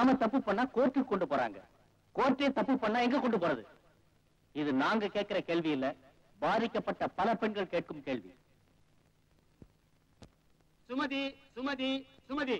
நாம தப்பு பண்ணா கோர்ட்டுக்கு கொண்டு போறாங்க. கோர்ட்டே தப்பு பண்ணா எங்க கொண்டு போறது? இது நாங்க கேட்கிற கேள்வி இல்ல, பாதிக்கப்பட்ட பல பெண்கள் கேட்கும் கேள்வி. சுமதி, சுமதி, சுமதி.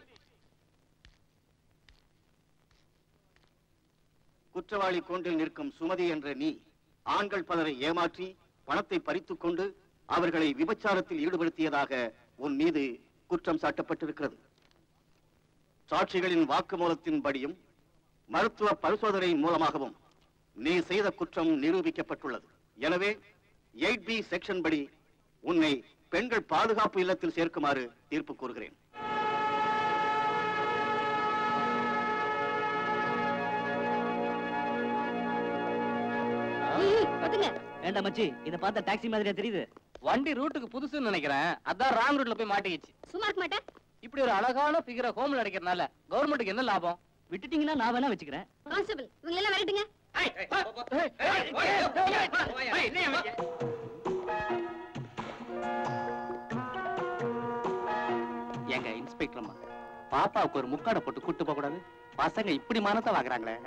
குற்றவாளி கூண்டில் நிற்கும் சுமதி என்ற நீ ஆண்கள் பலரை ஏமாற்றி பணத்தை பறித்துக் கொண்டு அவர்களை விபச்சாரத்தில் ஈடுபடுத்தியதாக உன் மீது குற்றம் சாட்டப்பட்டிருக்கிறது. சாட்சிகளின் வாக்குமூலத்தின்படியும் மருத்துவ பரிசோதனை மூலமாகவும் நீ செய்த குற்றம் நிரூபிக்கப்பட்டுள்ளது. எனவே 8B செக்ஷன் படி உன்னை பெண்கள் பாதுகாப்பு இல்லத்தில் சேர்க்குமாறு தீர்ப்பு கூறுகிறேன். வேண்டாம் மச்சி, இத பார்த்தா டாக்ஸி மாதிரியா தெரியுது. வண்டி ரூட்டுக்கு புதுசுன்னு நினைக்கிறேன். அதான் ராங் ரூட்ல போய் மாட்டிக்கிச்சு. சும்மா இருக்க மாட்டேன். இப்படி ஒரு அழகான ஃபிகரை ஹோம்ல அடைக்கிறதுனால கவர்மெண்ட்டுக்கு என்ன லாபம்? விட்டுட்டீங்கன்னா நான் வேணா வச்சுக்கிறேன். கான்ஸ்டபிள், இவங்க எல்லாம் விரட்டுங்க. எங்க இன்ஸ்பெக்டர் அம்மா, பாப்பாவுக்கு ஒரு முக்காடை போட்டு கூட்டு போக கூடாது? பசங்க இப்படி மானத்தை வாங்குறாங்களே.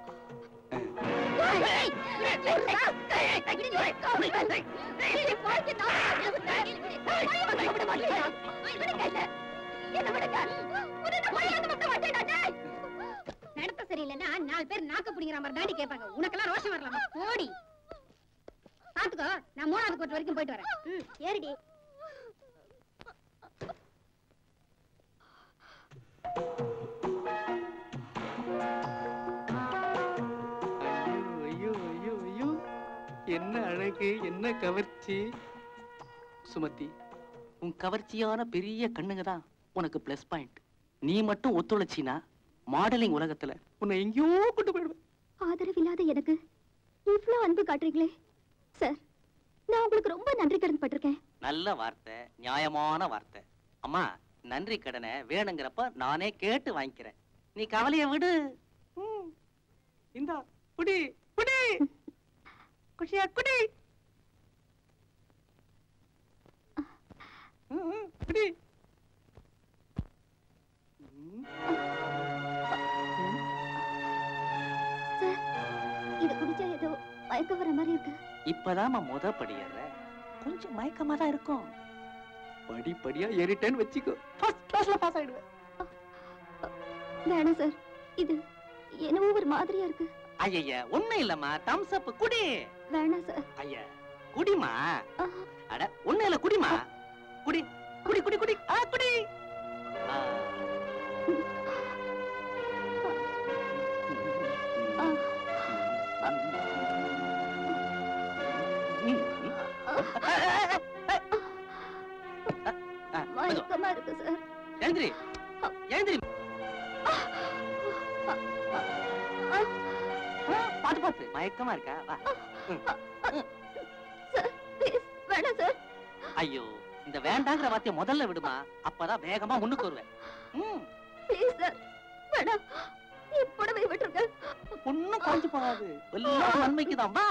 நடத்த சரியில்லைன்னா 4 பேர் நாக்க பிடிங்கிற மாதிரி தாண்டி கேட்பாங்க. உனக்கெல்லாம் ரோஷம் வரலாமா? போடி. பாத்துக்கோ, நான் 3வது கோர்ட் வரைக்கும் போயிட்டு வரேன். ஏறிடி. ஐயோ ஐயோ ஐயோ, என்ன அழகு, என்ன கவர்ச்சி. சுமதி, உன் கவர்ச்சியான பெரிய கண்ணுங்க தான் உனக்கு பிளஸ் பாயிண்ட். நீ மட்டும் ஒத்துழைச்சினா மாடலிங் உலகத்துல உன்னை எங்கேயோ கொண்டு போயிடுவேன். ஆதரவில்லாத எனக்கு இவ்வளவு அன்பு காட்டுறீங்களே சார், நான் உங்களுக்கு ரொம்ப நன்றி கடன் பட்டிருக்கேன். நல்ல வார்த்தை, நியாயமான வார்த்தை. அம்மா, நன்றி கடனை வேணுங்கிறப்ப நானே கேட்டு வாங்கிக்கிறேன். நீ கவலைய விடு. இந்தா குடி குடி, குஷியா குடி குடி. சார், இது குடிச்சா ஏதோ மயக்கம் வர மாதிரி இருக்கு. இப்பதான் முத படியற, கொஞ்சம் மயக்கமா தான் இருக்கும். படிப்படியா ஏறிட்டேன்னு வச்சுக்கோ, ஃபர்ஸ்ட் கிளாஸ்ல பாஸ் ஆயிடுவேன். வேணாம் சார், இது என்னவோ ஒரு மாதிரியா இருக்கு. ஐயா ஒண்ணும் இல்லம்மா, தம்ஸ் அப் குடி. வேணாம் சார். ஐயா குடிமா. அட ஒண்ணும் இல்ல, குடிமா. குடி குடி குடி குடி. குடி. மயக்கமா இருக்கு சார். எழுந்திரி எழுந்திரி. பாத்து பாத்து, மயக்கமா இருக்கா? வா. சார் ப்ளீஸ் வேணாம் சார். ஐயோ, இந்த வேண்டாங்கிற வார்த்தையை முதல்ல விடுமா, அப்பதான் வேகமா முன்னுக்கு வருவேன். ப்ளீஸ் சார் வேணாம், இப்படவே விட்டுருங்க. ஒண்ணும் குறைஞ்சு போகாது, எல்லாம் நன்மைக்குதான். வா.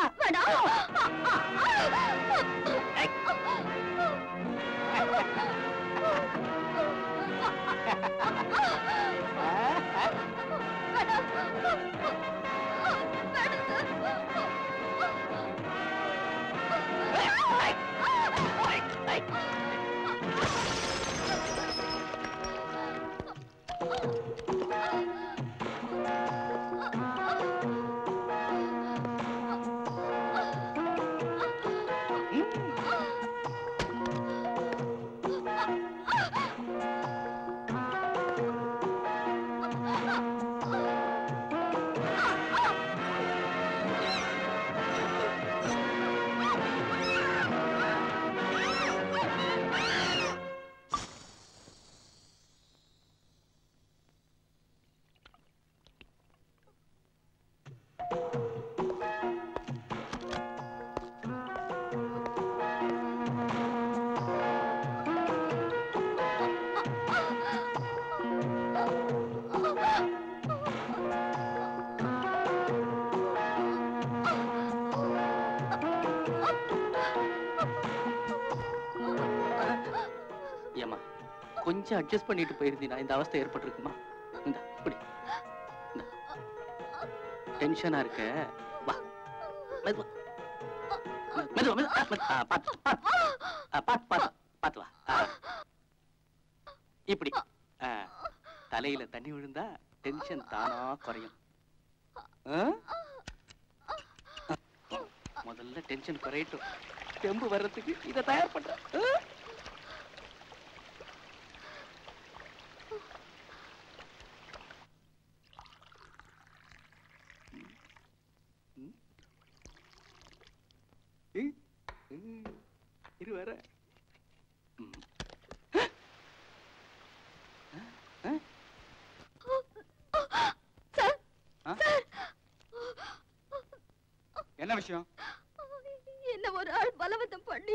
கொஞ்சம் அட்ஜஸ்ட் பண்ணிட்டு போயிருந்தீனா இந்த அவஸ்தை ஏற்பட்டிருக்குமா? இந்த குடி. டென்ஷனா இருக்க. வா மெதுவா மெதுவா மெதுவா. பாத்து வா. இப்படி தலையில தண்ணி விழுந்தா டென்ஷன் தானா குறையும். முதல்ல டென்ஷன் குறையட்டும், தெம்பு வர்றதுக்கு இதை தயார் பண்ற. இரு வர. என்ன விஷயம்? என்ன ஒரு ஆள் பலவந்தம் பண்ணி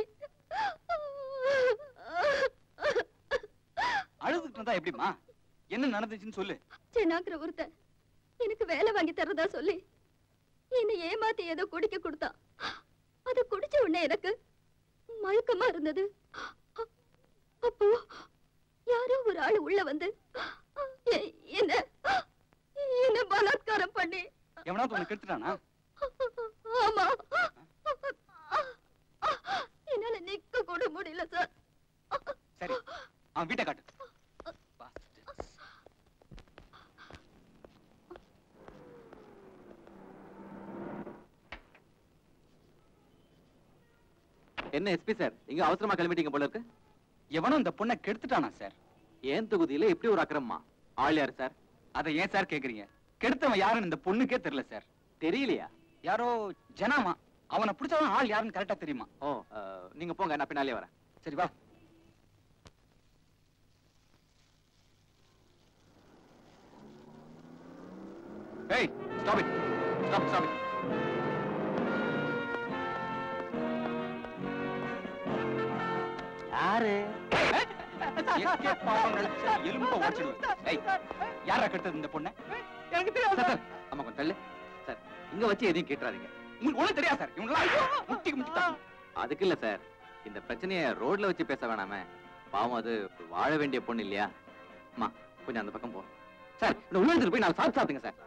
அழுதுகிட்டு இருந்தா எப்படிமா? என்ன நடந்துச்சுன்னு சொல்லு. சென்னாக்குற ஒருத்தன் எனக்கு வேலை வாங்கி தரதா சொல்லி என்னை ஏமாத்தி ஏதோ குடிக்க கொடுத்தான். அது குடிச்ச உடனே எனக்கு மயக்கமா இருந்தது. அப்போ யாரோ ஒரு ஆள் உள்ள வந்து என்ன பலாத்காரம் பண்ணி. எவனாவது உனக்கு எடுத்துட்டானா? ஆமா, என்னால நிக்க கூட முடியல சார். சரி, அவன் வீட்டை காட்டு. என்ன எஸ்பி சார், இங்க அவசரமா கிளம்பிட்டீங்க போல இருக்கு. எவனும் இந்த பொண்ணை கெடுத்துட்டானா சார்? ஏன் தொகுதியில இப்படி ஒரு அக்கிரமா? ஆள் யாரு சார்? அதை ஏன் சார் கேக்குறீங்க? கெடுத்தவன் யாருன்னு இந்த பொண்ணுக்கே தெரியல சார். தெரியலையா? யாரோ ஜனாமா. அவனை பிடிச்சவன் ஆள் யாருன்னு கரெக்டா தெரியுமா? ஓ, நீங்க போங்க, நான் பின்னாலே வரேன். சரி வா. Hey, stop it. Stop it. யாரு? எஸ்கே பாவம் நினைச்சா எலும்ப உடைச்சிடுவேன். ஏய், யாரா கெடுத்தது இந்த பொண்ணை? எனக்கு தெரியாது சார். அம்மா கொஞ்சம் தள்ளு சார். இங்க வச்சு எதையும் கேட்டுறாதீங்க. உங்களுக்கு ஒண்ணு தெரியாது சார். இவங்களாம் முட்டிக்கு அதுக்கு இல்ல சார், இந்த பிரச்சனைய ரோட்ல வச்சு பேச வேணாமே. பாவம், அது வாழ வேண்டிய பொண்ணு இல்லையா? அம்மா கொஞ்சம் அந்த பக்கம் போ சார். இந்த உள்ள போய் நான் சாப்பிடுங்க சார்.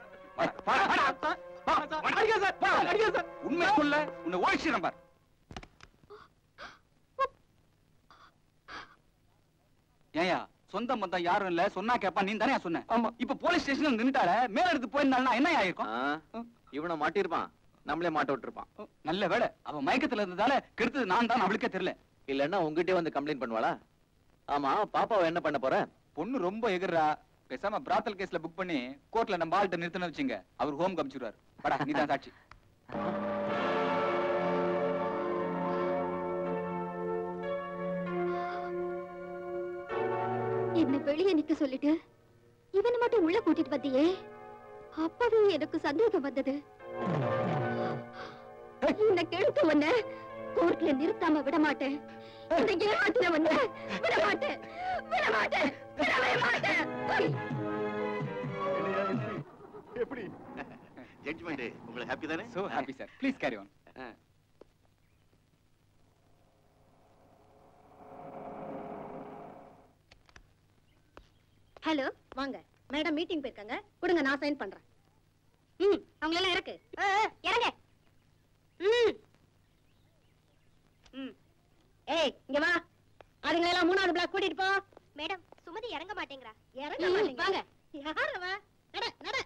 உண்மை சொல்ல உன்னை ஓடிச்சு நம்பர். ஏயா, சொந்த மொத்தம் யாரும் இல்ல, சொன்னா கேப்பா, நீ தானே சொன்ன? ஆமா. இப்ப போலீஸ் ஸ்டேஷன்ல நின்னுட்டால, மேல எடுத்து போயிருந்தாலும் என்ன ஆயிருக்கும்? இவனை மாட்டிருப்பான், நம்மளே மாட்ட விட்டுருப்பான். நல்ல வேலை, அவ மயக்கத்துல இருந்ததால கெடுத்தது நான் தான், அவளுக்கே தெரியல. இல்லன்னா உங்ககிட்டே வந்து கம்ப்ளைண்ட் பண்ணுவாளா? ஆமா, பாப்பாவை என்ன பண்ண போற? பொண்ணு ரொம்ப எகுறா. பேசாம பிராத்தல் கேஸ்ல புக் பண்ணி கோர்ட்ல நம்ம ஆள்கிட்ட நிறுத்தணும் வச்சுங்க, அவர் ஹோம் கமிச்சிருவாரு. படா, நீ தான் சாட்சி. என்ன வெளியே நிக்க சொல்லிட்டு இவனை மட்டும் உள்ள கூட்டிட்டு வந்தியே, அப்பவே எனக்கு சந்தேகம் வந்தது. இந்த கெடுத்து ஒன்ன கோர்ட்ல நிறுத்தாம விட மாட்டேன். இந்த ஏமாத்தின ஒன்ன விட மாட்டேன், விட மாட்டேன், விடவே மாட்டேன். எப்படி ஜட்ஜ்மெண்ட் உங்களுக்கு ஹாப்பி தானே? So happy sir. Please carry on. Hello, வாங்க. மேடம் மீட்டிங் போயிருக்காங்க, கொடுங்க, நான் சைன் பண்றேன். அவங்க எல்லாம் இறக்கு. இறங்க. ஏய், இங்க வா. அதுங்களை எல்லாம் 3வது பிளாக் கூட்டிட்டு போ. மேடம், சுமதி இறங்க மாட்டேங்கிறா. இறங்க மாட்டீங்க. வாங்க. யார வா? நட நட.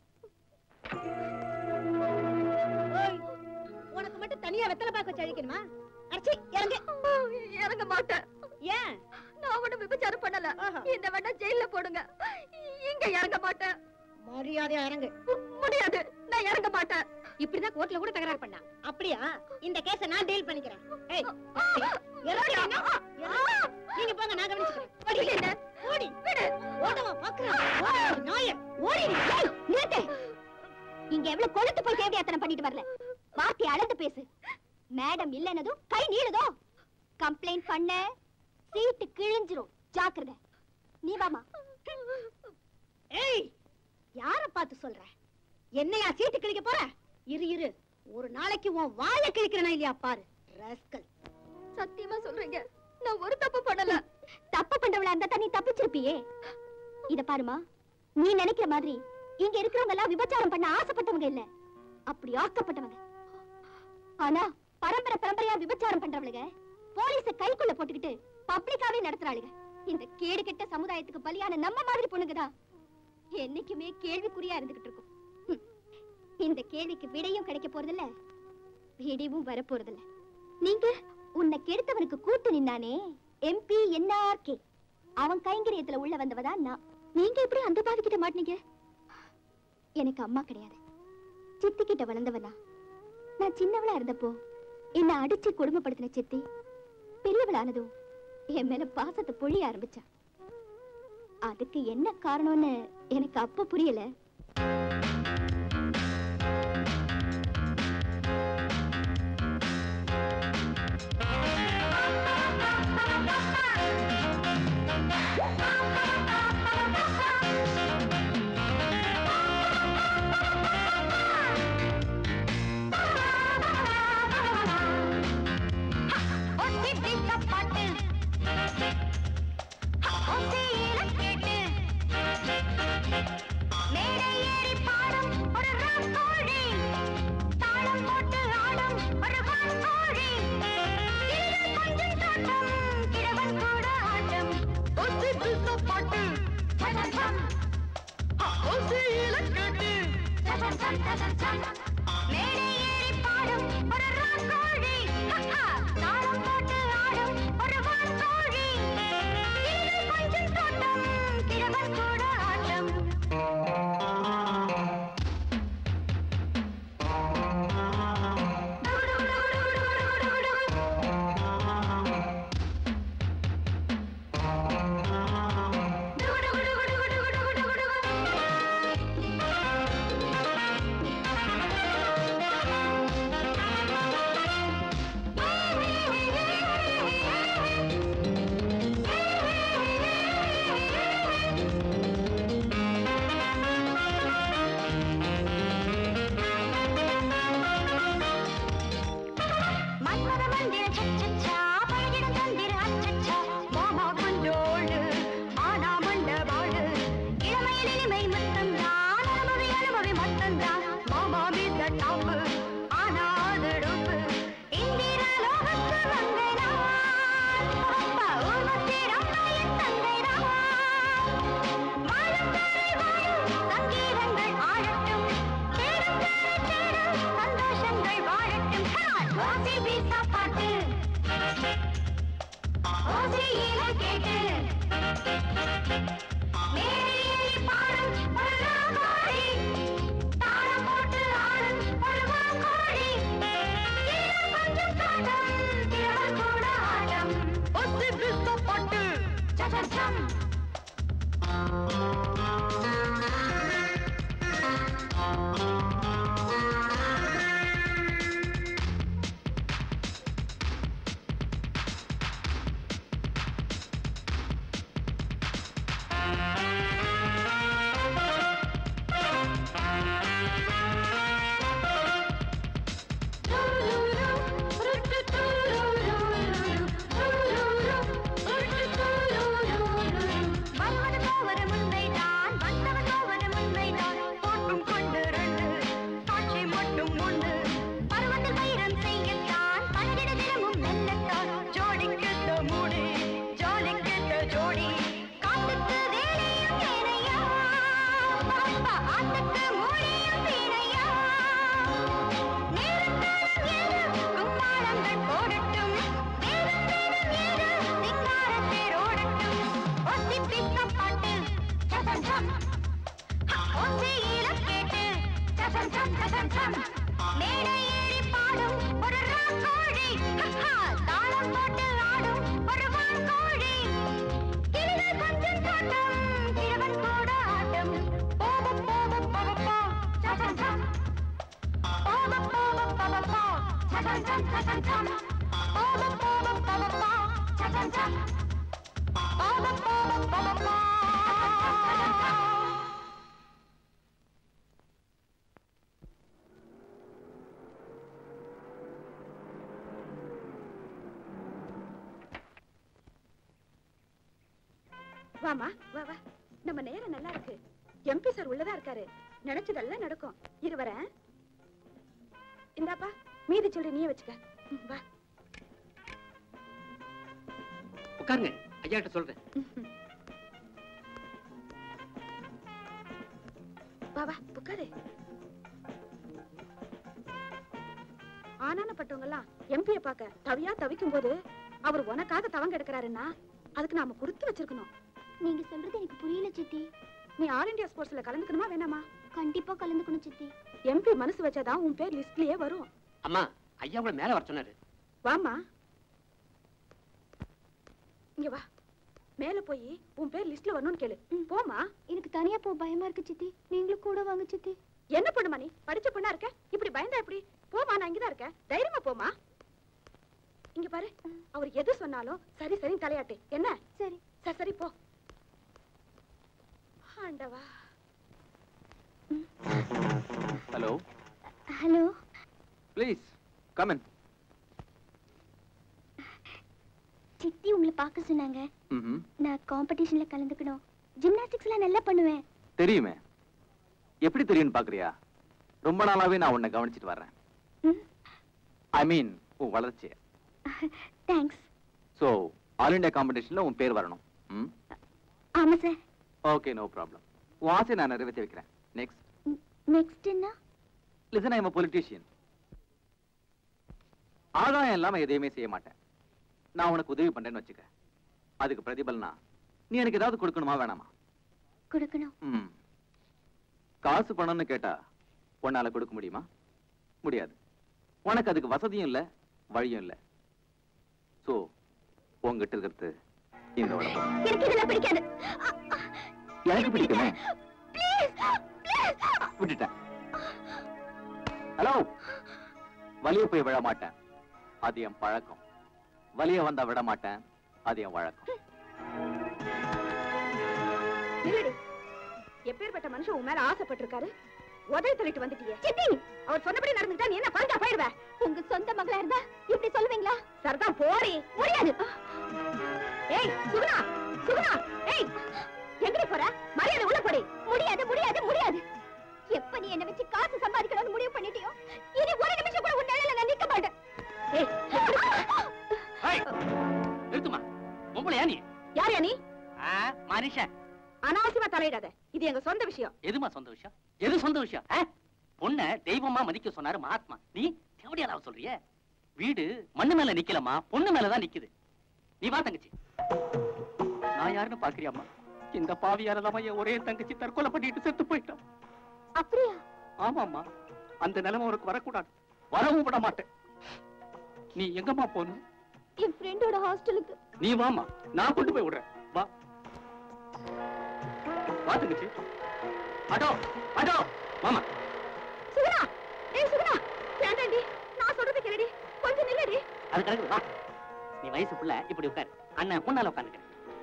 ஓய், உனக்கு மட்டும் தனியா வெத்தலை பாக்க வச்சு அழிக்கணுமா? அடிச்சி இறங்க. இறங்க மாட்டேன். ஏன்? நான் ஒண்ணும் விபச்சாரம் பண்ணல. என்ன வேணா ஜெயில போடுங்க, இங்க இறங்க மாட்டேன். மரியாதையா இறங்கு. முடியாது, நான் இறங்க மாட்டேன். இப்படிதான் கோர்ட்ல கூட தகராறு பண்ணா. அப்படியா? இந்த கேஸ நான் டீல் பண்ணிக்கிறேன். ஏய், இறங்குங்க. நீங்க போங்க, நான் கவனிச்சுக்கிறேன். ஓடி என்ன? ஓடி. ஓடவா பாக்குறேன். ஓடி நாயே. ஓடி. ஏய், நிறுத்து. இங்க எவ்வளவு கொழுத்து போய் தேவையாத்தனம் பண்ணிட்டு வரல. வார்த்தை அளந்து பேசு. மேடம் இல்லனதும் கை நீளுதோ. கம்ப்ளைண்ட் பண்ண சீட்டு கிழிஞ்சிரும், ஜாக்கிரதை. நீ வாமா. ஏய், யார பார்த்து சொல்ற? என்னையா சீட்டு கிழிக்க போற? இரு, ஒரு நாளைக்கு உன் வாயை கிழிக்கிறனா இல்லையா பாரு. ராஸ்கல். சத்தியமா சொல்றீங்க, நான் ஒரு தப்பு பண்ணல. தப்பு பண்ணவளா இருந்தா நீ தப்பிச்சிருப்பியே. இத பாருமா, நீ நினைக்கிற மாதிரி இங்க இருக்கிறவங்க எல்லாம் விபச்சாரம் பண்ண ஆசைப்பட்டவங்க இல்ல. அப்படி ஆக்கப்பட்டவங்க. ஆனா பரம்பரையா விபச்சாரம் பண்றவளுங்க போலீஸ கைக்குள்ள போட்டுக்கிட்டு பப்ளிக்காவே நடத்துறாளுங்க. இந்த கேடு கெட்ட சமுதாயத்துக்கு பலியான நம்ம மாதிரி பொண்ணுங்கதான் என்னைக்குமே கேள்விக்குறியா இருந்துகிட்டு இருக்கும். இந்த கேள்விக்கு விடையும் கிடைக்க போறதில்ல, விடையும் வர போறதில்ல. நீங்க உன்னை கெடுத்தவனுக்கு கூட்டு நின்னானே MP NRK, அவன் கைங்கரியத்துல உள்ள வந்தவதான் நான். நீங்க எப்படி அந்த பாவி கிட்ட மாட்டீங்க? எனக்கு அம்மா கிடையாது, சித்தி கிட்ட வளர்ந்தவனா. நான் சின்னவளா இருந்தப்போ என்ன அடிச்சு கொடுமைப்படுத்தின சித்தி பெரியவளானதும் என் மேல பாசத்தை பொழிய ஆரம்பிச்சா. அதுக்கு என்ன காரணம்னு எனக்கு அப்ப புரியல. வாமா வா வா, நம்ம நேரம் நல்லா இருக்கு. MP சார் உள்ளதா இருக்காரு, நினைச்சதெல்லாம் நடக்கும். இருவரேன். இந்தாப்பா மீதி சொல்லி நீயே வச்சுக்க. வா உட்காருங்க, ஐயா கிட்ட சொல்றேன். வா வா உட்காரு. ஆனானப்பட்டவங்க எல்லாம் எம்பியை பார்க்க தவியா தவிக்கும் போது அவர் உனக்காக தவங்க எடுக்கிறாருன்னா அதுக்கு நாம கொடுத்து வச்சிருக்கணும். நீங்க சொல்றது எனக்கு புரியல சித்தி. நீ ஆல் இந்தியா ஸ்போர்ட்ஸ்ல கலந்துக்கணுமா வேணாமா? கண்டிப்பா கலந்துக்கணும் சித்தி. எம்பி மனசு வச்சாதான் உன் பேர் லிஸ்ட்லயே வரும். அம்மா, ஐயா உங்களை மேல வர சொன்னாரு. வாமா இங்க வா. மேல போய் உன் பேர் லிஸ்ட்ல வரணும்னு கேளு. போமா. எனக்கு தனியா போ பயமா இருக்கு சித்தி. நீங்களும் கூட வாங்க சித்தி. என்ன பண்ணுமா நீ? படிச்ச பொண்ணா இருக்க, இப்படி பயந்தா எப்படி? போமா, நான் இங்கதான் இருக்கேன். தைரியமா போமா. இங்க பாரு, அவர் எது சொன்னாலும் சரி சரி தலையாட்டு. என்ன? சரி சரி சரி போ. ஆண்டவா. Hello hello. Please come in. சித்தி உங்களை பார்க்க சொன்னாங்க. நான் காம்படிஷன்ல கலந்துக்கணும். ஜிம்னாஸ்டிக்ஸ்லாம் நல்லா பண்ணுவேன். தெரியுமே. எப்படி தெரியும்னு பாக்குறியா? ரொம்ப நாளாவே நான் உன்னை கவனிச்சிட்டு வர்றேன். ஐ மீன் உன் வளர்ச்சி. தேங்க்ஸ். சோ ஆல் இந்தியா காம்படிஷன்ல உன் பேர் வரணும். ஆமா சார். Okay, no problem. உன் ஆசையை நான் நிறைவேற்றி வைக்கிறேன். நெக்ஸ்ட். நெக்ஸ்ட் என்ன? Listen, I am a politician. ஆதாயம் இல்லாம எதையுமே செய்ய மாட்டேன். நான் உனக்கு உதவி பண்றேன்னு வச்சுக்க. அதுக்கு பிரதிபலனா நீ எனக்கு ஏதாவது கொடுக்கணுமா வேணாமா? கொடுக்கணும். காசு பணம்னு கேட்டா உன்னால கொடுக்க முடியுமா? முடியாது. உனக்கு அதுக்கு வசதியும் இல்ல, வழியும் இல்ல. சோ உங்ககிட்ட இருக்கிறது இந்த உடம்பு. எனக்கு இதெல்லாம் பிடிக்காது. எனக்கு பிடிக்குமே. விட்டுட்டேன். ஹலோ, வலிய போய் விழ மாட்டேன், அது என் பழக்கம். வலிய வந்தா விட மாட்டேன், அது என் வழக்கம். எப்பேற்பட்ட மனுஷன் உன் மேல ஆசைப்பட்டிருக்காரு. உதவி தள்ளிட்டு வந்துட்டியே. சித்தி, அவர் சொன்னபடி நடந்துட்டா நீ என்ன பழஞ்சா போயிடுவ? உங்க சொந்த மகளா இருந்தா இப்படி சொல்லுவீங்களா? சரிதான், போடி. முடியாது. ஏய் சுகுணா, சுகுணா, ஏய் எங்கடி போற? மரியாதை உள்ள போடி. முடியாது முடியாது முடியாது. எப்ப நீ என்ன வச்சு காசு சம்பாதிக்கணும்னு முடிவு பண்ணிட்டியோ, இனி ஒரு நிமிஷம் கூட உன் நிழல்ல நான் நிக்க மாட்டேன். ஏய் நிறுத்துமா. பொம்பளையா நீ? யாரையா நீ? மனுஷன். அனாவசியமா தலையிடாத. இது எங்க சொந்த விஷயம். எதுமா சொந்த விஷயம்? எது சொந்த விஷயம்? பொண்ண தெய்வமா மதிக்க சொன்னாரு மகாத்மா. நீ தேவடியால சொல்றிய? வீடு மண்ணு மேல நிக்கலமா, பொண்ணு மேலதான் நிக்குது. நீ வா தங்கச்சி. நான் யாருன்னு பாக்குறியாமா? இந்த பாவியாரதாமா என் ஒரே தங்கச்சி தற்கொலை பண்ணிட்டு செத்து போயிட்டான். அப்படியா? ஆமாமா, அந்த நிலைமை உனக்கு வரக்கூடாது. வரவும் விட மாட்டேன். நீ எங்கம்மா போகணும்? என் ஃப்ரெண்டோட ஹாஸ்டலுக்கு. நீ வாமா, நான் கொண்டு போய் விடுறேன். வா வா தங்கச்சி. ஆட்டோ ஆட்டோ மாமா. சுகுணா, ஏய் சுகுணா, வேண்டாண்டி. நான் சொல்றது கேளுடி. கொஞ்சம் நில்லடி. அது கிடக்குது, வா. நீ வயசு புள்ள, இப்படி உட்காரு. அண்ணன் முன்னால உட்காந்துக்கிறேன்.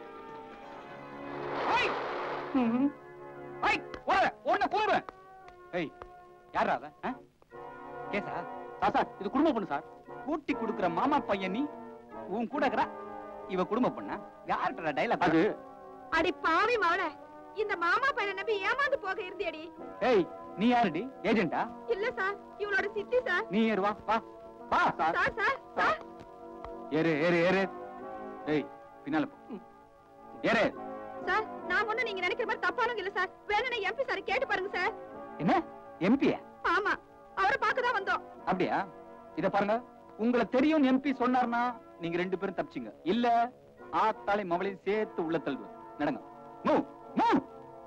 இது குடும்ப பொண்ணு சார். கூட்டி கொடுக்கிற மாமா பையன் நீ. உன் கூட இருக்கிற இவ குடும்ப பொண்ணா? யார்கிட்ட டைலாக் அது? அடி பாவி மவளே, இந்த மாமா பையனை நம்பி ஏமாந்து போக இருந்தியடி. ஏய், நீ யாருடி? ஏஜென்ட்டா? இல்ல சார், இவளோட சித்தி சார். நீ ஏறு, வா வா வா. Sir sir sir. ஏறு ஏறு ஏறு. ஏய், பின்னால போ. ஏறு. சார், நான் ஒண்ணு நீங்க நினைக்கிற மாதிரி தப்பானவங்க இல்ல சார். வேணும்னா எம்பி சார் கேட்டு பாருங்க சார். என்ன எம்பியா? ஆமா, அவரை பார்க்க தான் வந்தோம். அப்படியா? இத பாருங்க, உங்களை தெரியும் எம்பி சொன்னார்னா நீங்க ரெண்டு பேரும் தப்பிச்சிங்க. இல்ல ஆத்தாளை மவளையும் சேர்த்து உள்ள தள்ளுவேன். நடங்க. Move move.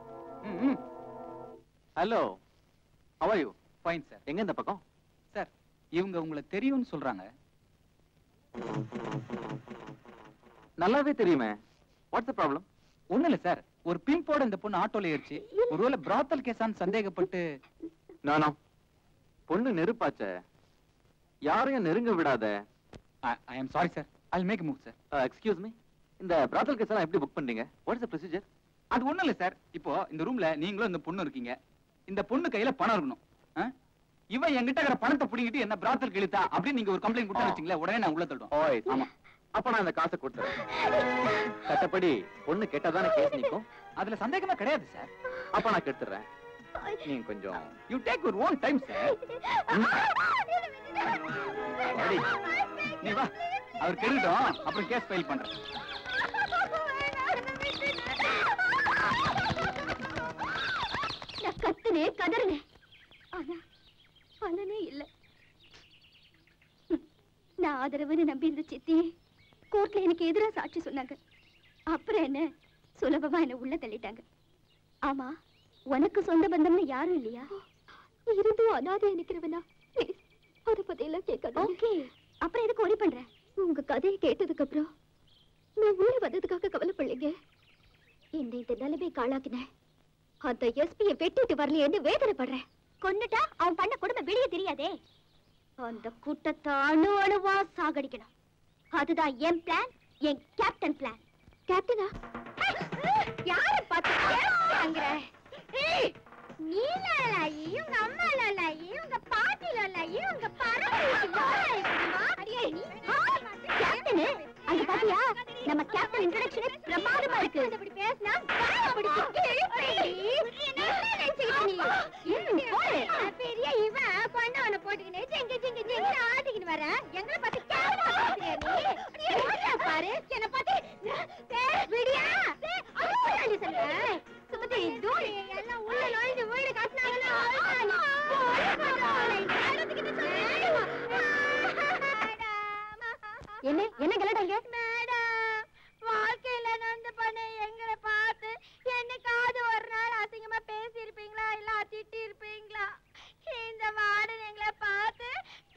Hello, how are you? Fine sir. எங்க இந்த பக்கம்? சார், இவங்க உங்களை தெரியும்னு சொல்றாங்க. நல்லாவே தெரியுமே. What's the problem? ஒண்ணு இல்ல சார், ஒரு பிம்போட இந்த பொண்ணு ஆட்டோல ஏறிச்சு. ஒருவேளை பிராத்தல் கேஸான்னு சந்தேகப்பட்டு. நானோ பொண்ணு நெருப்பாச்சே, யாரையும் நெருங்க விடாத. I am sorry sir, I will make a move sir. Excuse me, இந்த பிராத்தல் கேஸ் எல்லாம் எப்படி புக் பண்ணீங்க? What is the procedure? அது ஒண்ணும் இல்ல சார். இப்போ இந்த ரூம்ல நீங்களும் இந்த பொண்ணு இருக்கீங்க. இந்த பொண்ணு கையில பணம் இருக்கணும். இவன் என்கிட்ட இருக்கிற பணத்தை புடிங்கிட்டு என்ன பிராத்தல் கிழித்தா அப்படின்னு நீங்க ஒரு கம்ப்ளைண்ட் கொடுத்தா வச்சீங்களா, உடனே நான் உள்ள தள்ளுவேன். ஓய், ஆமா. அப்ப நான் அந்த காசை கொடுத்துறேன். சட்டப்படி பொண்ணு கேட்டாதானே கேஸ் நிக்கும். அதுல சந்தேகமே கிடையாது சார். அப்ப நான் கெடுத்துறேன். நீங்க கொஞ்சம் you take your own time sir. நீ வா, அவர் கெடுட்டோம், அப்புறம் கேஸ் ஃபைல் பண்றேன். நான் கத்துனே கதறினேன், ஆனா பலனே இல்ல. நான் ஆதரவுன்னு நம்பி இருந்த சித்தி கோர்ட்ல எனக்கு எதிராக சாட்சி சொன்னாங்க. அப்புறம் என்ன சுலபமா என்ன உள்ள தள்ளிட்டாங்க. ஆமா, உனக்கு சொந்த பந்தம்னு யாரும் இல்லையா? இருந்தும் அனாதை நிக்கிறவனா? அத பத்தி எல்லாம் கேட்காத. ஓகே, அப்புறம் எதுக்கு ஒரி பண்ற? உங்க கதையை கேட்டதுக்கு அப்புறம் நான் உள்ள வந்ததுக்காக கவலைப்படலைங்க. இந்த நிலைமை காளாக்கினேன். அந்த எஸ்பியை வெட்டிட்டு வரலையேன்னு வேதனைப்படுறேன். கொன்னுட்டா அவன் பண்ண கொடுமை வெளியே தெரியாதே. அந்த கூட்டத்தை அணு அணுவா சாகடிக்கணும். அதுதான் என் பிளான், என் கேப்டன் பிளான். கேப்டனா? யார பார்த்து கேப்டன்ங்கற? நீ லாலாயி, உங்க அம்மா லாலாயி, உங்க பாட்டி லாலாயி, உங்க பரம்பரை லாலாயி தெரியுமா? அடியே நீ கேப்டன், அங்க பாத்தியா? நம்ம கேப்டன் இன்ட்ரோடக்ஷனே பிரமாதமா இருக்கு. அப்படி பேசினா அப்படி என்ன நினைச்சிட்டு நீ? போடு. பெரிய இவன் கொண்டவன போட்டுக்கினே ஜெங்க ஜெங்க ஜெங்க ஆடிக்கிட்டு வர. எங்களை பார்த்து கேப்டன் நீ ஓடா பாரு. என்ன பார்த்து விடியா? அப்படி சொல்ல. சுமதி தூரி எல்லாம் உள்ள நுழைஞ்சு வீடு காட்டினாங்கன்னா என்ன என்ன கலடாங்க? மேடம், வாழ்க்கையில நொந்து பண்ண எங்களை பார்த்து என்னைக்காவது ஒரு நாள் அசிங்கமா பேசி இருப்பீங்களா, இல்ல திட்டி இருப்பீங்களா? இந்த வார்டன் எங்களை பார்த்து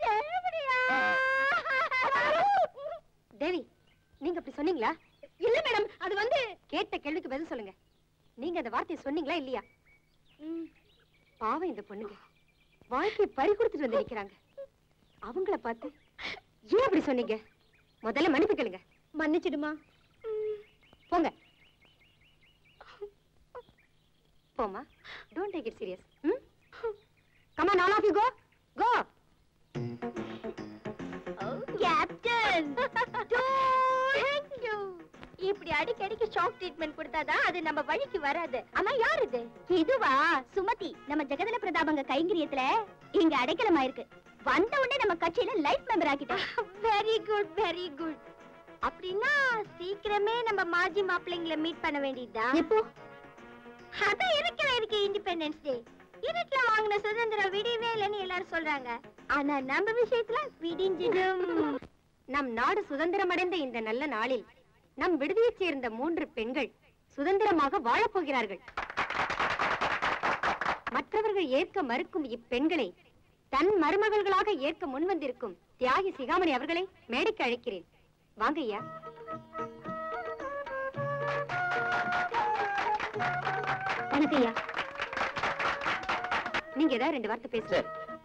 தேவி, நீங்க அப்படி சொன்னீங்களா? இல்ல மேடம், அது வந்து கேட்ட கேள்விக்கு பதில் சொல்லுங்க. நீங்க அந்த வார்த்தையை சொன்னீங்களா இல்லையா? பாவம் இந்த பொண்ணுங்க வாழ்க்கையை பறி கொடுத்துட்டு வந்து நிக்கிறாங்க. அவங்கள பார்த்து ஏன் அப்படி சொன்னீங்க? முதல்ல மன்னிப்பு கேளுங்க. மன்னிச்சிடுமா? போங்க போமா. Don't take it serious. Come on, all of you go go. Captain, thank you. இப்படி அடிக்கடிக்கு ஷாக் ட்ரீட்மெண்ட் கொடுத்தாதான் அது நம்ம வழிக்கு வராது. ஆமா, யார் இது? இதுவா சுமதி, நம்ம ஜெகதல பிரதாபங்க கைங்கரியத்துல இங்க அடைக்கலமா இருக்கு. வந்த உடனே நம்ம கட்சியில லைஃப் மெம்பர் ஆக்கிட்டோம். Very good, very good. அப்படின்னா சீக்கிரமே நம்ம மாஜி மாப்பிள்ளைங்களை மீட் பண்ண வேண்டியதா? எப்போ? அதான் இருக்கு இண்டிபெண்டன்ஸ் டே. இருட்டுல வாங்கின சுதந்திரம் விடியவே இல்லைன்னு எல்லாரும் சொல்றாங்க. ஆனா நம்ம விஷயத்துல விடிஞ்சிடும். நம் நாடு சுதந்திரம் அடைந்த இந்த நல்ல நாளில் நம் விடுதியைச் சேர்ந்த 3 பெண்கள் சுதந்திரமாக வாழப் போகிறார்கள். மற்றவர்கள் ஏற்க மறுக்கும் இப்பெண்களை தன் மருமகள்களாக ஏற்க முன்வந்திருக்கும் தியாகி சிகாமணி அவர்களை மேடைக்கு அழைக்கிறேன். வாங்க ஐயா. வணக்கம் ஐயா. நீங்க ஏதாவது 2 வார்த்தை பேசுங்க.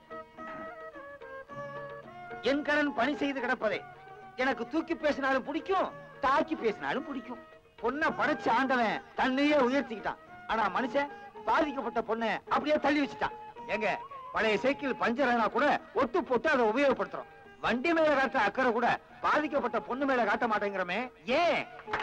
என் கணன் பணி செய்து கிடப்பதே எனக்கு தூக்கி பேசினாலும் பிடிக்கும், தாக்கி பேசினாலும் பிடிக்கும். பொண்ணை படைச்சு ஆண்டவன் தன்னையே உயர்த்திக்கிட்டான். ஆனா மனுஷன் பாதிக்கப்பட்ட பொண்ணை அப்படியே தள்ளி வச்சுட்டான். எங்க பழைய சைக்கிள் பஞ்சர் ஆனா கூட ஒட்டு போட்டு அதை உபயோகப்படுத்துறோம். வண்டி மேல காட்டுற அக்கறை கூட பாதிக்கப்பட்ட பொண்ணு மேல காட்ட மாட்டேங்கிறமே ஏன்?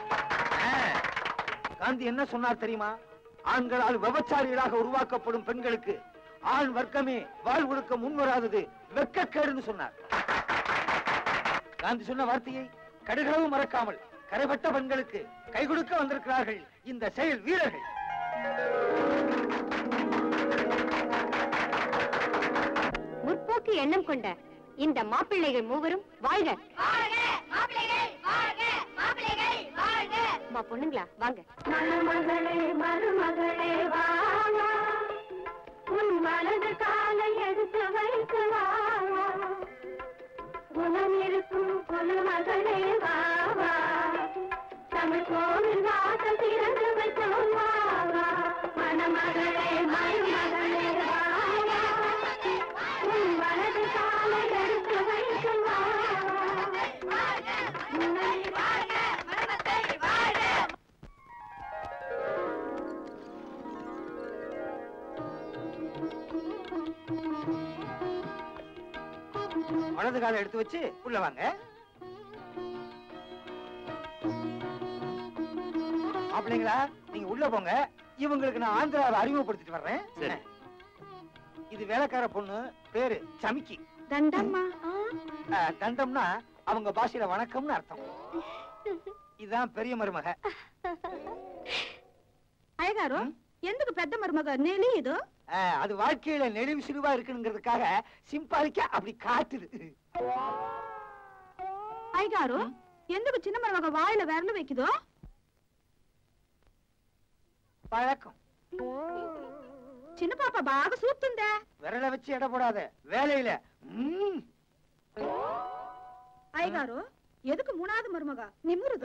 காந்தி என்ன சொன்னார் தெரியுமா? ஆண்களால் விபச்சாரிகளாக உருவாக்கப்படும் பெண்களுக்கு ஆண் வர்க்கமே வாழ் கொடுக்க முன்வராதது வெட்கக்கேடுன்னு சொன்னார். காந்தி சொன்ன வார்த்தையை கடுகளவு மறக்காமல் கரைபட்ட பெண்களுக்கு கை கொடுக்க வந்திருக்கிறார்கள் இந்த செயல் வீரர்கள். முற்போக்கு எண்ணம் கொண்ட இந்த மாப்பிள்ளைகள் மூவரும் வாழ்க. பொண்ணுங்களா வாங்க. மணமகளே மருமகளே வாங்க, உன் வலது காலை எடுத்து வைத்து வாங்க, குணம் இருக்கும் குலமகளே வாவா, தமிழ் கோவில் வாசல் திறந்து வைத்தோம் வாவா. மணமகளே மருமகளே வாங்க, உன் வலது காலை எடுத்து வைத்து வாங்க. வலது காலை எடுத்து வச்சு உள்ள வாங்க. மாப்பிள்ளைங்களா நீங்க உள்ள போங்க. இவங்களுக்கு நான் ஆந்திராவை அறிமுகப்படுத்திட்டு வர்றேன். இது வேலைக்கார பொண்ணு, பேரு சமிக்கி. தண்டம்மா. தண்டம்னா அவங்க பாஷையில வணக்கம்னு அர்த்தம். இதான் பெரிய மருமக. అయ్యగారు ఎందుకు పెద్ద మరుమగ నెలియదు? அது வாழ்க்கையில நெளிவு சிறுவா இருக்குங்கிறதுக்காக சிம்பாலிக்கா அப்படி காட்டுது. అయ్యగారు ఎందుకు చిన్న మరుమగ వాయిల విరలు వెక్కిదు? பழக்கம். చిన్న పాప బాగా సూపుతుందే. விரல வச்சு எடை போடாத, வேலையில. అయ్యగారు ఎదుకు మూనాది మరుమగ నిమ్మురుదు?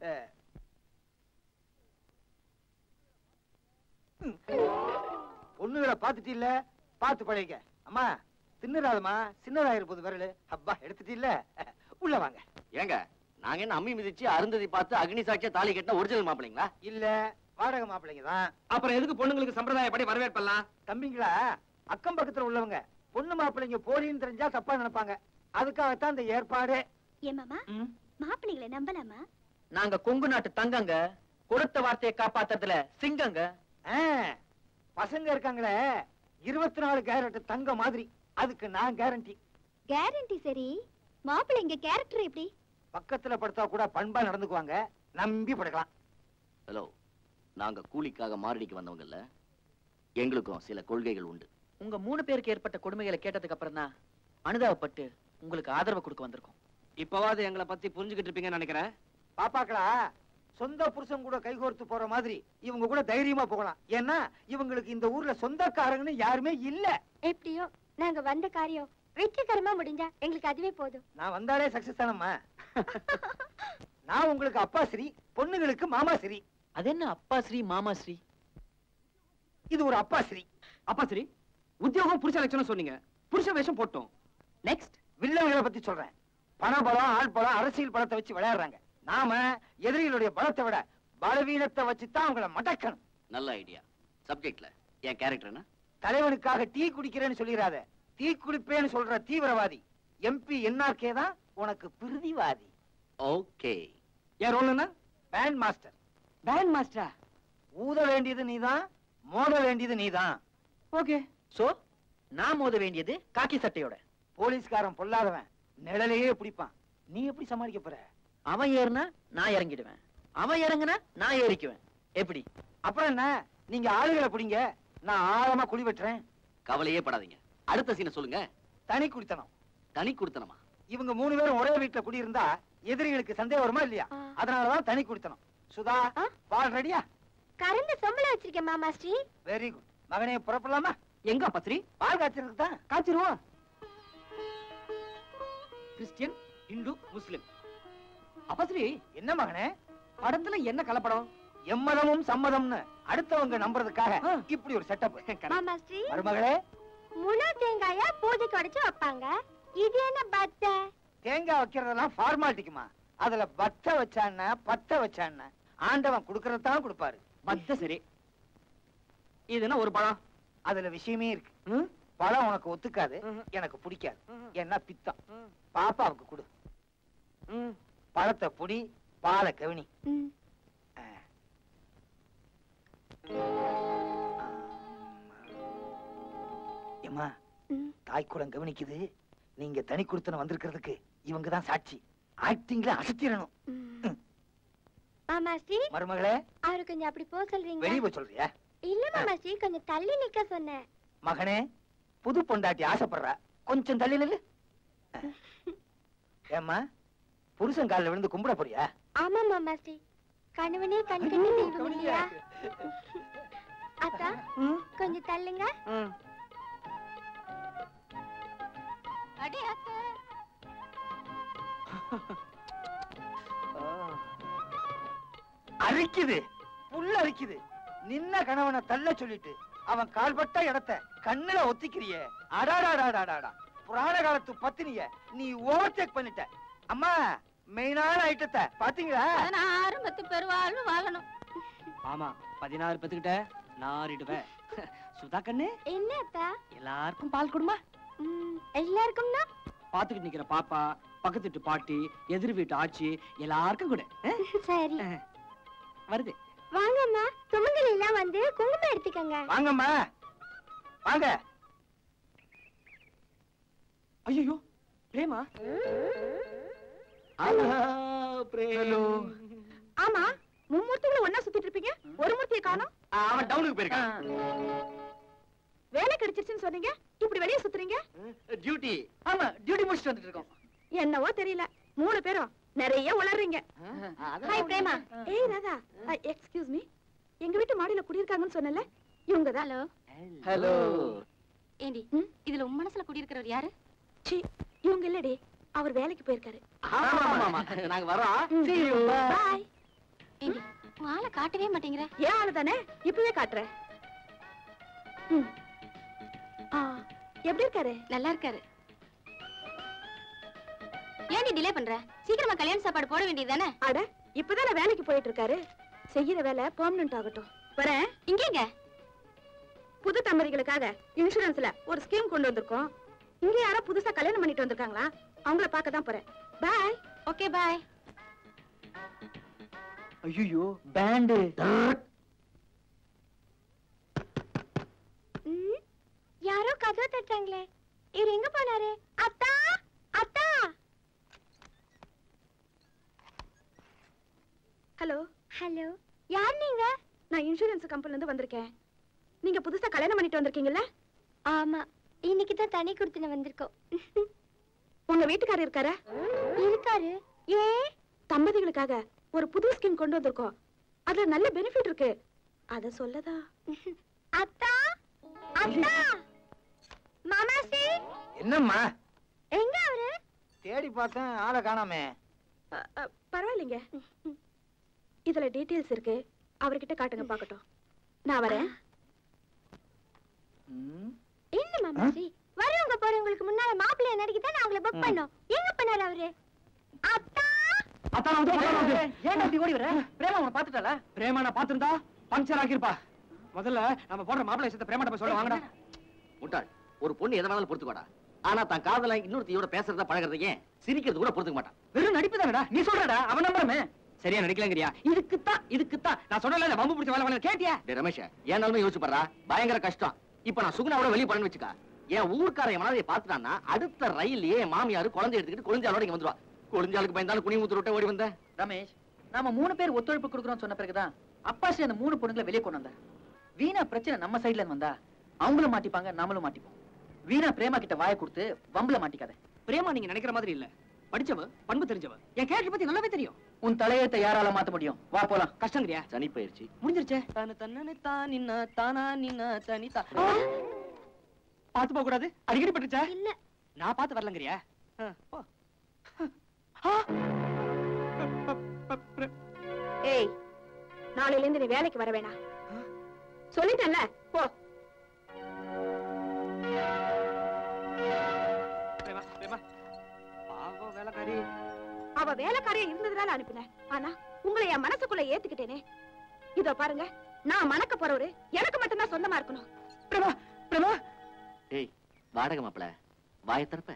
பொண்ணுகளை பாத்துட்டு இல்ல, பாத்து பழைக்க. அம்மா தின்னுறாதம்மா, சின்னதாயிருப்பது விரலு. அப்பா எடுத்துட்டு இல்ல, உள்ள வாங்க. ஏங்க நாங்க என்ன அம்மி மிதிச்சு அருந்ததி பார்த்து அக்னி சாட்சியா தாலி கட்டின ஒரிஜினல் மாப்பிள்ளைங்களா? இல்ல, வாடகை மாப்பிள்ளைங்க தான். அப்புறம் எதுக்கு பொண்ணுங்களுக்கு சம்பிரதாயப்படி வரவேற்பெல்லாம்? தம்பிங்களா, அக்கம் பக்கத்துல உள்ளவங்க பொண்ணு மாப்பிள்ளைங்க போலின்னு தெரிஞ்சா தப்பா நினைப்பாங்க. அதுக்காகத்தான் இந்த ஏற்பாடு. ஏமாமா மாப்பிள்ளைகளை நம்பலாமா? நாங்க கொங்கு நாட்டு தங்கங்க, கொடுத்த வார்த்தையை காப்பாத்துறதுல சிங்கங்க. பசங்க இருக்காங்களே 24 கேரட் தங்க மாதிரி, அதுக்கு நான் கேரண்டி. கேரண்டி சரி, மாப்பிள்ளைங்க கேரக்டர் எப்படி? பக்கத்துல படுத்தா கூட பண்பா நடந்துக்குவாங்க, நம்பி படுக்கலாம். ஹலோ, நாங்க கூலிக்காக மாரடிக்கு வந்தவங்கல்ல, எங்களுக்கும் சில கொள்கைகள் உண்டு. உங்க 3 பேருக்கு ஏற்பட்ட கொடுமைகளை கேட்டதுக்கு அப்புறம் தான் அனுதாபப்பட்டு உங்களுக்கு ஆதரவு கொடுக்க வந்திருக்கோம். இப்பவாது எங்களை பத்தி புரிஞ்சுக்கிட்டு இருப்பீங்கன்னு நினைக்கிறேன். பாப்பாக்களா, சொந்த புருஷன் கூட கைகோர்த்து போற மாதிரி இவங்க கூட தைரியமா போகலாம். ஏன்னா இவங்களுக்கு இந்த ஊர்ல சொந்தக்காரங்கன்னு யாருமே இல்ல. எப்படியோ நாங்க வந்த காரியம் வெற்றிகரமா முடிஞ்சா எங்களுக்கு அதுவே போதும். நான் வந்தாலே சக்சஸ் தானம்மா. நான் உங்களுக்கு அப்பா ஸ்ரீ, பொண்ணுங்களுக்கு மாமா ஸ்ரீ. அது என்ன அப்பா ஸ்ரீ மாமா ஸ்ரீ? இது ஒரு அப்பா ஸ்ரீ. அப்பா சரி, உத்தியோகம் புருஷ லட்சணம் சொன்னீங்க, புருஷ வேஷம் போட்டோம். நெக்ஸ்ட் வில்லங்களை பத்தி சொல்றேன். பணபலம், ஆள் பலம், அரசியல் பலத்தை வச்சு விளையாடுறாங்க. நாம எதிரிகளுடைய பலத்தை விட பலவீனத்தை வச்சுதான் அவங்கள மடக்கணும். நல்ல ஐடியா. சப்ஜெக்ட்ல என் கேரக்டர் என்ன? தலைவனுக்காக டீ குடிக்கிறேன்னு சொல்லிடாத, டீ குடிப்பேன்னு சொல்ற தீவிரவாதி. எம்பி என்ஆர்கே தான் உனக்கு பிரிதிவாதி. ஓகே. என் ரோல் என்ன? Band master. பேண்ட் மாஸ்டரா? ஊத வேண்டியது நீதான், மோத வேண்டியது நீதான். ஓகே. சோ நான் மோத வேண்டியது காக்கி சட்டையோட. போலீஸ்காரன் பொல்லாதவன், நிழலையே பிடிப்பான். நீ எப்படி சமாளிக்க போற? அவன் ஏறுனா நான் இறங்கிடுவேன், அவன் இறங்குனா நான் ஏறிக்குவேன். எப்படி? அப்புறம் என்ன, நீங்க ஆளுகளை பிடிங்க, நான் ஆழமா குழி வெட்டுறேன். கவலையே படாதீங்க. அடுத்த சீனை சொல்லுங்க. தனி குடித்தனம். தனி கொடுத்தனமா? இவங்க 3 பேரும் ஒரே வீட்டுல குடியிருந்தா எதிரிகளுக்கு சந்தேகம் வருமா இல்லையா? அதனாலதான் தனி குடித்தனம். சுதா, பால் ரெடியா? கரண்ட சொம்பல வச்சிருக்கேன் மாமா ஸ்ரீ. Very good. மகனே புறப்படலாமா? எங்க அப்பா சரி? பால் காய்ச்சறதுக்கு தான். காய்ச்சிருவோம். Christian, Hindu, Muslim. அப்பா சரி, என்ன மகனே படத்துல என்ன கலப்படம்? எம்மதமும் சம்மதம்னு அடுத்தவங்க நம்புறதுக்காக இப்படி ஒரு செட்டப். மாமா ஸ்ரீ, மருமகளே, முழு தேங்காயா பூஜைக்கு உடைச்சு வைப்பாங்க, இது என்ன பத்த? தேங்காய் வைக்கிறதெல்லாம் ஃபார்மாலிட்டிக்குமா. அதுல பத்த வச்சான்னா பத்த வச்சான்னா ஆண்டவன் குடுக்கறதான் கொடுப்பாரு. பத்த சரி. இதுனா ஒரு பழம், அதுல விஷயமே இருக்கு. பழம் உனக்கு ஒத்துக்காது, எனக்கு பிடிக்காது. என்ன பித்தம். பாப்பாவுக்கு கொடு. பழத்தை புடி, பாலை கவினி. ஏமா, தாய்க்குடம் கவனிக்குது. நீங்க தனி கொடுத்தன வந்திருக்கிறதுக்கு இவங்கதான் சாட்சி. ஆக்டிங்ல அசத்திரணும். மாமா ஸ்ரீ, மருமகளே, அவரு கொஞ்சம் அப்படி போக சொல்றீங்க? வெளியே போய் சொல்றியா? இல்ல மாமா ஸ்ரீ, கொஞ்சம் தள்ளி நிக்க சொன்னேன். மகனே, புது பொண்டாட்டி ஆசைப்படுறா, கொஞ்சம் தள்ளி நில்லு. ஏம்மா, புருஷன் காலில் விழுந்து கும்பிட போறியா? ஆமா மாமா ஸ்ரீ, கணவனே கண்கட்டி தெய்வம் இல்லையா? அத்தா, கொஞ்சம் தள்ளுங்க. அடே அத்தா. அரிக்குது, புல்ல அரிக்குது. நின்ன கணவனை தள்ள சொல்லிட்டு அவன் கால்பட்ட இடத்த கண்ணுல ஒத்திக்கிறியே. அடாடாடாடாடா, புராண காலத்து பத்தினிய நீ ஓவர்டேக் பண்ணிட்ட. அம்மா, மெயினான ஐட்டத்தை பாத்தீங்களா? 16 பத்து பெருவாழ்வு வாழணும். ஆமா, 16 பெத்துக்கிட்ட நாரிடுவேன். சுதா கண்ணு, என்ன அத்தா? எல்லாருக்கும் பால் கொடுமா. எல்லாருக்கும்னா? பாத்துக்கிட்டு நிக்கிற பாப்பா, பக்கத்து வீட்டு பாட்டி, எதிர் வீட்டு ஆச்சி, எல்லாருக்கும் கூட. சரி, வருது. வாங்கம்மா, சுமங்கலி எல்லாம் வந்து குங்குமம் எடுத்துக்கங்க. வாங்கம்மா, வாங்க. ஐயோ பிரேமா. ஹலோ. ஆமா, மும்மூர்த்திகளை ஒன்னா சுத்திட்டு இருப்பீங்க, ஒரு மூர்த்தியை காணோம். அவன் டவுனுக்கு போயிருக்கான். வேலை கிடைச்சிருச்சுன்னு சொன்னீங்க, இப்படி வெளியே சுத்துறீங்க? டியூட்டி. ஆமா, டியூட்டி முடிச்சுட்டு வந்துட்டு இருக்கோம். என்னவோ தெரியல, 3 பேரும் நிறைய உளறீங்க. ஹாய் பிரேமா. ஏய் ராதா, எக்ஸ்கியூஸ் மீ. எங்க வீட்டு மாடியில குடியிருக்காங்கன்னு சொன்னல, இவங்க தான். ஹலோ. ஹலோ. ஏண்டி, இதுல உன் மனசுல குடியிருக்கிறவர் யாரு? சி, இவங்க இல்லடி, அவர் வேலைக்கு போயிருக்காரு. ஆமா, நாங்க வரோம். See you. பாய். ஏண்டி, உன் ஆளை காட்டவே மாட்டேங்கிற. ஏன் ஆளு தானே, இப்பவே காட்டுறேன். எப்படி இருக்காரு? நல்லா இருக்காரு. ஏண்டி டிலே பண்ற? சீக்கிரமா கல்யாண சாப்பாடு போட வேண்டியதுதானே? அட, இப்பதானே வேலைக்கு போயிட்டு இருக்காரு. செய்யற வேலை பெர்மனன்ட் ஆகட்டும். வரேன். இங்க புது தம்பதிகளுக்காக இன்சூரன்ஸ்ல ஒரு ஸ்கீம் கொண்டு வந்திருக்கோம். இங்க யாரோ புதுசா கல்யாணம் பண்ணிட்டு வந்திருக்காங்களா? அவங்கள பார்க்க தான் போறேன். பாய். Okay bye. ஐயோ, பேண்ட். யாரோ கதவை தட்டுறாங்களே. இவர் எங்க போனாரு? அத்தா, அத்தா. ஹலோ. ஹலோ, யார் நீங்க? நான் இன்சூரன்ஸ் கம்பெனில இருந்து வந்திருக்கேன். நீங்க புதுசா கல்யாணம் பண்ணிட்டு வந்திருக்கீங்கல்ல? ஆமா, இன்னைக்கு தான் தனி கொடுத்துன வந்திருக்கோம். உங்க வீட்டுக்காரர் இருக்காரா? இருக்காரு. ஏ, தம்பதிகளுக்காக ஒரு புது ஸ்கீம் கொண்டு வந்திருக்கோம். அதுல நல்ல பெனிஃபிட் இருக்கு. அத சொல்லதா? அத்தா, அத்தா. மாமாசி. என்னம்மா? எங்க அவரு? தேடி பார்த்தேன், ஆளை காணாமே. பரவாயில்லைங்க. இதுல டீடைல்ஸ் இருக்கு, அவர்கிட்ட காட்டுங்க பார்க்கட்டும். நான் வரேன். என்ன மாமாசி, வரவங்க போறவங்களுக்கு முன்னால மாப்பிள்ளைய நடிக்க தான் அவங்கள புக் பண்ணோம். எங்க பண்ணாரு அவரு? அத்தா, அத்தா நான் வந்து ஏன் அப்படி ஓடி வர? பிரேமா உன்னை பாத்துட்டாளா? பிரேமா நான் பாத்துட்டா பஞ்சர் ஆக்கிருப்பா. முதல்ல நம்ம போடுற மாப்பிள்ளை விஷயத்தை பிரேமாட்ட போய் சொல்ல வாங்கடா. முட்டாள், ஒரு பொண்ணு எதை வேணாலும் பொறுத்துக்கோடா. ஆனா தான் காதல இன்னொருத்தையோட பேசுறத பழகுறத ஏன் சிரிக்கிறது கூட பொறுத்துக்க மாட்டான். வெறும் நடிப்பு தானடா. நீ சொல்றடா, அவன் நம்புறமே. சரியா நடிக்கலங்கறியா? இதுக்குத்தான் நான் சொன்னல, வம்பு பிடிச்ச வேலை வேலை கேட்டியா? டேய் ரமேஷ், ஏனாலுமே யோசிச்சு பாறா, பயங்கர கஷ்டம். இப்ப நான் சுகுணாவோட வெளிய போறேன்னு வெச்சுக்க, என் ஊர்க்காரன் மனதை பார்த்துட்டான்னா அடுத்த ரயிலே மாமியார் குழந்தை எடுத்துக்கிட்டு கொழுஞ்சாலோட இங்க வந்துருவா. கொழுஞ்சாலுக்கு பயந்தாலும் குனி ஊத்து விட்டு ஓடி வந்த. ரமேஷ், நாம 3 பேர் ஒத்துழைப்பு கொடுக்குறோம்னு சொன்ன பிறகுதான் அப்பாசி அந்த 3 பொண்ணுங்களை வெளியே கொண்டு வந்தார். வீணா பிரச்சனை நம்ம சைடுல இருந்து வந்தா அவங்களும் மாட்டிப்பாங்க, நாமளும் மாட்டிப்போம். வீணா பிரேமா கிட்ட வாயை கொடுத்து வம்புல மாட்டிக்காத. பிரேமா நீங்க நினைக்கிற மாதிரி இல்ல. படிச்சவ, பண்பு தெரிஞ்சவ. என் கேரக்டர் பத்தி நல்லாவே தெரியும். உன் தலையத்தை யாரால மாத்த முடியும்? வா போலாம். கஷ்டங்கறியா? சனி பயிற்சி முடிஞ்சிருச்சே. தான தன்னனே தானின்னா தானா நின்னா தனிதா. பாத்து போக கூடாது. அடிக்கடி பட்டுச்சா? இல்ல. நான் பாத்து வரலங்கறியா? போ. ஏய், நாளையில இருந்து நீ வேலைக்கு வர வேணாம். சொல்லிட்டேன்ல, போ. பிரேமா, பிரேமா. பாவம் வேலைக்காரி. அவ வேலைக்காரியா இருந்ததுனால அனுப்பினேன். ஆனா உங்களை என் மனசுக்குள்ள ஏத்துக்கிட்டேனே. இதோ பாருங்க, நான் மணக்க போறவரு எனக்கு மட்டும்தான் சொந்தமா இருக்கணும். பிரேமா, பிரேமா. டேய் வாடகை மாப்பிள, வாயை திறப்ப.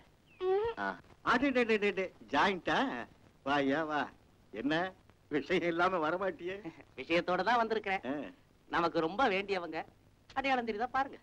ஜாயிண்டா? வாயா வா. என்ன விஷயம் இல்லாம வரமாட்டியே? விஷயத்தோட தான் வந்திருக்கிறேன். நமக்கு ரொம்ப வேண்டியவங்க. அடையாளம் தெரியுதா பாருங்க.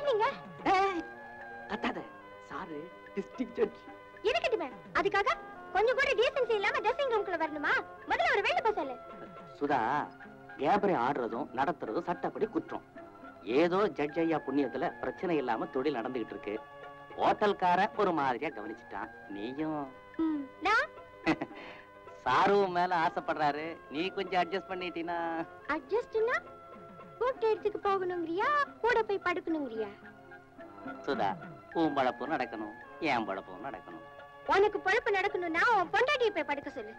கத்துனீங்க? கத்தாத, சாரு டிஸ்ட்ரிக்ட் ஜட்ஜ். இருக்கட்டுமே, அதுக்காக கொஞ்சம் கூட டீசன்சி இல்லாம ட்ரெஸ்ஸிங் ரூம்குள்ள வரணுமா? முதல்ல ஒரு வேலை சொல்லு. சுதா, வியாபாரி ஆடுறதும் நடத்துறதும் சட்டப்படி குற்றம். ஏதோ ஜட்ஜ் ஐயா புண்ணியத்துல பிரச்சனை இல்லாம தொழில் நடந்துகிட்டு இருக்கு. ஹோட்டல்கார ஒரு மாதிரியா கவனிச்சுட்டான். நீயும் நான் சாருவும் மேல ஆசைப்படுறாரு. நீ கொஞ்சம் அட்ஜஸ்ட் பண்ணிட்டீனா? அட்ஜஸ்ட்னா கூட்ட இடத்துக்கு போகணுங்கிறியா, கூட போய் படுக்கணுங்கிறியா? சுதா, உன் பழப்பும் நடக்கணும், என் பழப்பும் நடக்கணும். உனக்கு பொழப்பு நடக்கணும்னா உன் பொண்டாட்டியை போய் படுக்க சொல்லு.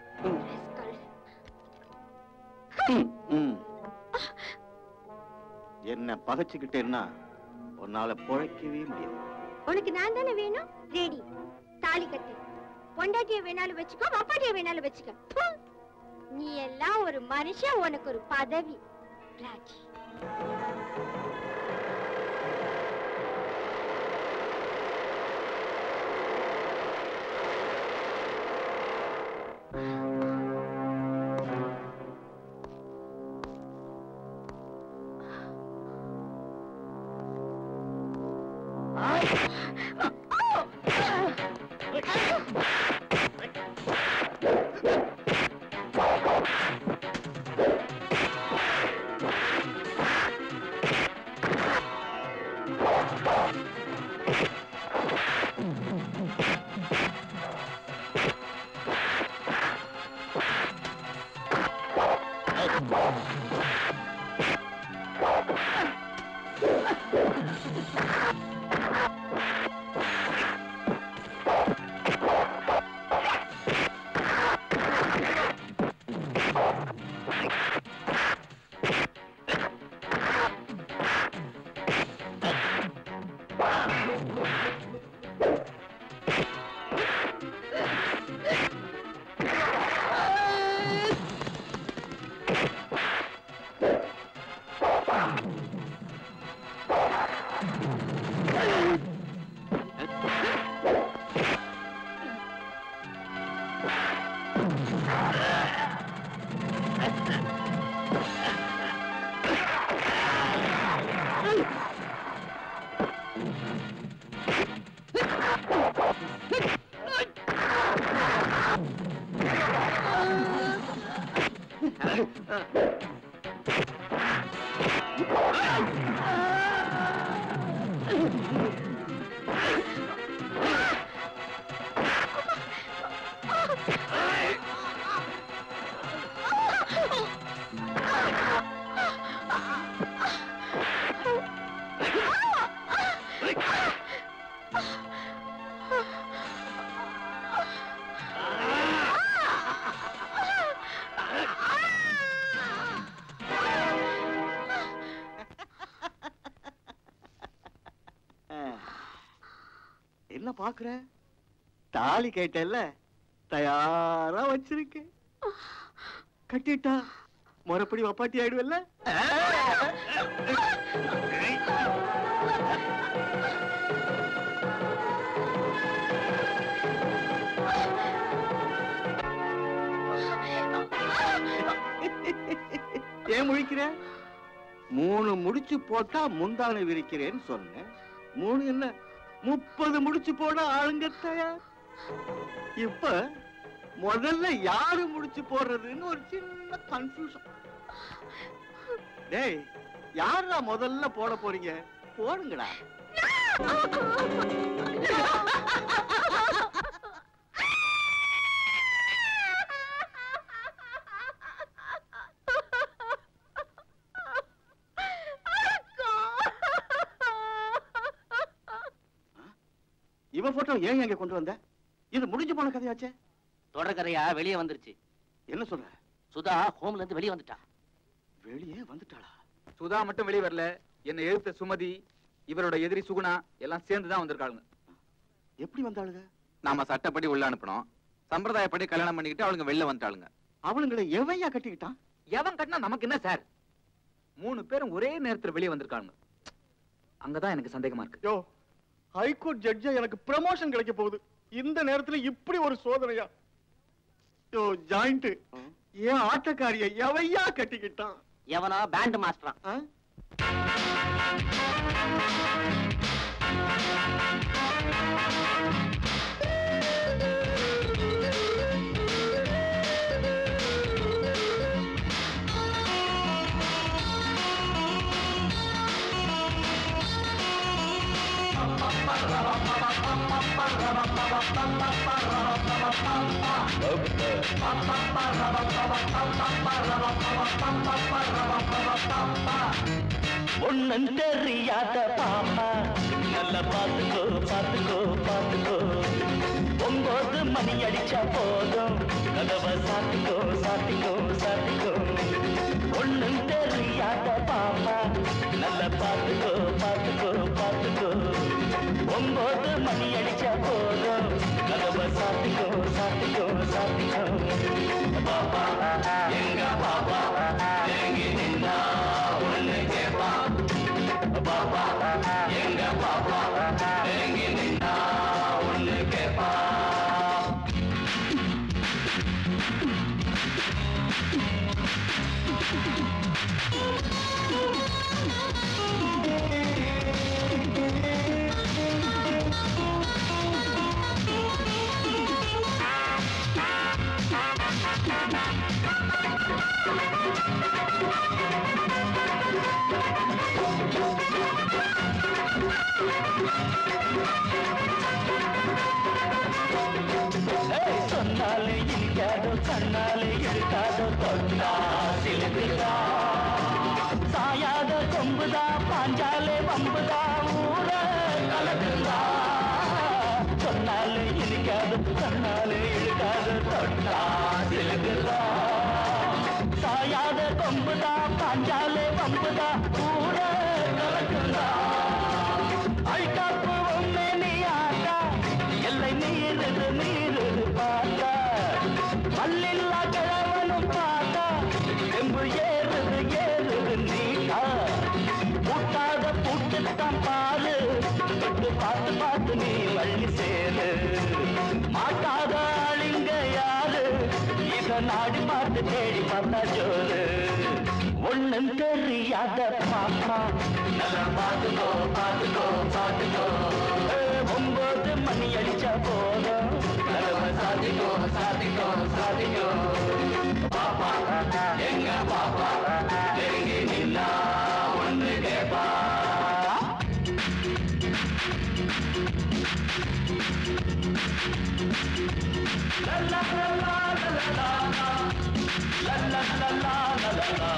என்ன பகைச்சுக்கிட்டேன்னா உன்னால பொழைக்கவே முடியாது. உனக்கு நான் தானே வேணும்? ரெடி, தாலி கட்டு. பொண்டாட்டியை வேணாலும் வச்சுக்கோ, அப்பாட்டியை வேணாலும் வச்சுக்கோ. நீ எல்லாம் ஒரு மனுஷன், உனக்கு ஒரு பதவி. ராஜி, என்ன பாக்குற? தாலி கேட்டல்ல, தயாரா வச்சிருக்கேன். கட்டிட்டா முறைப்படி வப்பாட்டி ஆயிடுவல்ல? ஏன் முழிக்கிற? 3 முடிச்சு போட்டா முந்தானை விரிக்கிறேன்னு சொன்னேன். 3 என்ன 30 முடிச்சு போட ஆளுங்க தயார். இப்ப முதல்ல யாரு முடிச்சு போடுறதுன்னு ஒரு சின்ன கன்ஃபியூஷன். டேய், யாரா முதல்ல போட போறீங்க? போடுங்கடா. இவ போட்டோ ஏன் எங்க கொண்டு வந்த? இது முடிஞ்சு போன கதையாச்சே. தொடர்கதையா வெளியே வந்துருச்சு. என்ன சொல்ற? சுதா ஹோம்ல இருந்து வெளியே வந்துட்டா. வெளியே வந்துட்டாளா? சுதா மட்டும் வெளியே வரல, என்ன எழுத்த சுமதி, இவரோட எதிரி சுகுணா எல்லாம் சேர்ந்துதான் வந்திருக்காளுங்க. எப்படி வந்தாளுங்க? நாம சட்டப்படி உள்ள அனுப்பணும், சம்பிரதாயப்படி கல்யாணம் பண்ணிக்கிட்டு அவளுங்க வெளில வந்துட்டாளுங்க. அவளுங்களை எவையா கட்டிக்கிட்டான்? எவன் கட்டினா நமக்கு என்ன சார்? 3 பேரும் ஒரே நேரத்துல வெளியே வந்திருக்காங்க. அங்கதான் எனக்கு சந்தேகமா இருக்கு. யோ, ஹைகோர்ட் ஜட்ஜா எனக்கு ப்ரமோஷன் கிடைக்க போகுது. இந்த நேரத்துல இப்படி ஒரு சோதனையா? யோ ஜாயிண்ட், ஏன் ஆட்டக்காரிய எவையா கட்டிக்கிட்டான்? எவனோ பேண்ட் மாஸ்டரா? ஆ? ஒண்ணும் தெரியாத பாப்பா நல்லா பாத்துக்கோ பாத்துக்கோ பாத்துக்கோ 9 மணி அடிச்சா போதும் கதவை சாத்திக்கோ சாத்திக்கோ சாத்திக்கோ ஒண்ணும் தெரியாத பாப்பா நல்லா பாத்துக்கோ பாத்துக்கோ பாத்துக்கோ 9 மணி அடிச்சா போதும் கதவை சாத்திக்கோ சாத்திக்கோ சாத்திக்கோ பாப்பா எங்க பாப்பா எங்க நின்னா ஒண்ணு கேப்பா பாப்பா எங்க பாப்பா எங்க நின்னா ஒண்ணு கேப்பா சொன்னாலே இனிக்காதோ கண்ணாலே இழுக்காதோ தொட்டா சிலுக்குதா சாயாத கொம்புதா பாஞ்சாலே வம்புதா ஊர கலக்குதா சொன்னாலே இனிக்காதோ கண்ணாலே இழுக்காதோ தொட்டா சிலுக்குதா சாயாத கொம்புதா பாஞ்சாலே வம்புதா ஊர கலக்குதா அழுக்காப்பு ஒண்ணு நீ ஆட்டா எல்லை நீருது நீருது பார்த்தா பல்லில்லா கிழவனும் பார்த்தா எம்பு ஏறுது ஏறுது நீட்டா பூட்டாத பூட்டுத்தான் பாரு தொட்டு பார்த்து பார்த்து நீ வள்ளி சேரு மாட்டாத ஆளுங்க யாரு இத நாடி பார்த்து தேடி பார்த்தா ஜோரு ஒண்ணும் தெரியாத பாப்பா நல்லா பாத்துக்கோ பாத்துக்கோ பாத்துக்கோ 9 மணி அடிச்சா போதும் கதவை சாத்திக்கோ சாத்திக்கோ சாத்திக்கோ பாப்பா எங்க பாப்பா நெருங்கி நின்னா ஒண்ணு கேப்பா லல்லா லல்லா லல்லா லல்லா லல்லா லல்லா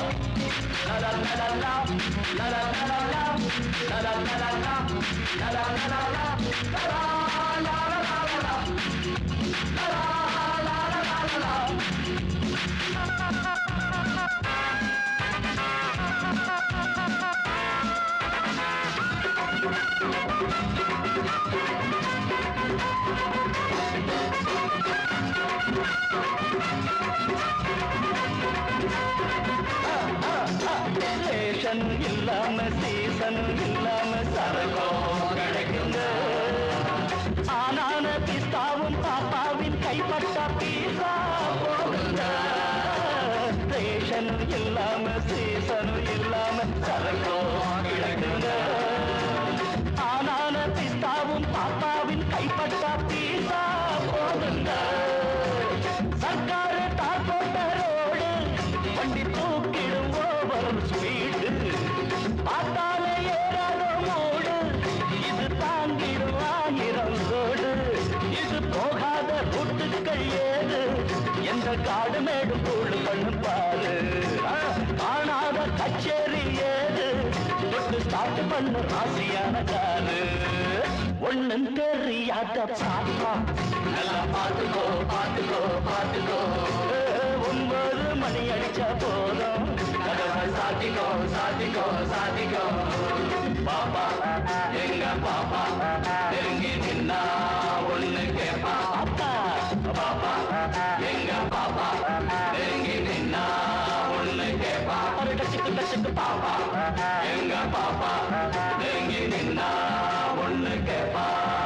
ரேஷன் இல்லாம சீசன் இல்லாம சரகம் கிடைக்குங்க ஆனான பிஸ்தாவும் பாப்பாவின் கைப்பட்ட பீசா போகுங்க ரேஷன் இல்லாம சீசன் இல்லாம சரகம் கிடைக்குங்க ஆனான பிஸ்தாவும் பாப்பாவின் கைப்பட்ட பீசா போகுங்க சர்க்காரு தார் போட்ட ரோடு வண்டி தூக்கிடும் ஓவரும் ஸ்பீடு பார்த்தாலே ஏறாத மூடு இது தாங்கிடும் 1000 ரோடு இது போகாத ரூட்டுக்கள் ஏது எந்த காடு மேடும் கூடு பண்ணும் பாரு காணாத கச்சேரி ஏது தொட்டு ஸ்டார்ட் பண்ணு ராசியான காரு ஒண்ணும் தெரியாத பாப்பா நல்லா பாத்துக்கோ பாத்துக்கோ பாத்துக்கோ 9 மணி அடிச்சா போதும் கதவை சாத்திக்கோ சாத்திக்கோ சாத்திக்கோ பாப்பா எங்க பாப்பா நெருங்கி நின்னா ஒண்ணு கேப்பா அப்பா பாப்பா எங்க பாப்பா நெருங்கி நின்னா ஒண்ணு கேப்பா டச்சுக்கு டச்சுக்கு பாப்பா எங்க பாப்பா நெருங்கி நின்னா ஒண்ணு கேப்பா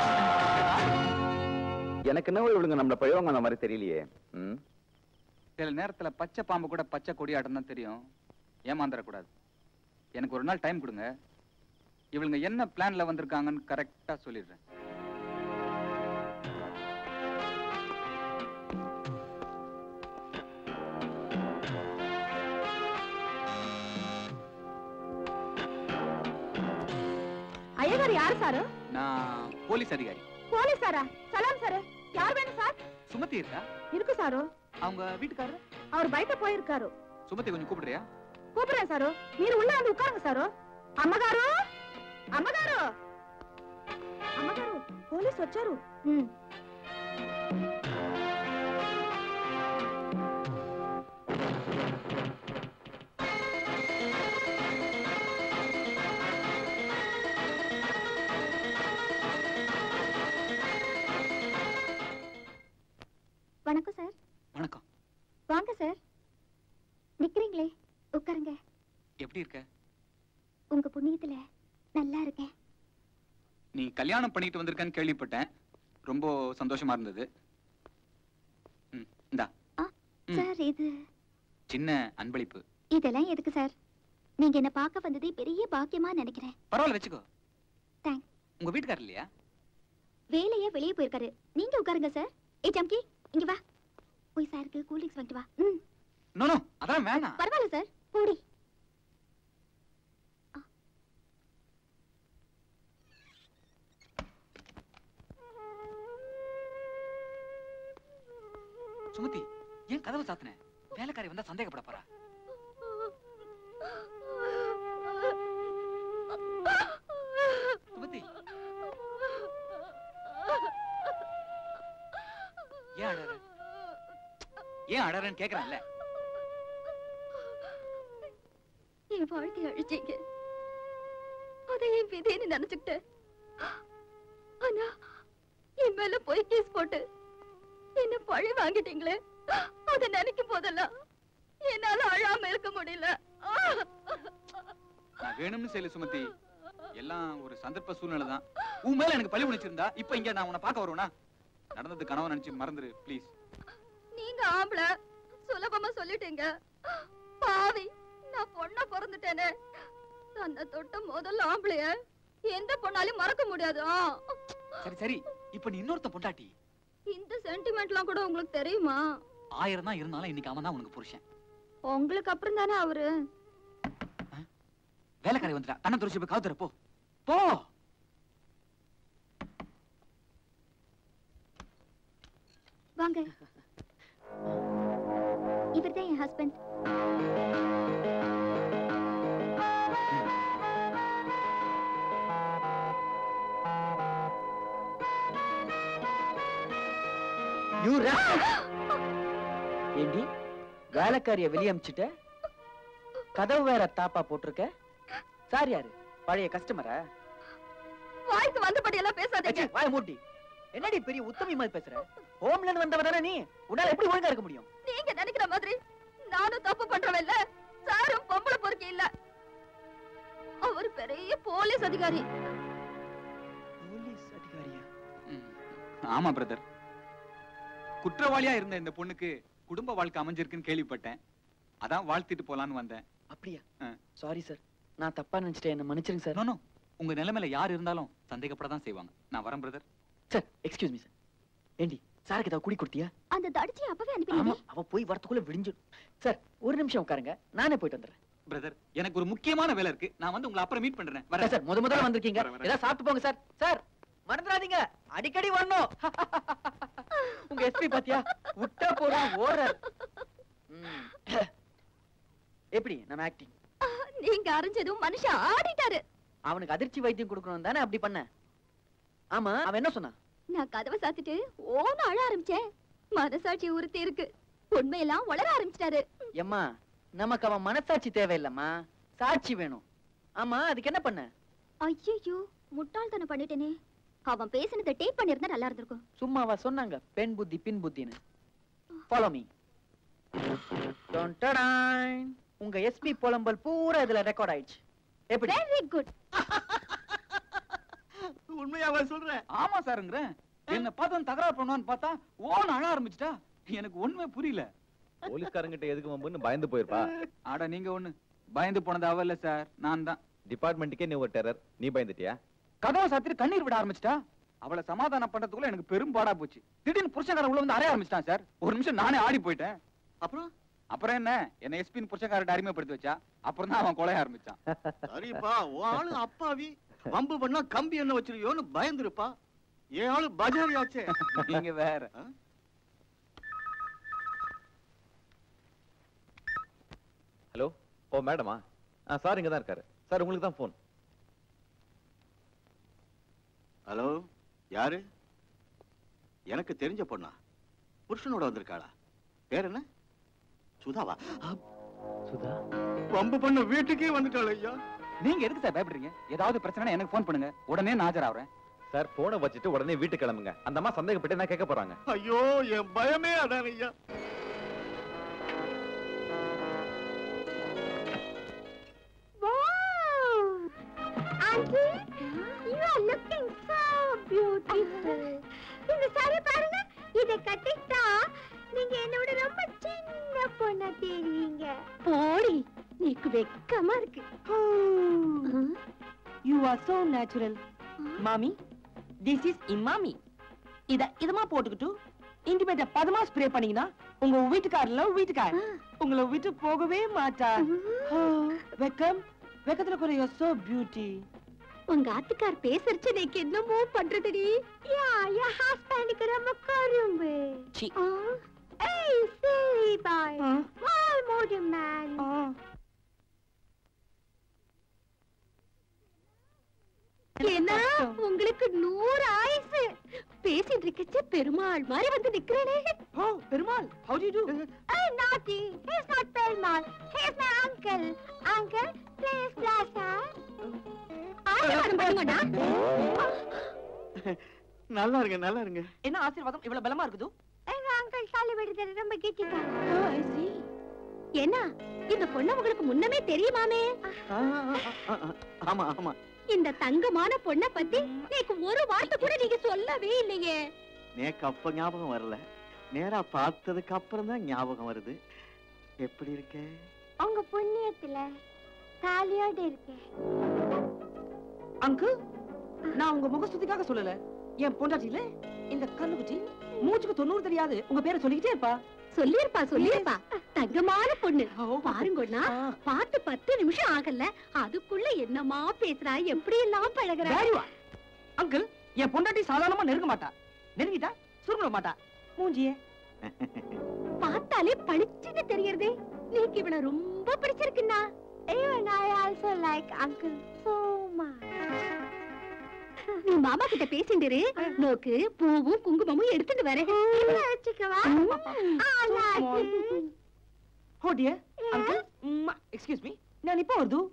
எனக்கு என்ன இவளுங்க நம்மள பழவங்க அந்த மாதிரி தெரியலையே. சில நேரத்துல பச்சை பாம்பு கூட பச்சை கொடியாட்டம் தான் தெரியும். ஏமாந்துடக்கூடாது. எனக்கு ஒரு நாள் டைம் கொடுங்க. இவளுங்க என்ன பிளான்ல வந்திருக்காங்கன்னு கரெக்டா சொல்லிடுறேன். ஐயங்கார் யாரு சாரு? நான் போலீஸ் அதிகாரி. போலீஸாரா? சலாம் சார். யார் வேணும் சார்? சுமதி இருக்கா? இருக்கு சாரு. அவங்க வீட்டுக்காரரு? அவர் பைக்க போயிருக்காரு. சுமதி கொஞ்சம் கூப்பிடுறியா? கூப்பிடுறேன் சாரு. మీరు உள்ள வந்து உட்காருங்க சாரு. అమ్మగారు అమ్మగారు అమ్మగారు పోలీస్ వచ్చారు. வணக்கம் சார். வணக்கம். வாங்க சார். நிக்கிறீங்களே, உட்காருங்க. எப்படி இருக்க? உங்க புண்ணியத்துல நல்லா இருக்கேன். நீ கல்யாணம் பண்ணிட்டு வந்திருக்கன்னு கேள்விப்பட்டேன். ரொம்ப சந்தோஷமா இருந்தது. இந்தா. சார் இது சின்ன அன்பளிப்பு. இதெல்லாம் எதுக்கு சார்? நீங்க என்ன பார்க்க வந்ததே பெரிய பாக்கியமா நினைக்கிறேன். பரவாயில்ல, வச்சுக்கோ. தேங்க்ஸ். உங்க வீட்டுக்காரர் இல்லையா? வேலையா வெளியே போயிருக்காரு. நீங்க உட்காருங்க சார். ஏ ஜம்கி, இங்க வா. போய் சாருக்கு கூல் ட்ரிங்க்ஸ் வாங்கிட்டு வா. நோ நோ, அதெல்லாம் வேணாம். பரவாயில்ல சார், போடி. சுமதி, ஏன் கதவை சாத்தின? வேலைக்காரி வந்தா சந்தேகப்பட போறா. சுமதி, ஏன் அழற? ஏன் அழறன்னு கேக்குறான்ல. என் வாழ்க்கையை அழிச்சீங்க. அதை என் விதைன்னு நினைச்சுக்கிட்டேன். ஆனா என் மேல போய் கேஸ் போட்டு என்ன பழி வாங்கிட்டீங்களே, அதை நினைக்கும் போதெல்லாம் என்னால அழாம இருக்க முடியல. நான் வேணும்னு செய்யல சுமதி, எல்லாம் ஒரு சந்தர்ப்ப சூழ்நிலை தான். உன் மேல எனக்கு பழி உணிச்சிருந்தா இப்ப இங்க நான் உன்னை பார்க்க வருவேனா? நடந்தது கனவு நினைச்சு மறந்துரு ப்ளீஸ். நீங்க ஆம்பளை சுலபமா சொல்லிட்டீங்க. பாவி, நான் பொண்ணா பிறந்துட்டேனே. தன்னை தொட்ட முதல் ஆம்பளைய எந்த பொண்ணாலையும் மறக்க முடியாது. சரி சரி, இப்ப நீ இன்னொருத்த பொண்டாட்டி. இந்த சென்டிமெண்ட்லாம் கூட உங்களுக்கு தெரியுமா? 1000 தான் இருந்தாலும் இன்னைக்கு அவன் தான் உனக்கு புருஷன். உங்களுக்கு அப்புறம் தானே அவரு. வேலைக்காரி வந்துட்டா. கண்ணை துடைச்சு போய் காத்துற போ போ. வாங்க. இவர்தான் என் ஹஸ்பண்ட். ஏண்டி வேலைக்காரிய வெளிய அமிச்சிட்ட? கதவு வேற தாப்பா போட்டிருக்க. சார் யாரு? பழைய கஸ்டமரா? வாய்க்கு வந்தபடி எல்லாம் பேசாதீங்க. வாய மூடி. என்னடி பெரிய உத்தமி மாதிரி பேசுற? ஹோம்ல இருந்து வந்தவ தானே நீ. உன்னால எப்படி ஒழுங்கா இருக்க முடியும்? நீங்க நினைக்கிற மாதிரி நானும் தப்பு பண்றவன் இல்ல. சாரும் பொம்பளை பொறுக்கி இல்ல. அவர் பெரிய போலீஸ் அதிகாரி. போலீஸ் அதிகாரியா? ஆமா பிரதர். குற்றவாளியா இருந்த இந்த பொண்ணுக்கு குடும்ப வாழ்க்கை அமைஞ்சிருக்குன்னு கேள்விப்பட்டேன். அதான் வாழ்த்திட்டு போலான்னு வந்தேன். அப்படியா? சாரி சார், நான் தப்பா நினைச்சிட்டேன், என்ன மன்னிச்சிருங்க சார். நோ, உங்க நிலைமையில யார் இருந்தாலும் சந்தேகப்பட தான் செய்வாங்க. நான் வரேன் brother. Sir, excuse me sir. ஏண்டி சாருக்கு ஏதாவது குடி கொடுத்தியா? அந்த தடிச்சி அப்பவே அனுப்பினீங்க. அவ போய் வரதுக்குள்ள விடிஞ்சிடும். சார், ஒரு நிமிஷம் உட்காருங்க, நானே போயிட்டு வந்துடுறேன். பிரதர், எனக்கு ஒரு முக்கியமான வேலை இருக்கு. நான் வந்து உங்களை அப்புறம் மீட் பண்றேன். வரேன் சார். முதல்ல வந்திருக்கீங்க, ஏதாவது சாப்பிட்டு போங்க சார். சார் மறந்துடாதீங்க, அடிக்கடி வரணும். உங்க எஸ்பி பாத்தியா, விட்டா போறான் ஓடுறார். எப்படி நம்ம ஆக்டிங்? நீங்க அறிஞ்சதும் மனுஷன் ஆடிட்டாரு. அவனுக்கு அதிர்ச்சி வைத்தியம் கொடுக்கணும் தானே அப்படி பண்ண. ஆமா, அவன் என்ன சொன்னான்? நான் கதவை சாத்திட்டு ஓன்னு அழ ஆரம்பிச்சேன். மனசாட்சி உறுத்தி இருக்கு. உண்மையெல்லாம் வளர ஆரம்பிச்சிட்டாரு. எம்மா, நமக்கு அவன் மனசாட்சி தேவையில்லம்மா, சாட்சி வேணும். ஆமா, அதுக்கு என்ன பண்ண? ஐயோ, முட்டாள்தனம் பண்ணிட்டேனே. அவன் பேசினதை டேப் பண்ணிருந்தா நல்லா இருந்திருக்கும். சும்மாவா சொன்னாங்க பெண் புத்தி பின் புத்தின்னு? Follow me. உங்க எஸ்பி புலம்பல் பூரா இதுல ரெக்கார்ட் ஆயிடுச்சு. எப்படி? Very good. உண்மையாவா சொல்றேன்? ஆமா சாருங்கிறேன். என்ன பார்த்து தகராறு பண்ணுவான்னு பார்த்தா ஓன்னு அழ ஆரம்பிச்சிட்டா. எனக்கு ஒண்ணுமே புரியல. போலீஸ்காரங்கிட்ட எதுக்கு வம்புன்னு பயந்து போயிருப்பா. ஆட நீங்க ஒண்ணு பயந்து போனது அவ இல்ல சார், நான் தான். டிபார்ட்மெண்ட்டுக்கே நீ ஒரு டெரர், நீ பயந்துட்டியா? கதவை சாத்திட்டு கண்ணீர் விட ஆரம்பிச்சிட்டா. அவளை சமாதானம் பண்றதுக்குள்ள எனக்கு பெரும் பாடா போச்சு. திடீர்னு புருஷக்காரன் உள்ள வந்து அறைய ஆரம்பிச்சிட்டான் சார். ஒரு நிமிஷம் நானே ஆடி போயிட்டேன். அப்புறம் என்ன, என்ன எஸ்பின் புருஷக்காரன் அடிமைப்படுத்தி வச்சா. அப்புறம் தான் அவன் கொலைய ஆரம்பிச்சான். சரிப்பா, ஆளு அப்பாவி. வம்பு பண்ணா கம்பி என்ன வச்சிருக்கியோன்னு பயந்துருப்பா. என் ஆளு பஜாரி ஆச்சே. நீங்க வேற. ஹலோ, ஓ மேடமா? சார் இங்க தான் இருக்காரு. சார் உங்களுக்கு தான் போன். ஹலோ, யாரு? எனக்கு தெரிஞ்ச பொண்ணா? புருஷனோட வந்திருக்காளா? பேர் என்ன? சுதாவா? சுதா வம்பு பண்ண வீட்டுக்கே வந்துட்டாள் ஐயா. நீங்க எதுக்கு சார் பயப்படுறீங்க? ஏதாவது பிரச்சனை எனக்கு போன் பண்ணுங்க, உடனே நான் ஆஜராகிறேன். சார் போனை வச்சுட்டு உடனே வீட்டுக்கு கிளம்புங்க. அந்த அம்மா சந்தேகப்பட்டு என்ன கேட்க போறாங்க. ஐயோ, என் பயமே அதான் ஐயா. Auntie, you are looking so beautiful. இந்த சாரி பாருங்க, இத கட்டிட்டா நீங்க என்னோட ரொம்ப சின்ன பொண்ணா தெரியுங்க. போடி, நீக்கு வெக்கமா இருக்கு. You are so natural. மாமி, this is இம்மாமி. இதமா போட்டுக்கிட்டு இன்டிமேட்ட பதமா ஸ்ப்ரே பண்ணீங்கன்னா உங்க வீட்டுக்கார் உங்களை விட்டு போகவே மாட்டார். வெக்கத்துல கூட you are so beauty. உங்க ஆத்துக்கார் பேசறச்சு நீக்கு என்னமோ பண்றதுடி. யா ஹஸ்பண்டுக்கு ரொம்ப கரும்பு. சி. ஏய் silly boy. Small modern man. ஏன்னா உங்களுக்கு 100 ஆயுசு. பேசிட்டு இருக்கச்ச பெருமாள் மாதிரி வந்து நிக்கிறேனே. ஓ Perumal, how do you do? Hey naughty, he's not Perumal. He's my uncle. Uncle, please bless us. ஆசீர்வாதம் பண்ணுங்கடா. நல்லா இருங்க, நல்லா இருங்க. என்ன ஆசீர்வாதம் இவ்வளவு பலமா இருக்குது? எங்க அங்கிள் தள்ளி விடுறது ரொம்ப கெட்டிக்காரன். என்ன இந்த பொண்ணு உங்களுக்கு முன்னமே தெரியுமாமே? ஆமா ஆமா. இந்த தங்கமான பொண்ண பத்தி எனக்கு ஒரு வார்த்தை கூட நீங்க சொல்லவே இல்லையே. நேக்கு அப்ப ஞாபகம் வரல, நேரா பார்த்ததுக்கு அப்புறம் தான் ஞாபகம் வருது. எப்படி இருக்க? உங்க புண்ணியத்துல தாலியோட இருக்கேன். அங்கிள், நான் உங்க முகஸ்துதிக்காக சொல்லல. என் பொண்டாட்டில இந்த கண்ணுக்குட்டி மூச்சுக்கு 90 தெரியாது உங்க பேரை சொல்லிக்கிட்டே இருப்பா. சொல்லிருப்பா. தங்கமான பொண்ணு பாருங்கண்ணா. பார்த்து 10 நிமிஷம் ஆகல, அதுக்குள்ள என்னமா பேசுறா, எப்படி எல்லாம் பழகுறா. அங்கிள், என் பொண்டாட்டி சாதாரணமா நெருங்க மாட்டா. நெருங்கிட்டா சுருங்க மாட்டா. மூஞ்சியே பார்த்தாலே பளிச்சுன்னு தெரியறதே. நீக்கு இவள ரொம்ப பிடிச்சிருக்குண்ணா. Even I also like uncle so much. நீ மாமா கிட்ட பேசிண்டிரு. நோக்கு பூவும் குங்குமமும் எடுத்துட்டு வரேன். வச்சுக்கவா? Oh dear, uncle. Excuse me. நான் இப்போ வருது.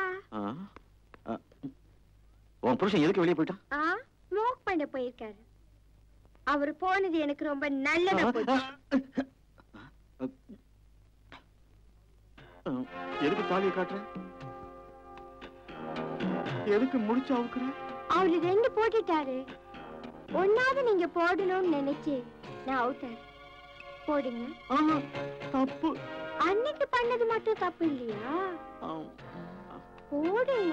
உன் புருஷன் எதுக்கு வெளியே போயிட்டான்? ஸ்மோக் பண்ண போயிருக்காரு. அவர் போனது எனக்கு ரொம்ப நல்லதா போச்சு. எதுக்கு தாலியை காட்டுற? எதுக்கு முடிச்சு அவுக்குற? அவரு 2 போட்டுட்டாரு. ஒன்னாவது நீங்க போடணும்னு நினைச்சு நான் அவுத்தேன். போடுங்க. தப்பு. அன்னைக்கு பண்ணது மட்டும் தப்பு இல்லையா? போடுங்க.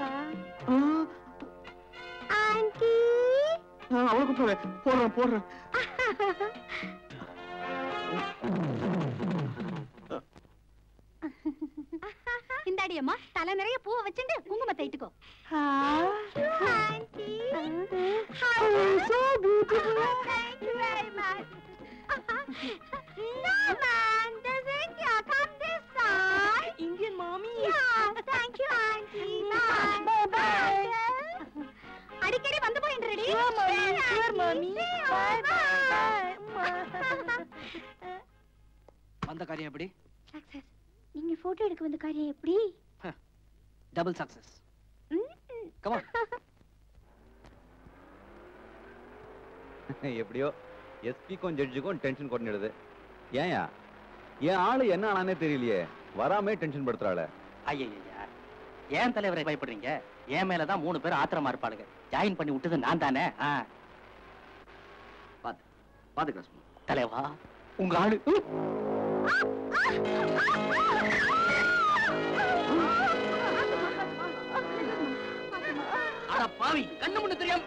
ஆண்டி, அவளுக்கு போடுறேன். இந்தாடி அம்மா, தலை நிறைய பூவை வச்சுட்டு குங்குமத்தை இட்டுக்கோ. Aunty, so beautiful. Thank you very much. No man, doesn't you come this side? Indian mommy. Yeah, thank you auntie. Bye. Bye. அடிக்கடி வந்து போயின்றடி. Sure mommy. Bye bye. வந்த காரியம் எப்படி? சக்சஸ். நீங்க போட்டோ எடுக்க வந்த காரியம் எப்படி? Double success. Come on. எப்படியோ எஸ்பிக்கும் ஜட்ஜுக்கும் டென்ஷன் குறைஞ்சிடுது. ஏன்யா என் ஆளு என்ன ஆனானே தெரியலையே, வராமே டென்ஷன் படுத்துறாள. ஐயா, ஏன் தலைவரை பயப்படுறீங்க? என் மேலதான் 3 பேர் ஆத்திரமா இருப்பாளுங்க. ஜாயின் பண்ணி விட்டது நான் தானே. பாத்து தலைவா, உங்க ஆளு அட பாவி, கண்ணு முன்னு தெரியாம.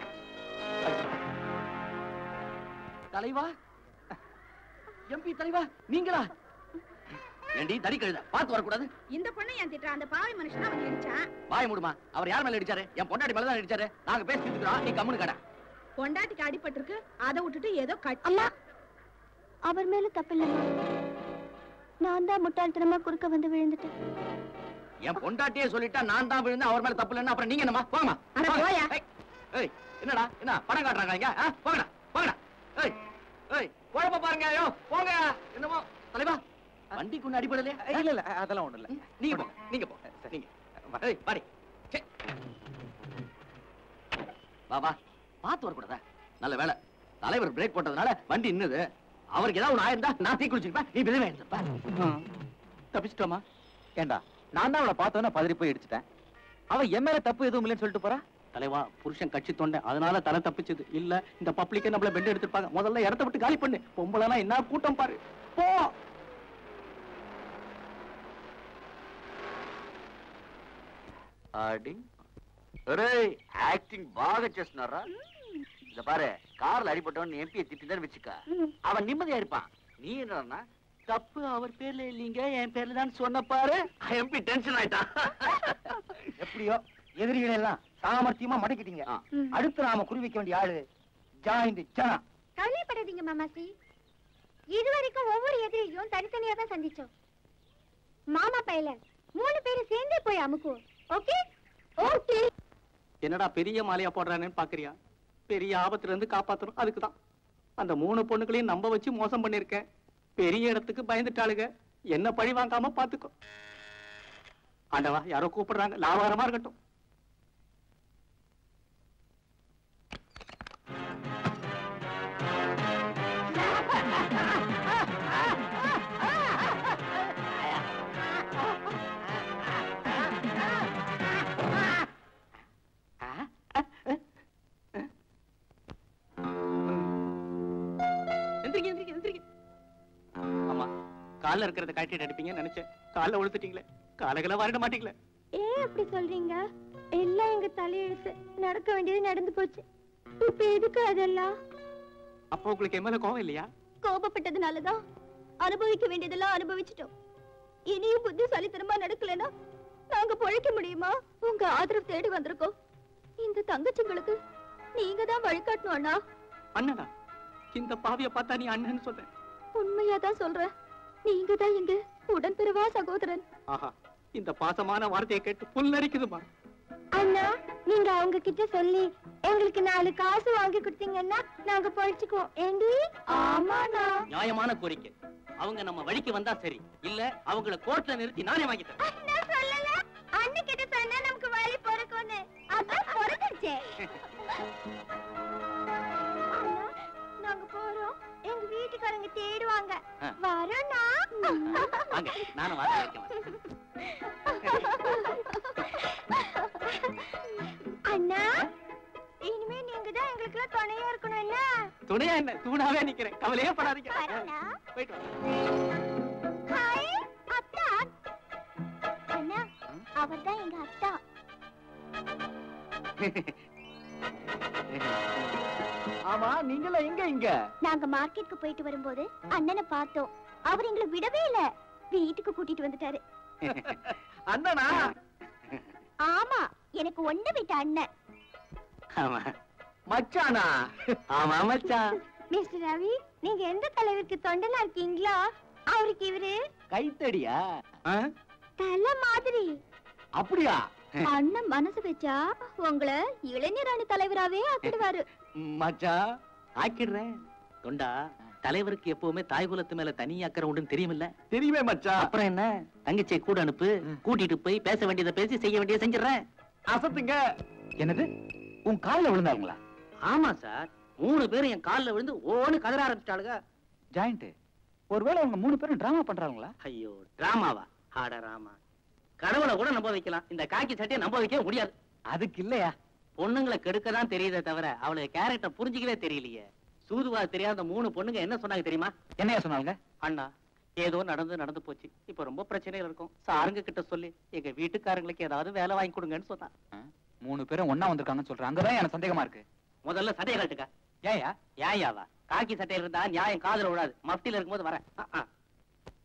தலைவா, எம்பி தலைவா, நீங்களா? ஏண்டி தடி கழுத பார்த்து வரக்கூடாது? இந்த பொண்ணை ஏன் திட்டுற? அந்த பாவி மனுஷன் அவன் அடிச்சான். வாய மூடுமா. அவர் யார் மேல அடிச்சாரு? என் பொண்டாட்டி மேல தான் அடிச்சாரு. நாங்க பேசி தீர்த்துக்கிறோம், நீ கம்முனு கடை. பொண்டாட்டிக்கு அடிபட்டிருக்கு, அதை விட்டுட்டு ஏதோ அம்மா, அவர் மேல தப்பில்லைம்மா. நான் தான் முட்டாள்தனமா குறுக்க வந்து விழுந்துட்டேன். என் பொண்டாட்டியே சொல்லிட்டா நான் தான் விழுந்து அவர் மேல தப்பு இல்லைன்னா அப்புறம் நீங்க என்னமா? போங்கம்மா. அட போயா. ஏய் என்னடா என்ன படம் காட்டுறாங்க இங்க? போங்கடா போங்கடா. ஏய் ஏய் குழப்ப பாருங்க. ஐயோ போங்க. என்னமோ தலைவா வண்டிக்கு ஒண்ணு அடிபடலையா? இல்ல இல்ல அதெல்லாம் ஒண்ணும் இல்ல. நீங்க போங்க நீங்க போங்க நீங்க. ஏய் பாடி. பாபா பார்த்து வரக்கூடாதா? நல்ல வேலை தலைவர் பிரேக் போட்டதுனால வண்டி இன்னது. அவருக்கு ஏதாவது ஒண்ணு ஆயிருந்தா நான் தீ குளிச்சிருப்பேன், நீ விதவே இருப்ப. தப்பிச்சிட்டோமா? ஏண்டா நான் தான் அவளை பார்த்தோன்னா பதறி போய் இடிச்சிட்டேன். அவ என் மேல தப்பு எதுவும் இல்லைன்னு சொல்லிட்டு போறா. தலைவா புருஷன் கட்சி தொண்டை, அதனால தலை தப்பிச்சது இல்ல. இந்த பப்ளிக்கே நம்மள பெண்ட் எடுத்துப்பாங்க. முதல்ல இடத்த விட்டு காலி பண்ணு. பொம்பளைனா என்ன கூட்டம் பாரு. போ. ஆடி ஒரேய் ஆக்டிங் బాగా చేస్తున్నారా? இத பாரு, கார்ல அடிபட்டவன் எம்பியை திட்டிதான் வெச்சுக்க, அவன் நிம்மதியா இருப்பான். நீ என்னன்னா தப்பு அவர் பேர்ல இல்லீங்க என் பேர்ல தான் சொன்ன பாரு. எம்பி டென்ஷன் ஆயிட்டான். எப்படியோ எதிரிகளை எல்லாம் சாமர்த்தியமா மடக்கிட்டீங்க. அடுத்து நாம குறி வைக்க வேண்டிய ஆளு ஜாயிண்ட் ஜனா. கவலைப்படாதீங்க மாமாசி. இதுவரைக்கும் ஒவ்வொரு எதிரியையும் தனித்தனியா தான் சந்திச்சோம். மாமா பையல 3 பேரும் சேர்ந்தே போய் அமுக்குவோம். Okay okay. என்னடா பெரிய மாலையா போடுறானேன்னு பாக்குறியா? பெரிய ஆபத்துல இருந்து காப்பாத்தணும். அதுக்குதான் அந்த 3 பொண்ணுகளையும் நம்ப வச்சு மோசம் பண்ணிருக்கேன். பெரிய இடத்துக்கு பயந்துட்டாளுங்க. என்ன பழி வாங்காம பாத்துக்கோ. ஆண்டவா யாரோ கூப்பிடுறாங்க. லாபகரமா இருக்கட்டும். ஆமா கால்ல இருக்கிறத கட்டிட்டு அடிப்பீங்கன்னு நினைச்சேன். கால்ல உழுத்துட்டீங்களே. காலகளை வாரிட மாட்டீங்களே. ஏன் அப்படி சொல்றீங்க? எல்லாம் எங்க தலையெழுத்து. நடக்க வேண்டியது நடந்து போச்சு. இப்ப எதுக்கு அதெல்லாம்? அப்போ உங்களுக்கு என் மேல கோவம் இல்லையா? கோபப்பட்டதுனாலதான் அனுபவிக்க வேண்டியதெல்லாம் அனுபவிச்சிட்டோம். இனியும் புத்திசாலித்தனமா நடக்கலன்னா நாங்க பொழைக்க முடியுமா? உங்க ஆதரவு தேடி வந்திருக்கோம். இந்த தங்கச்சிங்களுக்கு நீங்க தான் வழிகாட்டணும் அண்ணா. அண்ணனா? இந்த பாவிய பார்த்தா நீ அண்ணன்னு சொல்ற? உண்மையாதான் சொல்றேன். நீங்க தான் எங்க உடன்பிறவா சகோதரன். ஆஹா, இந்த பாசமான வார்த்தையை கேட்டு புல் நரிக்குதுமா. அண்ணா, நீங்க அவங்க கிட்ட சொல்லி எங்களுக்கு 4 காசு வாங்கி கொடுத்தீங்கன்னா நாங்க பொழைச்சுக்குவோம். ஏண்டி? ஆமாண்ணா. நியாயமான கோரிக்கை. அவங்க நம்ம வழிக்கு வந்தா சரி, இல்ல அவங்கள கோர்ட்ல நிறுத்தி நானே வாங்கி தரேன். அண்ணா சொல்லல. அண்ணி கிட்ட சொன்னா நமக்கு வழி பொறுக்கும்னு. அதான் பொறுத்துச்சே. நாங்க போறோம். எங்க வீட்டுக்காரங்க தேடுவாங்க. வரோண்ணா. வாங்க, நானும் வாங்க வைக்கிறேன். அண்ணா, இனிமே நீங்க தான் எங்களுக்கு துணையா இருக்கணும். என்ன துணையா? என்ன தூணாவே நிக்கிறேன். கவலையே படாதீங்க. போயிட்டு ஹாய் அத்தா. அண்ணா, அவர்தான் எங்க அத்தா. ஆமா, நீங்களா எங்க இங்க? நாங்க மார்க்கெட்டுக்கு போயிட்டு வரும்போது அண்ணனை பார்த்தோம். அவர் எங்களை விடவே இல்ல. வீட்டுக்கு கூட்டிட்டு வந்துட்டாரு. அண்ணனா? ஆமா, எனக்கு ஒண்ணு விட்ட அண்ணன். ஆமா மச்சானா? ஆமா மச்சான். மிஸ்டர் ரவி, நீங்க எந்த தலைவருக்கு தொண்டனா இருக்கீங்களோ அவருக்கு இவரு கைத்தடியா? தலை மாதிரி. அப்படியா? அண்ணன் மனசு வச்சா உங்களை இளைஞர் அணி தலைவராவே ஆக்கிடுவாரு. மச்சான் ஆக்கிடுறேன். தொண்டா, தலைவருக்கு எப்பவுமே தாய் குலத்து மேல தனி அக்கறை உண்டுன்னு தெரியுமில்ல? தெரியுமே மச்சான். அப்புறம் என்ன, தங்கச்சியை கூட அனுப்பு. கூட்டிட்டு போய் பேச வேண்டியதை பேசி செய்ய வேண்டியதை செஞ்சிடறேன். அசத்துங்க. என்னது? உன் கால்ல விழுந்தாங்களா? ஆமா சார், 3 பேரும் என் கால்ல விழுந்து ஓன்னு கதற ஆரம்பிச்சிட்டாளுங்க. ஜாயிண்ட், ஒருவேளை அவங்க 3 பேரும் டிராமா பண்றாங்களா? ஐயோ, டிராமாவா? ஆட ராமா, கடவுளை கூட நம்ப வைக்கலாம், இந்த காக்கி சட்டையை நம்ப வைக்க முடியாது. அதுக்கு இல்லையா, பொண்ணுங்களை கெடுக்கதான் தெரியுதே தவிர அவளுக்கு கேரக்டர் புரிஞ்சிக்கவே தெரியலையே. சூதுவா தெரியாத 3 பொண்ணுங்க என்ன சொன்னாங்க தெரியுமா? என்னையா சொன்னாங்க? அண்ணா, ஏதோ நடந்து போச்சு, இப்ப ரொம்ப பிரச்சனைகள் இருக்கும், சாருங்க கிட்ட சொல்லி எங்க வீட்டுக்காரங்களுக்கு ஏதாவது வேலை வாங்கி கொடுங்கன்னு சொன்னான். 3 பேரும் ஒண்ணா வந்திருக்காங்கன்னு சொல்றேன். அங்கதான் எனக்கு சந்தேகமா இருக்கு. முதல்ல சட்டையை கட்டுக்க. ஏயா? ஏயாவா? காக்கி சட்டையில இருந்தா நியாயம் காதுல விடாது. மஃப்டில இருக்கும்போது வரேன்.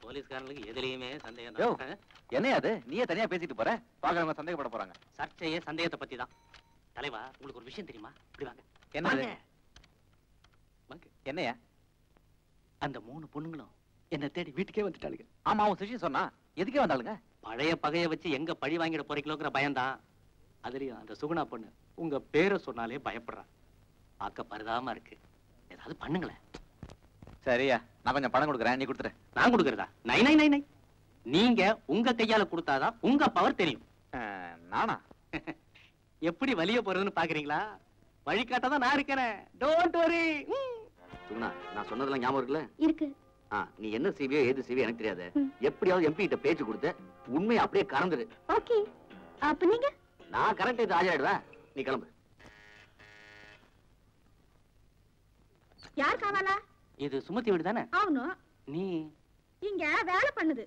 போலீஸ்காரங்களுக்கு எதுலயுமே சந்தேகம் யோ. தான். என்னையா அது நீயே தனியா பேசிட்டு போற பாக்குறவங்க சந்தேகப்பட போறாங்க. சர்ச்சையே சந்தேகத்தை பத்தி தான். தலைவா, உங்களுக்கு ஒரு விஷயம் தெரியுமா? இப்படி வாங்க. என்னது? வாங்க. வாங்க. என்னையா? அந்த 3 பொண்ணுங்களும் என்ன தேடி வீட்டுக்கே வந்துட்டாளுங்க. ஆமா, அவன் சிஷி சொன்னா எதுக்கே வந்தாளுங்க? பழைய பகையை வச்சு எங்க பழி வாங்கிட போறீங்களோங்கிற பயம்தான். அதுலயும் அந்த சுகுணா பொண்ணு உங்க பேரை சொன்னாலே பயப்படுறா. பார்க்க பரிதாபமா இருக்கு. ஏதாவது பண்ணுங்களேன். சரியா, நான் கொஞ்சம் பணம் கொடுக்குறேன், நீ கொடுத்துரு. நான் கொடுக்கறதா? நை நை நை நை. நீங்க உங்க கையால கொடுத்தாதான் உங்க பவர் தெரியும். நானா? எப்படி வலிய போறதுன்னு பாக்குறீங்களா? வழிகாட்டதான் நான் இருக்கிறேன். Don't worry. சுகுணா, நான் சொன்னதெல்லாம் ஞாபகம் இருக்குல்ல? இருக்கு. நீ என்ன செய்வியோ ஏது செய்வியோ எனக்கு தெரியாது. ம். எப்படியாவது எம்பி கிட்ட பேச்சு கொடுத்து உண்மையை அப்படியே கறந்துரு. ஓகே. அப்ப நீங்க நான் கரெக்டா இது ஆஜராயிடுவேன். நீ கிளம்பு. யார் காவாலா? இது சுமதி வீடு தானே? అవును. நீ இங்க வேலை பண்ணுது.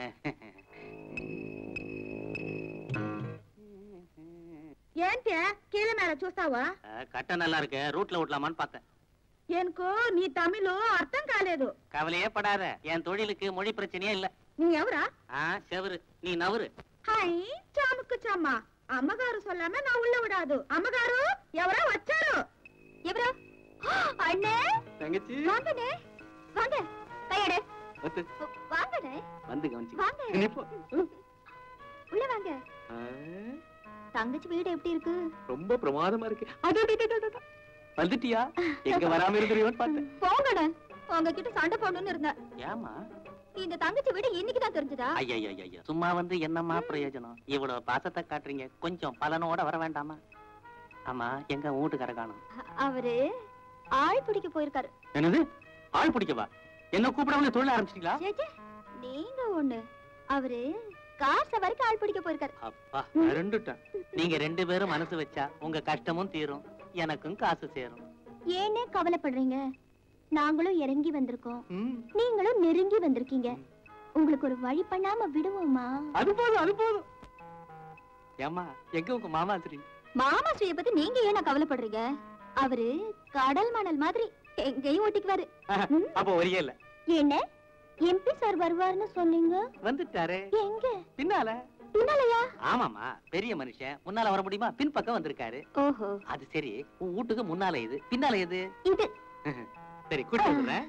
ఏంటి కీళ్ళ మేల చూస్తావా? கட்ட நல்லா இருக்கு. ரூட்ல விடலாமான்னு பார்த்தேன். எனக்கு నీ తమిళ అర్థం కాలేదు. கவலையே படாத. என் தொழிலுக்கு மொழி பிரச்சனையே இல்ல. నీ ఎవరా? செவரு. நீ நவரு. హాయ్ చాముక్కు చామ్మ. అమ్మగారు சொல்லாம நான் உள்ள விடாது. అమ్మగారు ఎవరో వచ్చారు. ఎవరు? அண்ணே, தங்கச்சி வாங்கண்ணே. வாங்க. கையெடு. வந்து வாங்கண்ணே. வந்து கவனிச்சு. வாங்க. நீ போ. உள்ள வாங்க. தங்கச்சி வீடு எப்படி இருக்கு? ரொம்ப பிரமாதமா இருக்கு. வந்துட்டியா? எங்க வராம இருந்துருவோன்னு பார்த்தேன். போங்கண்ணே. உங்ககிட்ட சண்டை போடணும்னு இருந்தேன். ஏமா? இந்த தங்கச்சி வீடு இன்னைக்கு தான் தெரிஞ்சதா? ஐயா சும்மா வந்து என்னம்மா பிரயோஜனம்? இவ்வளவு பாசத்தை காட்டுறீங்க, கொஞ்சம் பலனோட வர வேண்டாமா? ஆமா, எங்க வீட்டுக்கார காணும்? அவரு ஆள் பிடிக்க போயிருக்காரு. என்னது? ஆள் பிடிக்கவா? என்ன கூப்பிடாமலே தொழில் ஆரம்பிச்சிட்டீங்களா? சேச்சே, நீங்க ஒண்ணு. அவரு கார் சவாரிக்கு ஆள் பிடிக்க போயிருக்காரு. அப்பா, ரெண்டுட்டேன். நீங்க 2 பேரும் மனசு வச்சா உங்க கஷ்டமும் தீரும், எனக்கும் காசு சேரும். ஏனே கவலைப்படுறீங்க? நாங்களும் இறங்கி வந்திருக்கோம், ம், நீங்களும் நெருங்கி வந்திருக்கீங்க. உங்களுக்கு ஒரு வழி பண்ணாம விடுவோமா? அது போதும், அது போதும். ஏமா, எங்க உங்க மாமா தெரியும்? மாமா ஸ்ரீய பத்தி நீங்க ஏன கவலைப்படுறீங்க? அவரு கடல் மணல் மாதிரி எங்கேயும் ஒட்டிக்குவாரு. ம். அப்ப ஒரே இல்ல. என்ன எம்பி சார் வருவாருன்னு சொன்னீங்க? வந்துட்டாரு. எங்க? பின்னால. பின்னாலயா? ஆமாமா, பெரிய மனுஷன். முன்னால வர முடியுமா? பின் பக்கம் வந்திருக்காரு. ஓஹோ, அது சரி, உன் வீட்டுக்கு முன்னால இது, பின்னால எது? இது. சரி, கூட்டி வந்துடுறேன்.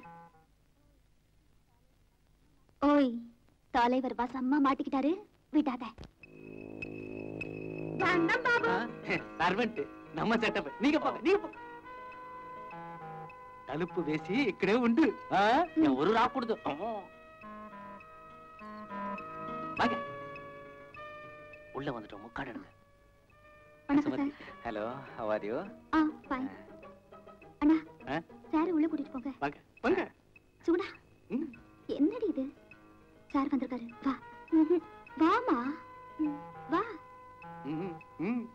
ஓய், தலைவர் பாஸ் அம்மா மாட்டிக்கிட்டாரு, விடாத. வந்தம் பாபு. சர்வெண்ட் நம்ம செட்டப். நீங்க போங்க, நீங்க போங்க. தலுப்பு வேசி இக்கடே உண்டு. ஒரு ராப் கொடுத்து வாங்க. உள்ள வந்துட்டோம், முக்காடுங்க. வணக்கம் sir. Hello, how are you? Fine. அண்ணா, ஆ? சார் உள்ள கூட்டிட்டு போங்க. வாங்க வாங்க. சுகுணா, ம். என்னடி இது? சார் வந்திருக்காரு. வா. வாமா. வா. ம், ம்.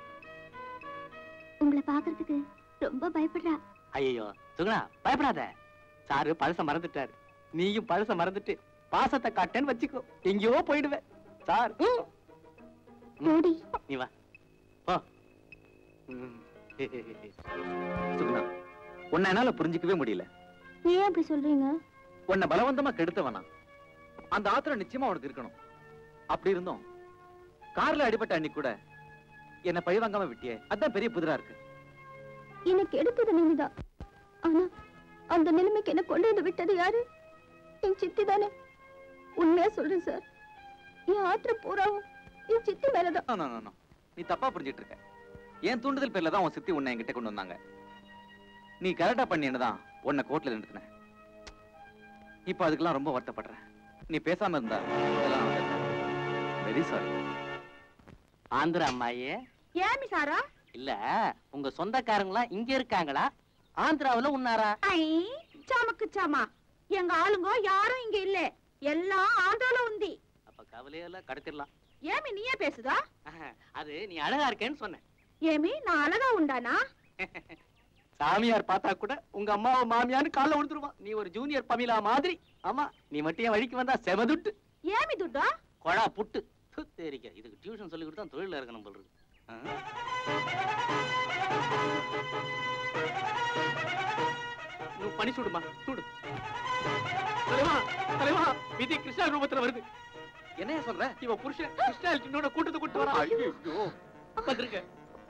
உங்களை பாக்குறதுக்கு ரொம்ப பயப்படுறா. ஐயோ சுகுணா, பயப்படாத. சாரு பழச மறந்துட்டாரு. நீயும் பழச மறந்துட்டு பாசத்தை காட்டேன்னு வச்சுக்கோ, எங்கேயோ போயிடுவேன். சார் ஓடி. நீ வா போ. ம். சுகுணா, உன்னை என்னால புரிஞ்சுக்கவே முடியல. ஏன் அப்படி சொல்றீங்க? உன்னை பலவந்தமா கெடுத்தவனா? அந்த ஆத்திரம் நிச்சயமா உனக்கு இருக்கணும். அப்படி இருந்தோம் கார்ல அடிபட்ட அன்னைக்கு கூட என்ன பழி வாங்காம விட்டியே, அதான் பெரிய புதிரா இருக்கு. எனக்கு எடுத்தது நீங்கதான். ஆனா அந்த நிலைமைக்கு என்ன கொண்டு வந்து விட்டது யாரு? என் சித்தி தானே. உண்மையா சொல்றேன் சார், என் ஆத்திரம் பூராவும் என் சித்தி மேலதான். No, no, no, no. நீ தப்பா புரிஞ்சிட்டு இருக்க. என் தூண்டுதல் பேர்ல தான் உன் சித்தி உன்னை என்கிட்ட கொண்டு வந்தாங்க. நீ கரெக்டா பண்ணினதான் உன்னை கோர்ட்ல நிறுத்தின. இப்ப அதுக்கெல்லாம் ரொம்ப வருத்தப்படுறேன். நீ பேசாம இருந்தா வெரி சாரி. ஆந்திரா அம்மாயே. ஏமி சாரா? இல்ல, உங்க சொந்தக்காரங்களா இங்க இருக்காங்களா, ஆந்திராவுல உன்னாரா? ஐ చామక్కు చాமா, எங்க ஆளுங்க யாரும் இங்க இல்ல, எல்லாம் ஆந்திரால உந்தி. அப்ப கவலையில கடத்திடலாம். ஏமி நீயே பேசுதா? அது நீ அழகா இருக்கேன்னு சொன்னேன். ஏமி நான் அழகா உண்டானா? சாமியார் பார்த்தா கூட உங்க அம்மாவை மாமியான்னு கால்ல விழுந்துருவான். நீ ஒரு ஜூனியர் பமிலா மாதிரி. ஆமா, நீ மட்டும் என் வழிக்கு வந்தா செமதுட்டு. ஏமி துட்டா? கொழா புட்டு. தெரிக்க, இதுக்கு டியூஷன் சொல்லி கொடுத்தா தொழில இருக்கணும் போல் இருக்கு. பனி சுடுமா சுடு. தலைவா தலைவா விதி கிருஷ்ணா ரூபத்துல வருது. என்னைய சொல்ற? இவன் புருஷன் கிருஷ்ணாலிட்டினோட கூட்டத்தை கூட்டு வரா. ஐயோ வந்துருங்க.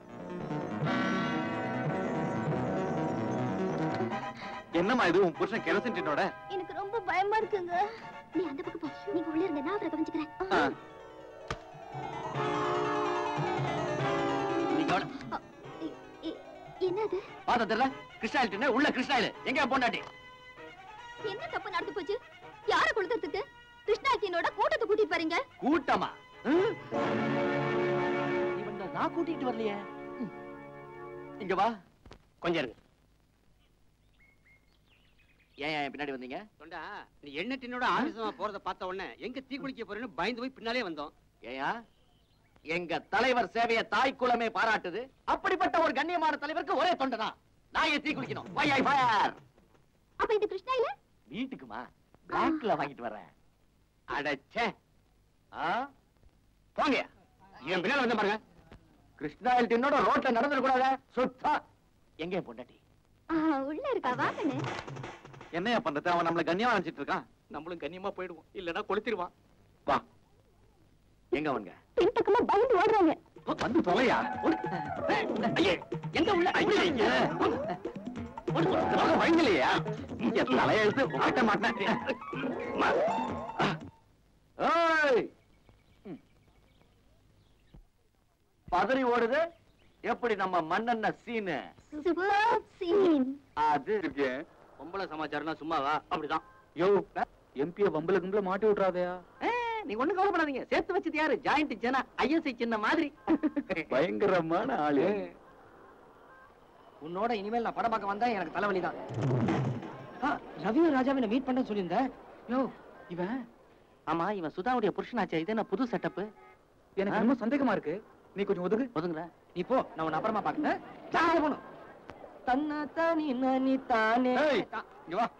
என்னம்மா இது உன் புருஷன் கெரசின்டோட? எனக்கு ரொம்ப பயமா இருக்குங்க. நீ அந்த பக்கம் போ, நீங்க உள்ள இருங்க, நான் அவரை கவனிச்சுக்கிறேன். என்னது பாத்தல கிருஷ்ணாயில்ட்டு உள்ள கிருஷ்ணாயில் எங்க பொண்டாட்டி? என்ன தப்பு நடந்து போச்சு? யார கொளுத்துறதுக்கு கிருஷ்ணாத்தினோட கூட்டத்தை கூட்டிட்டு வரீங்க? கூட்டமா? இவன் நான் கூட்டிட்டு வரலையே. இங்க வா கொஞ்சம் இருங்க. ஏன் பின்னாடி வந்தீங்க? தொண்டா, நீ எண்ணெட்டினோட ஆபீசமா போறத பார்த்த உடனே எங்க தீ குளிக்க போறேன்னு பயந்து போய் பின்னாலே வந்தோம். ஏயா எங்க தலைவர் சேவையை தாய் குலமே பாராட்டுது. அப்படிப்பட்ட ஒரு கண்ணியமான தலைவருக்கு ஒரே தொண்டனா நான் ஏன் தீ குளிக்கணும்? அப்ப இது கிருஷ்ணா இல்ல? வீட்டுக்குமா பிளாக்ல வாங்கிட்டு வரேன். அடச்சே போங்க. என் பின்னால வந்து பாருங்க. கிருஷ்ணாயில்ட்டினோட ரோட்ல நடந்துட கூடாத. சுத்தா எங்க பொண்டாட்டி? உள்ள இருக்கா, வாங்கன்னு. என்னையா பண்றது? அவன் நம்மள கண்ணியமா நினைச்சிட்டு இருக்கான். நம்மளும் கண்ணியமா போயிடுவோம், இல்லன்னா கொளுத்திடுவான். வா. எங்க அவங்க? பின்பக்கமா பயந்து ஓடுறாங்க. வந்து தொலையா. எங்க உள்ள? பயங்கலையா? தலையெழுத்து மாட்ட மாட்டேன். பதறி ஓடுது. எப்படி நம்ம மண்ணெண்ண சீனு? Super scene. அது இருக்கு. பொம்பளை சமாச்சாரம்னா சும்மாவா? அப்படிதான். யோ எம்பிய வம்பல கும்பல மாட்டி விட்டுறாதயா. நீங்க ஒண்ணு கவலைப்படாதீங்க. சேர்த்து வச்சது யாரு? ஜாயிண்ட் ஜனா ஐஎஸ்ஐ சின்ன மாதிரி. பயங்கரமான ஆளு. உன்னோட இனிமேல் நான் படம் பார்க்க வந்தா எனக்கு தலைவலிதான். ரவியும் ராஜாவை மீட் பண்ண சொல்லியிருந்தேன். யோ இவன் ஆமா இவன் சுதாவுடைய புருஷனாச்சே. இது என்ன புது செட்டப்? எனக்கு ரொம்ப சந்தேகமா இருக்கு. நீ கொஞ்சம் ஒதுங்குற. நீ போ, நான் உன்னை அப்புறமா பாக்குறேன். ஜாலியா போணும். தன்னா தானி நானி தானே. இங்க வா.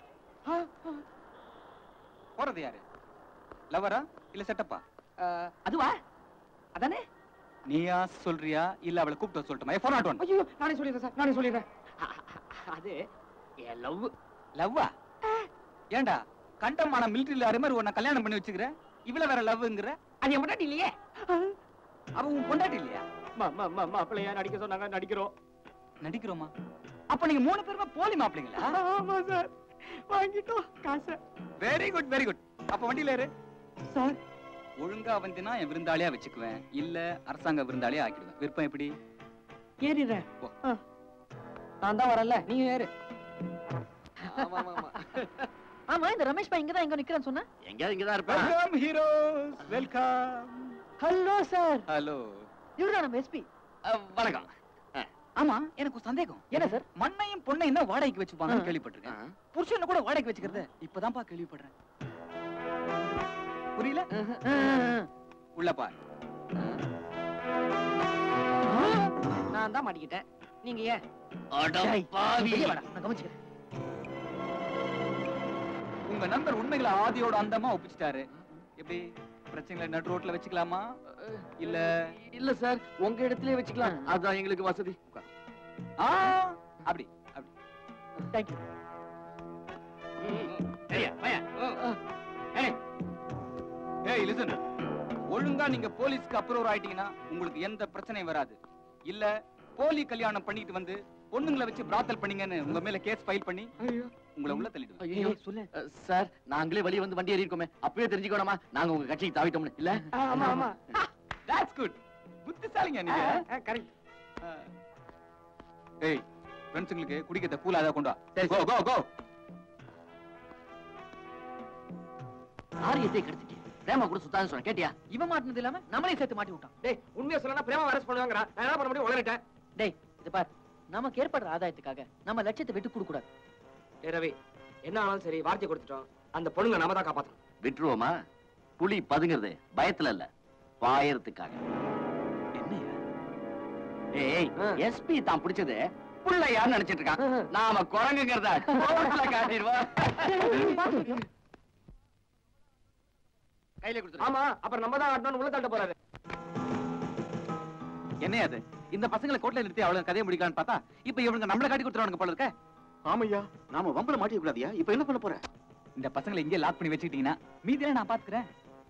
போறது யாரு? லவரா இல்ல செட்டப்பா? அதுவா? அதானே? நீயா சொல்றியா இல்ல அவளை கூப்பிட்டு சொல்லட்டுமா? 401. ஐயோ நானே சொல்லிடுறேன் சார், நானே சொல்லிடுறேன். அது என் லவ். லவ்வா? ஏண்டா கண்டமான மிலிட்டரியில அதே மாதிரி உன்னை கல்யாணம் பண்ணி வச்சுக்கிற, இவள வேற லவ்ங்கற? அது என் பொண்டாட்டி இல்லையே. அவ உன் பொண்டாட்டி இல்லையா? மாப்பிள்ளையா நடிக்க சொன்னாங்க, நடிக்கிறோம். நடிக்கிறோமா? அப்ப நீங்க 3 பேருமே போலி மாப்பிள்ளைங்களா? ஆமா சார், வாங்கிட்டோம் காசை. Very good very good. அப்ப வண்டியில ஏறு. சார் ஒழுங்கா வந்தினா என் விருந்தாளியா வச்சுக்குவேன், இல்ல அரசாங்க விருந்தாளியா ஆக்கிடுவேன். விருப்பம் எப்படி? ஏறிடுறேன். நான் தான் வரல, நீங்க ஏறு. ஆமா இந்த ரமேஷ் பா இங்கதான் எங்க நிக்கிறேன்னு சொன்னா? எங்க இங்கதான் இருப்பேன். Welcome heroes, welcome. Hello sir. Hello. இவரா நம்ம எஸ்பி. வணக்கம். ஆமா எனக்கு சந்தேகம். என்ன சார்? மண்ணையும் பொண்ணையும் தான் வாடகைக்கு வச்சுப்பாங்கன்னு கேள்விப்பட்டிருக்கேன். புருஷனை கூட வாடகைக்கு வச்சுக்கிறத இப்பதான்ப்பா கேள்விப்படுறேன். புரியல? உள்ள பாரு. நான் தான் மாட்டிக்கிட்டேன். நீங்க ஏன்? பாவி. நான் கவனிச்சுக்கிறேன். உங்க நண்பர் உண்மைகளை ஆதியோட அந்தமா ஒப்பிச்சிட்டாரு. எப்படி பிரச்சனைகளை நடு ரோட்ல வச்சுக்கலாமா இல்ல? இல்ல சார், உங்க இடத்திலே வச்சுக்கலாம். அதான் எங்களுக்கு வசதி. அப்படி அப்படி. தேங்க்யூ. ஏய் லிசன், ஒழுங்கா நீங்க போலீஸ்க்கு அப்ரூவ் ஆயிட்டீங்கன்னா உங்களுக்கு எந்த பிரச்சனையும் வராது. இல்ல போலி கல்யாணம் பண்ணிட்டு வந்து பொண்ணுங்களை வச்சு பிராத்தல் பண்ணீங்கன்னு உங்க மேல கேஸ் ஃபைல் பண்ணி உங்களை உள்ள தள்ளிடுவேன். ஐயோ சொல்லு சார், நாங்களே வெளிய வந்து வண்டி ஏறி இருக்கோமே, அப்பவே தெரிஞ்சுக்கணுமா நாங்க உங்க கட்சிக்கு தாவிட்டோம்னு? இல்ல ஆமா ஆமா. That's good. புத்திசாலிங்க நீங்க. கரெக்ட். ஏய் ஃப்ரெண்ட்ஸ்ங்களுக்கு குடிக்கிறத கூலா அத கொண்டு வா. கோ கோ கோ. ஆரியத்தை கடத்திட்டு பிரேமா கூட சுத்தான்னு சொன்ன கேட்டியா? இவன் மாட்டினது இல்லாம நம்மளே சேர்த்து மாட்டி விட்டான். டேய் உண்மையா சொல்லனா பிரேமா அரெஸ்ட் பண்ணுவாங்கடா. நான் என்ன பண்ண முடியும்? உளறிட்டேன். டேய் இது பார், நமக்கு ஏற்படுற ஆதாயத்துக்காக நம்ம லட்சியத்தை விட்டு கொடுக்க கூடாது. டேய் ரவி, என்ன ஆனாலும் சரி வார்த்தை கொடுத்துட்டோம். அந்த பொண்ணுங்க நாம தான் காப்பாத்தணும். விட்டுருவோமா? புலி பதுங்கிறது பயத்துல இல்ல, பாயறதுக்காக. என்னையா? ஏய் எஸ்பி தான் பிடிச்சது புள்ளையான்னு நினைச்சிட்டு இருக்கான். நாம குரங்குங்கிறத கோர்ட்ல காட்டிடுவோம். கையில கொடுத்துரு. ஆமா, அப்புறம் நம்ம தான் ஆட்டணும் உள்ள தள்ள போறாரு. என்னையா அது? இந்த பசங்களை கோட்ல நிறுத்தி அவ்வளவு கதையை முடிக்கலான்னு பார்த்தா இப்ப இவங்க நம்மள காட்டி கொடுத்துருவானுங்க போல இருக்க. ஆமையா, நாம வம்பல மாட்டிக்க கூடாதியா? இப்ப என்ன பண்ண போற? இந்த பசங்களை இங்கே லாக் பண்ணி வச்சுக்கிட்டீங்கன்னா மீதியெல்லாம் நான் பாத்துக்கிறேன்.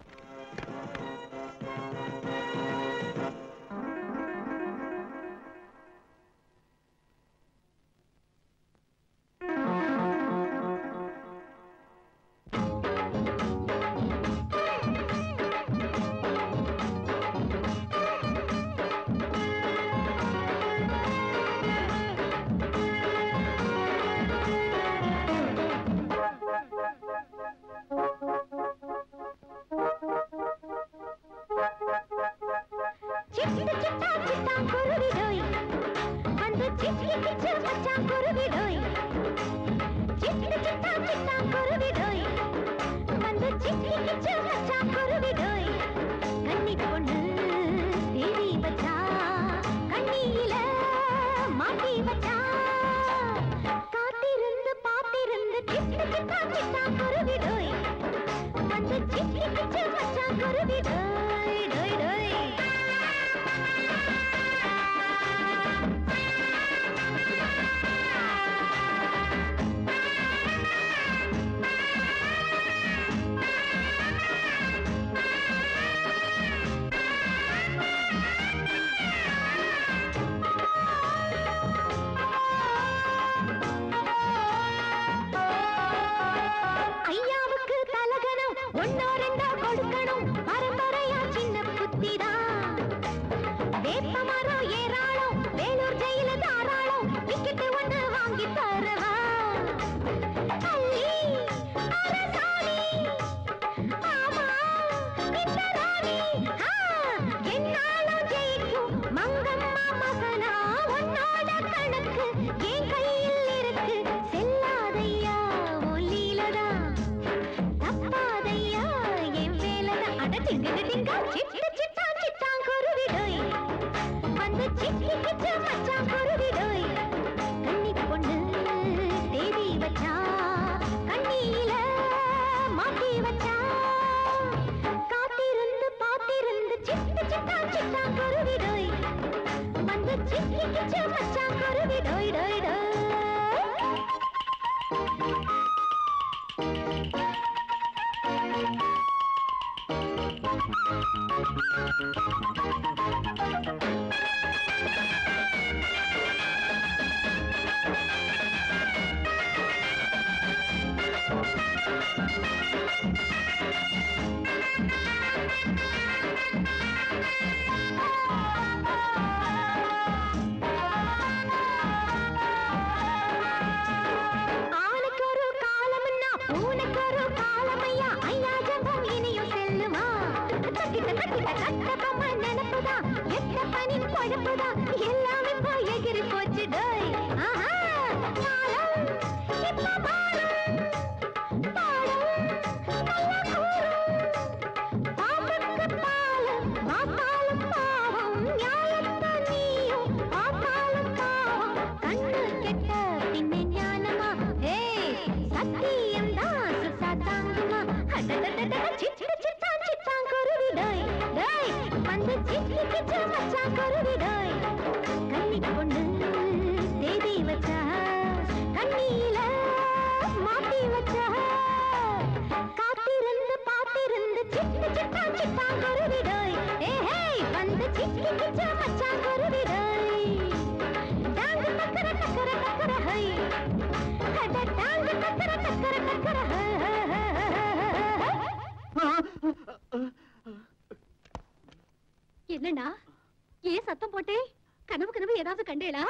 என்னண்ணா ஏன் சத்தம் போட்டே? கனவு கனவு ஏதாவது கண்டேளா?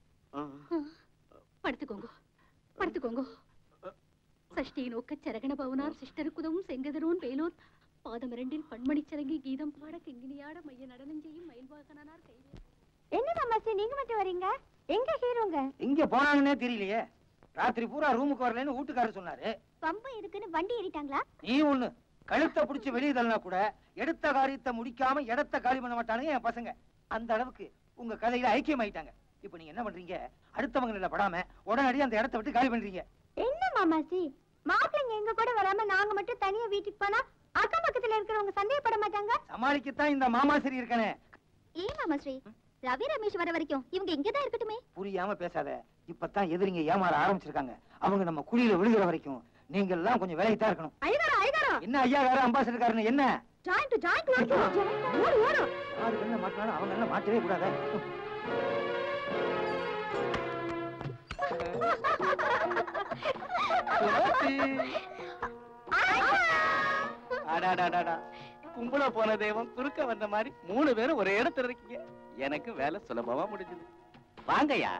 படுத்துக்கோங்க படுத்துக்கோங்க. சஷ்டி நோக்க சரகண பவனார் சிஷ்டருக்குதவும் செங்கதரோன் வேலோன் பாதம் இரண்டில் பண்மணி சரங்கி கீதம் பாட கிங்கினியாட மைய நடனம் செய்யும் மயில்வாகனார் கைவே. என்ன மாமாச்சி நீங்க மட்டும் வரீங்க? எங்க ஹீரோங்க? இங்க போனாங்கன்னே தெரியலையே. ராத்திரி பூரா ரூமுக்கு வரலன்னு வீட்டுக்காரர் சொன்னாரு. பம்பு இருக்குன்னு வண்டி ஏறிட்டாங்களா? நீ ஒண்ணு கழுத்தை பிடிச்சு வெளியே தள்ளனா கூட எடுத்த காரியத்தை முடிக்காம இடத்த காலி பண்ண மாட்டானுங்க என் பசங்க. அந்த அளவுக்கு உங்க கதையில ஐக்கியமாயிட்டாங்க. இப்ப நீங்க என்ன பண்றீங்க? அடுத்தவங்க படாம உடனடியே அந்த இடத்தை விட்டு காலி பண்றீங்க. என்ன மாமாச்சி, மாப்பிள்ளைங்க எங்க கூட வராம நாங்க மட்டும் தனியா வீட்டுக்கு போனா அக்கம் பக்கத்துல இருக்கிறவங்க சந்தேகப்பட மாட்டாங்க? சமாளிக்கத்தான் இந்த மாமாசிரி இருக்கானே. ஏன் மாமாஸ்ரீ, ரவி ரமேஷ் வர வரைக்கும் இவங்க இங்கதான் இருக்கட்டுமே. புரியாம பேசாத. இப்பதான் எதிரிங்க ஏமாற ஆரம்பிச்சிருக்காங்க. அவங்க நம்ம குழியில விழுகிற வரைக்கும் நீங்க எல்லாம் கொஞ்சம் விலகித்தான் இருக்கணும். என்ன ஐயா வேற அம்பாசிடர்காரன்னு என்ன ஜாயிண்ட் ஓடு ஓடு. யாரு என்ன மாட்டினாலும் அவங்க எல்லாம் மாட்டவே கூடாது. கும்பல போன தெய்வம் குறுக்க வந்த மாதிரி 3 பேரும் ஒரே இடத்துல இருக்கீங்க. எனக்கு வேலை சுலபமா முடிஞ்சது. வாங்கய்யா.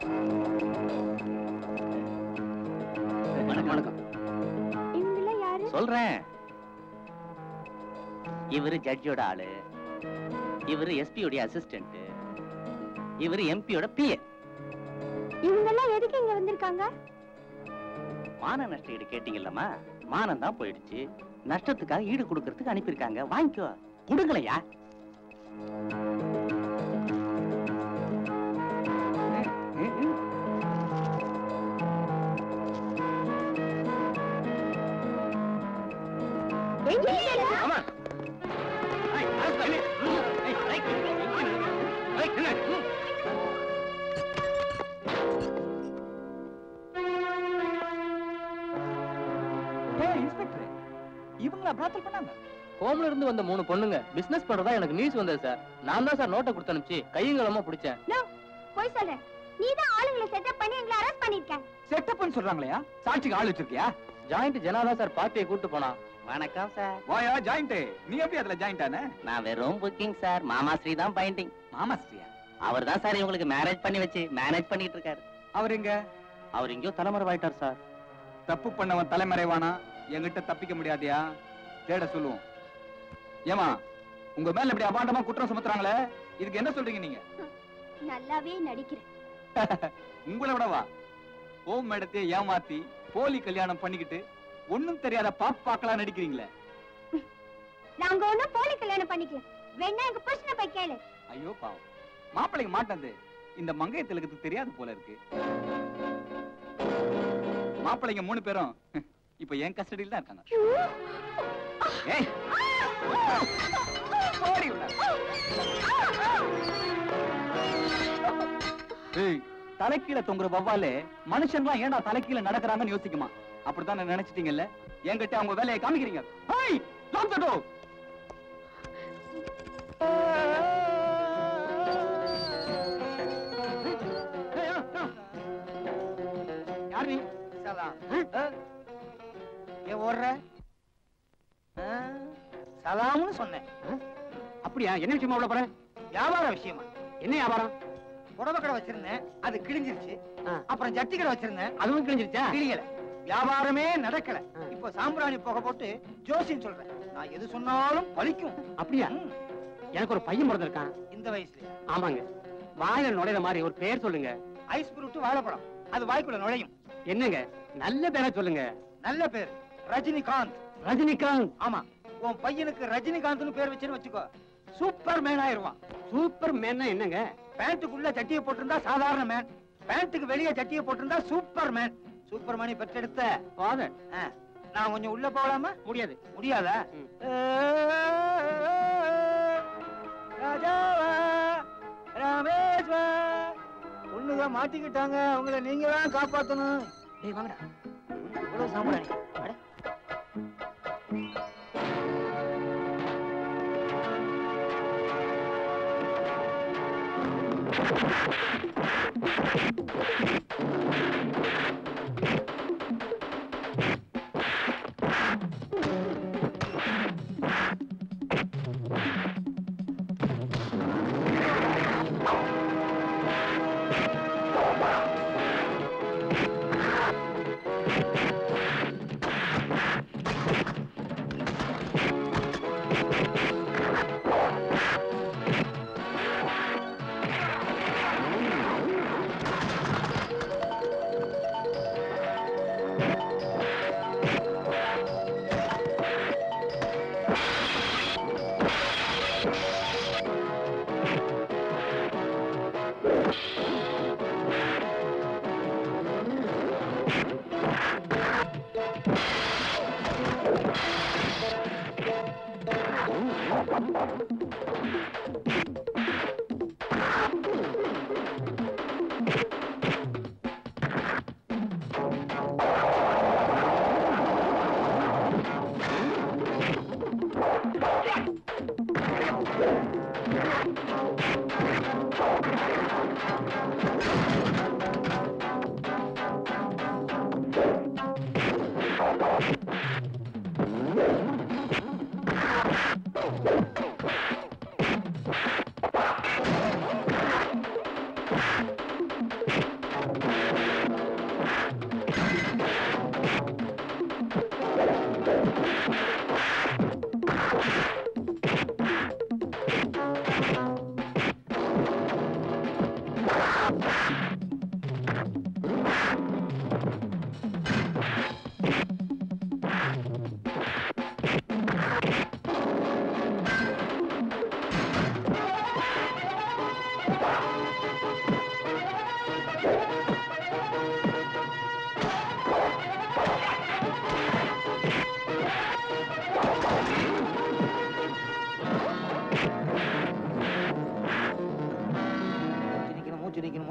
வணக்கம் வணக்கம். இவங்க யாரு? சொல்றேன். இவரு ஜட்ஜோட ஆளு, இவரு எஸ்பியோட அசிஸ்டன்ட், இவரு எம்பியோட பிஏ. இவங்க எல்லாம் எதுக்கு இங்க வந்திருக்காங்க? மான நஷ்ட ஈடு கேட்டீங்கல்லம்மா, மானம் தான் போயிடுச்சு. நஷ்டத்துக்காக ஈடு கொடுக்கறதுக்கு அனுப்பியிருக்காங்க. வாங்கிக்கோ. கொடுங்களையா. இவங்களா பிராத்தல் பண்ணாங்க? ஹோம்ல இருந்து வந்த 3 பொண்ணுங்க பிசினஸ் பண்றதா எனக்கு நியூஸ் வந்தது சார். நான் தான் சார் நோட்டை கொடுத்து அனுப்பிச்சு கையங்களமா பிடிச்சேன். போய் சொல்றேன். நீதான் ஆளுங்களை செட்டப் பண்ணி எங்களை அரெஸ்ட் பண்ணிருக்க. செட்டப்னு சொல்றாங்களையா? சாட்சிக்கு ஆள் வச்சிருக்கியா? ஜாயிண்ட் ஜனாதா சார் பார்ட்டியை கூட்டு போனா. வணக்கம் சார். வாயா ஜாயிண்ட். நீ எப்படி அதுல ஜாயிண்ட் ஆன? நான் வெறும் புக்கிங் சார். மாமா ஸ்ரீ தான் பாயிண்டிங். மாமா ஸ்ரீயா? அவர் தான் சார் இவங்களுக்கு மேரேஜ் பண்ணி வச்சு மேனேஜ் பண்ணிட்டு இருக்காரு. அவர் எங்க? அவர் எங்கயோ தலைமறைவாயிட்டார் சார். தப்பு பண்ணவன் தலைமறைவானா? என்கிட்ட தப்பிக்க முடியாதியா? தேட சொல்லுவோம். ஏமா உங்க மேல இப்படி அபாண்டமா குற்றம் சுமத்துறாங்களே, இதுக்கு என்ன சொல்றீங்க நீங்க? நல்லாவே நடிக்கிறேன். உங்களை விடவா? ஓம் மேடத்தை ஏமாத்தி போலி கல்யாணம் பண்ணிக்கிட்டு ஒண்ணும் தெரியாத பாப்பாக்களா நடிக்கிறீங்களே. நாங்க ஒண்ணும் போலி கல்யாணம் பண்ணிக்கல. வேணா எங்க புருஷனை போய் கேளு. ஐயோ பாவம், மாப்பிள்ளைக்கு மாட்டது இந்த மங்கையத்திலுக்கு தெரியாது போல இருக்கு. மாப்பிள்ளைங்க 3 பேரும் இப்ப என் கஸ்டடியில் தான் இருக்காங்க. ஏய் ஓடி உள்ள. ஏய் தலைக்கீழ தொங்குற வவ்வாலே மனுஷன்லாம் ஏன்டா தலைக்கீழ நடக்கறாங்கன்னு யோசிக்குமா? அப்படிதான் நினைச்சிட்டீங்கல்ல? என்கிட்ட அவங்க வேலையை காமிக்கிறீங்க. Hey lock the door. யார் நீ? சலாம். ஏ ஓடுற? சலாம்னு சொன்னேன். அப்படியா? என்ன விஷயமா உள்ள போற? வியாபார விஷயமா? என்ன வியாபாரம்? புடவை கடை வச்சிருந்தேன், அது கிழிஞ்சிருச்சு. அப்புறம் ஜட்டி கடை வச்சிருந்தேன், அதுவும் கிழிஞ்சிருச்சா? கிழியல. வியாபாரமே நடக்கல. இப்போ சாம்பிராணி போக போட்டு ஜோசின்னு சொல்றேன். நான் எது சொன்னாலும் பலிக்கும். அப்படியா? எனக்கு ஒரு பையன் பிறந்திருக்கான். இந்த வயசுல? ஆமாங்க. வாயில நுழையிற மாதிரி ஒரு பேர் சொல்லுங்க. ஐஸ் ஃப்ரூட் வாழைப்பழம். அது வாய்க்குள்ள நுழையும். என்னங்க நல்ல பேரா சொல்லுங்க. நல்ல பேர் ரஜினிகாந்த். ரஜினிகாந்த்? ஆமா. உன் பையனுக்கு ரஜினிகாந்த்னு பேர் வச்சுன்னு வச்சுக்கோ, சூப்பர் மேன் ஆயிருவான். சூப்பர் மேன்னா என்னங்க? பேண்ட்டுக்குள்ள சட்டியை போட்டிருந்தா சாதாரண மேன், பேண்ட்டுக்கு வெளியே சட்டியை போட்டிருந்தா சூப்பர் மேன். சூப்பர் மணி பெற்றெடுத்த ஃபாதர். நான் கொஞ்சம் உள்ள போகலாமா? முடியாது. முடியாதா? ராஜாவா ராமேஸ்வா பொண்ணுங்க மாட்டிக்கிட்டாங்க, அவங்கள நீங்க தான் காப்பாத்தணும். டேய் வாங்கடா, இவ்வளவு சாம்பிராணி.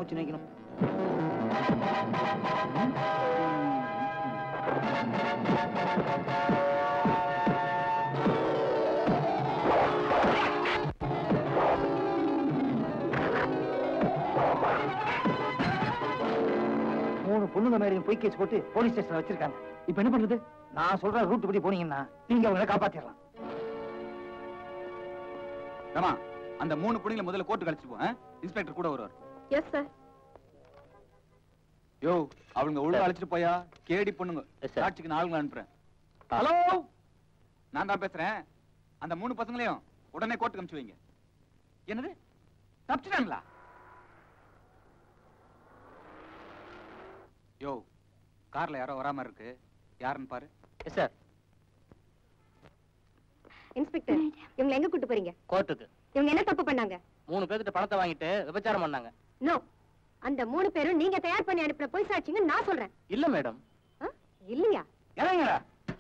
மூச்சு நிக்கணும். மூணு பொண்ணுங்க மேலையும் பொய் கேஸ் போட்டு போலீஸ் ஸ்டேஷன்ல வச்சிருக்காங்க. இப்ப என்ன பண்றது? நான் சொல்ற ரூட் படி போனீங்கன்னா நீங்க அவங்களை காப்பாத்திடலாம். ரமா, அந்த 3 பொண்ணுங்களை முதல்ல கோர்ட்டு கழிச்சு போ. இன்ஸ்பெக்டர் கூட வருவார். Yes sir. யோ, அவங்க உள்ள அழைச்சிட்டு போயா? கேடி பொண்ணுங்க. சாட்சிக்கு 4 அனுப்புறேன். ஹலோ, நான் தான் பேசுறேன். அந்த 3 பசங்களையும் உடனே கோர்ட்டுக்கு அனுப்பிச்சு வைங்க. என்னது, தப்பிச்சிட்டாங்களா? யோ, கார்ல யாரோ வராம இருக்கு. யாருன்னு பாரு. Yes sir. இன்ஸ்பெக்டர், இவங்க எங்க கூட்டு போறீங்க? கோர்ட்டுக்கு. இவங்க என்ன தப்பு பண்ணாங்க? 3 பேர்கிட்ட பணத்தை வாங்கிட்டு விபச்சாரம் பண்ணாங்க. நோ, அந்த 3 பேரும் நீங்க தயார் பண்ணி அனுப்புற பொய் சாட்சிங்க நான் சொல்றேன். இல்ல மேடம். இல்லையா? இறங்குடா.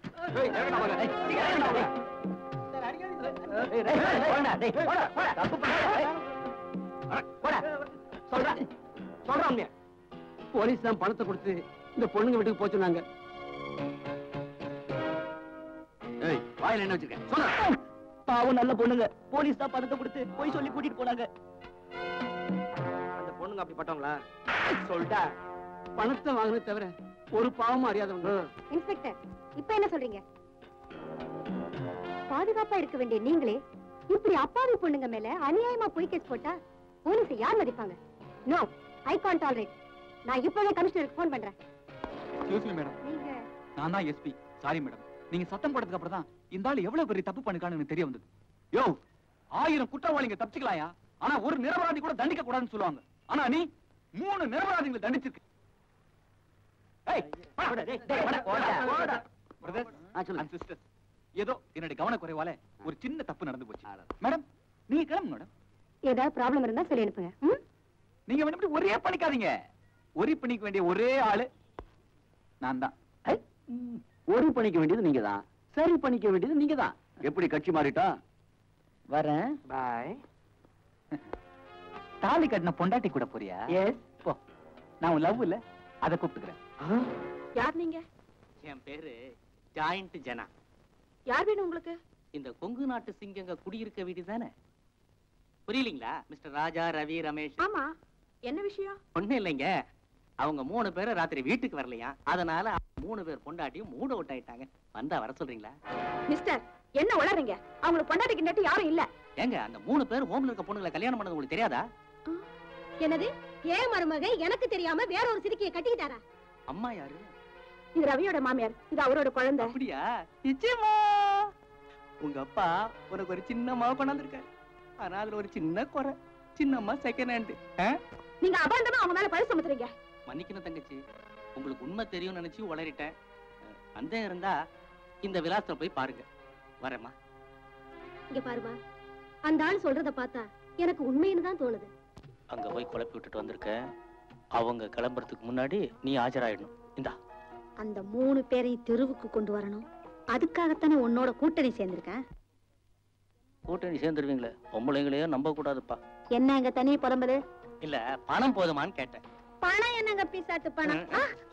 போலீஸ் தான் பணத்தை கொடுத்து இந்த பொண்ணுங்க வீட்டுக்கு போய் சொன்னாங்க. வாயில என்ன வச்சிருக்கேன்? பாவம் நல்ல பொண்ணுங்க. போலீஸ் தான் பணத்தை கொடுத்து போய் சொல்லி கூட்டிட்டு போனாங்க. அந்த பொண்ணுங்க அப்படிப்பட்டவங்களா? சொல்லிட்டா பணத்தை வாங்கினது தவிர ஒரு பாவமும் அறியாதவங்க. இன்ஸ்பெக்டர், இப்ப என்ன சொல்றீங்க? பாதுகாப்பா இருக்க வேண்டிய நீங்களே இப்படி அப்பாவி பொண்ணுங்க மேல அநியாயமா பொய் கேஸ் போட்டா போலீஸ் யார் மதிப்பாங்க? No, I can't tolerate. நான் இப்பவே கமிஷனருக்கு போன் பண்றேன். Excuse me madam. நீங்க நான் தான் எஸ்பி. Sorry madam. நீங்க சத்தம் போட்டதுக்கு அப்புறம் தான் இந்த ஆளு எவ்வளவு பெரிய தப்பு பண்ணிருக்கான்னு எனக்கு தெரிய வந்தது. யோ, 1000 குற்றவாளிங்க தப்பிச்சுக்கலாயா, ஆனா ஒரு நிரபராதி கூட தண்டிக்க கூடாதுன்னு சொல்லுவாங்க. ஆனா நீ 3 நிரபராதிகளை தண்டிச்சிருக்க. ஏதோ என்னுடைய கவனக்குறைவால ஒரு சின்ன தப்பு நடந்து போச்சு. மேடம், நீங்க கிளம்புங்க மேடம். ஏதாவது ப்ராப்ளம் இருந்தா சொல்லி அனுப்புங்க. நீங்க வேணும் ஒரே பண்ணிக்காதீங்க. ஒரே பண்ணிக்க வேண்டிய ஒரே ஆளு நான் தான். ஒரு பண்ணிக்க வேண்டியது நீங்க தான், சரி பண்ணிக்க வேண்டியது நீங்க தான். எப்படி கட்சி மாறிட்டா? வரேன். பாய். தாலி கட்டின பொண்டாட்டி கூட போறியா? எஸ். போ, நான் உன் லவ் இல்ல, அதை கூப்பிட்டுக்கிறேன். யார் நீங்க? என் பேரு ஜாயிண்ட் ஜனா. யார் வேணும் உங்களுக்கு? இந்த கொங்கு நாட்டு சிங்கங்க குடியிருக்க வீடு தானே? புரியலீங்களா மிஸ்டர் ராஜா, ரவி, ரமேஷ்? ஆமா, என்ன விஷயம்? ஒண்ணும் இல்லைங்க, அவங்க 3 பேரும் ராத்திரி வீட்டுக்கு வரலையா, அதனால 3 பேர் பொண்டாட்டியும் மூட அவுட் ஆயிட்டாங்க. வந்தா வர சொல்றீங்களா? மிஸ்டர், என்ன உளறீங்க? அவங்களுக்கு பொண்டாட்டி கிண்டாட்டி யாரும் இல்ல. ஏங்க, அந்த 3 பேர் ஹோம்ல இருக்க பொண்ணுங்களை கல்யாணம் பண்ணது உங்களுக்கு தெரியாதா? என்னது? ஏன் மருமக எனக்கு தெரியாம வேற ஒரு சிறுக்கியை கட்டிக்கிட்டாரா? அம்மா யாரு? இது ரவியோட மாமியார், இது அவரோட குழந்தை. அப்படியா? நிச்சயமா. உங்க அப்பா உனக்கு ஒரு சின்னம்மா கொண்டாந்துருக்காரு. ஆனா அதுல ஒரு சின்ன குறை. சின்னம்மா செகண்ட் ஹேண்ட். நீங்க அபாண்டமா அவங்க மேல பழி சுமத்துறீங்க. மன்னிக்கணும் தங்கச்சி, உங்களுக்கு உண்மை தெரியும் நினைச்சு உளறிட்டேன். சந்தேகம் இருந்தா இந்த விலாசத்தை போய் பாருங்க. வரேம்மா. இங்க பாருமா, அந்த ஆள் சொல்றத பார்த்தா எனக்கு உண்மைன்னு தான் தோணுது. அங்க போய் குழப்பி விட்டுட்டு வந்திருக்க. அவங்க கிளம்புறதுக்கு முன்னாடி நீ ஆஜராயிடணும். இந்தா. அந்த 3 பேரையும் தெருவுக்கு கொண்டு வரணும். அதுக்காகத்தானே உன்னோட கூட்டணி சேர்ந்திருக்கேன். கூட்டணி சேர்ந்துருவீங்களே, பொம்பளைங்களையோ நம்ப கூடாதுப்பா. என்ன எங்க தனியே புறம்புது? இல்ல, பணம் போதுமான்னு கேட்டேன். பணம் என்னங்க பிசாத்து பணம்?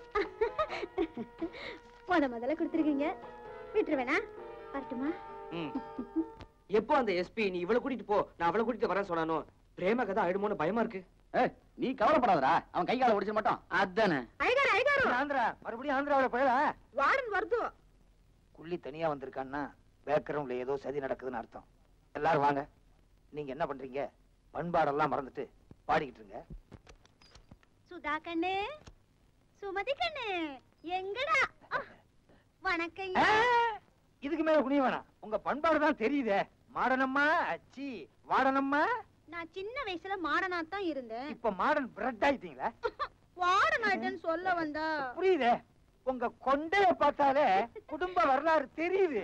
முதல்ல கொடுத்துருக்கீங்க, விட்டுருவேனா? வரட்டுமா? எப்போ அந்த எஸ்பி நீ இவ்வளவு கூட்டிட்டு போ, நான் அவளை கூட்டிட்டு வரேன் சொன்னானோ, பிரேம கதை ஆயிடுமோன்னு பயமா இருக்கு. நீ கவலைப்படாதடா, அவன் கை கால ஒடிச்சிட மாட்டான். அதானே. அழகாரு அழகாரு. ஆந்திரா, மறுபடியும் ஆந்திராவில போயடா. வார்டன் வருது. குள்ளி தனியா வந்திருக்கான்னா பேக்ரவுண்ட்ல ஏதோ சதி நடக்குதுன்னு அர்த்தம். எல்லாரும் வாங்க. நீங்க என்ன பண்றீங்க? பண்பாடெல்லாம் மறந்துட்டு பாடிக்கிட்டு இருங்க. சுதா கண்ணு, சுமதி கண்ணு, எங்கடா? வணக்கம். இதுக்கு மேல குனிய வேணாம். உங்க பண்பாடு தான் தெரியுதே. மாடனம்மா, அச்சி வாடனம்மா. நான் சின்ன வயசுல மாடனா தான் இருந்தேன். இப்ப மாடன் பிரெட் ஆயிட்டீங்களா? வாடனாயிட்டேன்னு சொல்ல வந்தா புரியுதே. உங்க கொண்டைய பார்த்தாலே குடும்ப வரலாறு தெரியுது.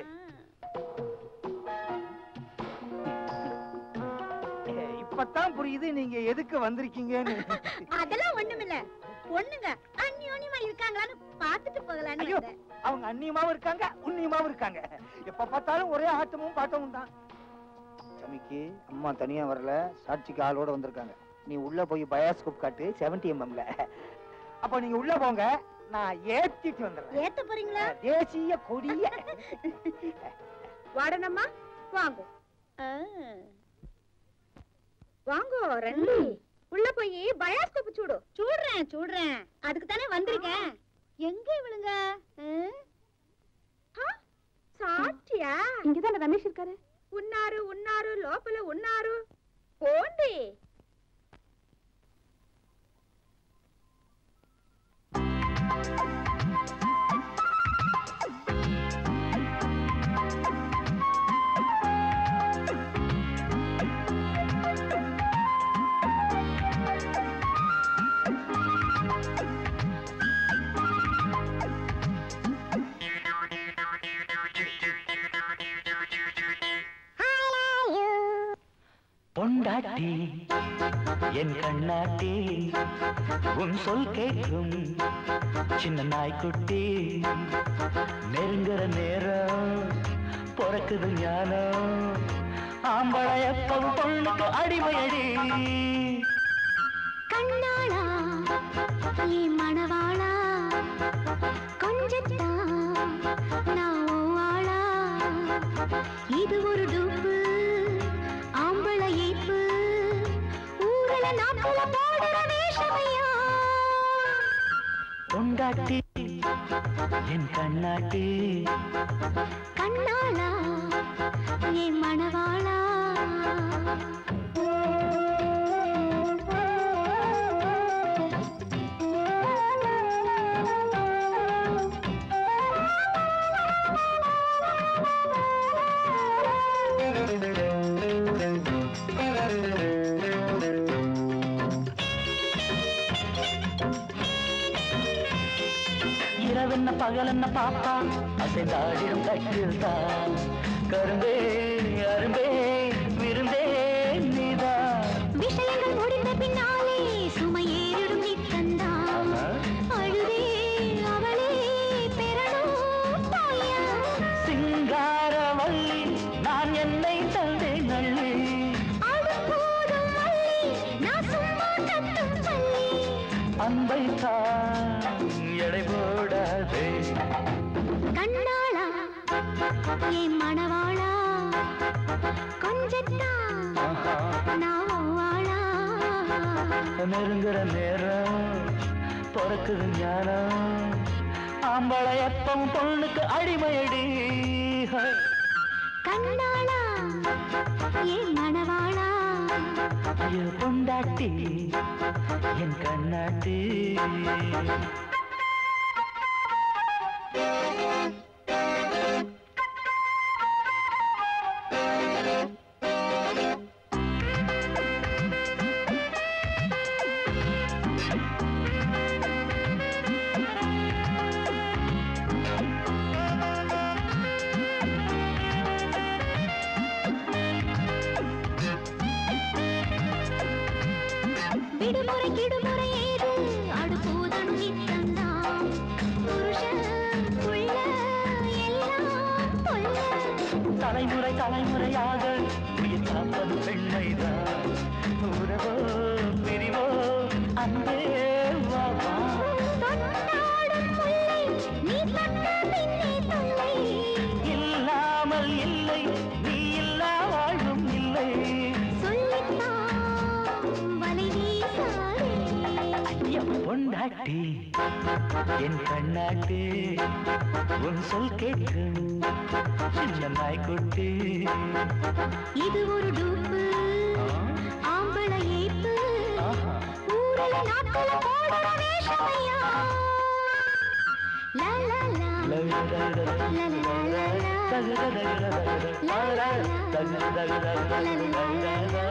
இப்பதான் புரியுது நீங்க எதுக்கு வந்திருக்கீங்கன்னு. அதெல்லாம் ஒண்ணுமில்ல. பொண்ணுங்க அந்யோன்யமா இருக்காங்களான்னு பாத்துட்டு போகலான்னு ஐயோ, வந்தேன். அவங்க அந்நியமாவும் இருக்காங்க, உன்னியமாவும் இருக்காங்க. எப்ப பார்த்தாலும் ஒரே ஆட்டமும் பாட்டமும் தான். சமிக்கு அம்மா தனியா வரல, சாட்சிக்கு ஆளோட வந்திருக்காங்க. நீ உள்ள போய் பயாஸ்கோப் காட்டு 70 mmல. அப்ப நீங்க உள்ள போங்க, நான் ஏத்திட்டு வந்துடுறேன். ஏத்த போறீங்களா? தேசிய கொடிய. வாடனம்மா வாங்க. வாங்கோ ரெண்டு உள்ள போய் பயாஸ்கோப் சூடுறேன். அதுக்கு தானே வந்திருக்கேன். எங்க இவளுங்க? சாட்டியா? இங்கதானே ரமேஷ் இருக்காரு. ఉన్నారు లోపల ఉన్నారు. పోండి. பொண்டாட்டி என் கண்ணாட்டி உன் சொல் கேட்கும் சின்ன நாய்க்குட்டி நெருங்குற நேரம் பிறக்குது ஞானம் ஆம்பளை எப்பவும் பொண்ணுக்கு அடிமையடி கண்ணாளா நீ மணவாளா கொஞ்சத்தான் நான் வாழா இது ஒரு டூப்பு ஆம்பளை ஏப்பு ஊரல நாக்குல போடுற வேஷமையா பொண்டாட்டி என் கண்ணாட்டி கண்ணாளா நீ மணவாளா இரவென்ன பகலென்ன பாப்பா அசைந்தாடிடும் கட்டில் தான் கரும்பே அரும்பே விருந்தே நீதா விஷயங்கள் முடிந்த பின்னாலே சுமையேறிடும் நித்தந்தான் அழுதே அவளே பெறணும் தாயா சிங்காரவல்லி நான் என்னை தந்தேன் நள்ளி அடுப்போதும் மல்லி நான் சும்மா கட்டும் பள்ளி அன்பை தான் எடை போடாதே கண்ணாளா என் மணவாளா கொஞ்சத்தான் நான் வாழா நெருங்குற நேரம் பிறக்குது ஞானம் ஆம்பளை எப்பவும் பொண்ணுக்கு அடிமையடி கண்ணாளா என் மணவாளா என் பொண்டாட்டி என் கண்ணாட்டி விடுமுறை கிடுமுறை ஏது அடுப்போதனும் நித்தந்தான் புருஷன் புள்ள எல்லாம் பொல்ல தலைமுறை தலைமுறையாக உயிர் காப்பது பெண்மைதான் உறவோ பிரிவோ அன்பே வாவா தொட்டாடும் முல்லை நீ தொட்ட பின்னே தொல்லை இல்லாமல் இல்லை நீ இல்லா வாழ்வும் இல்லை சொல்லித்தான் வலை வீசாதே பொண்டாட்டி என் கண்ணாட்டி உன் சொல் கேட்கும் சின்ன நாய்க்குட்டி இது ஒரு டூப்பு ஆம்பளை ஏப்பு ஊரல நாக்குல போடுற வேஷமையா லா லா லா லா லா லா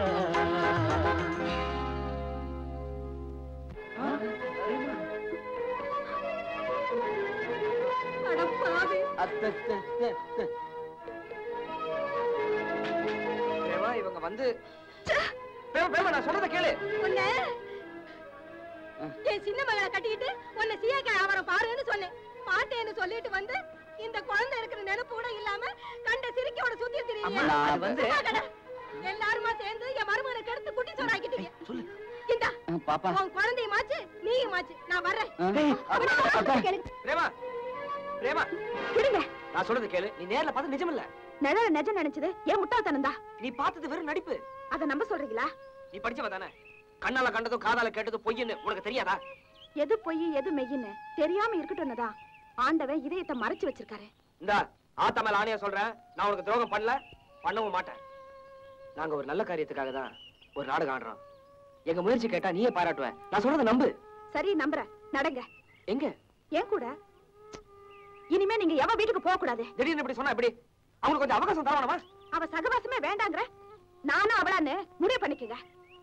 பிரேமா இவங்க வந்து பிரேமா நான் சொல்றத கேளு. உன்னை என் சின்ன மகளை கட்டிக்கிட்டு உன்னை சீயக்காய் வியாபாரம் பாருன்னு சொன்னேன். மாட்டேன்னு சொல்லிட்டு வந்து இந்த குழந்தை இருக்கிற நினைப்பு கூட இல்லாம கண்ட சிரிக்கையோட சுத்தி திரியுங்க. எல்லாருமா சேர்ந்து என் மருமகனை கெடுத்து குட்டி சோறாக்கிட்டீங்க. பாப்பா. உன் குழந்தையுமாச்சு நீயுமாச்சு. நான் வர்றேன். பிரேமா பிரேமா விடுங்க. நான் சொல்றது கேளு. நீ நேர்ல பார்த்து நிஜம் இல்ல. நிஜம் நினைச்சது ஏன் முட்டாள்தனம் தான். நீ பார்த்தது வெறும் நடிப்பு. அத நம்ப சொல்றீங்களா? நீ படிச்சவ தானே? கண்ணால கண்டதும் காதால கேட்டதும் பொய்ன்னு உனக்கு தெரியாதா? எது பொய் எது மெய்யின்னு தெரியாம இருக்கட்டும்னு ஆண்டவன் இதயத்தை மறைச்சு வச்சிருக்காரு. இந்த ஆத்தா மேல ஆணையா சொல்றேன், நான் உனக்கு துரோகம் பண்ணல, பண்ணவும் மாட்டேன். நாங்க ஒரு நல்ல காரியத்துக்காக தான் ஒரு நாடகம் ஆடுறோம். எங்க முயற்சி கேட்டா நீயே பாராட்டுவ. நான் சொல்றத நம்பு. சரி நம்புறேன். நடங்க. எங்க? ஏன் கூட. இனிமே நீங்க எவ வீட்டுக்கு போக கூடாது. திடீர்னு இப்படி சொன்னா எப்படி? அவங்களுக்கு கொஞ்சம் அவகாசம் தரணுமா? அவ சகவாசமே வேண்டாங்கிற. நானும் அவளான்னு முடிவு பண்ணிக்கங்க.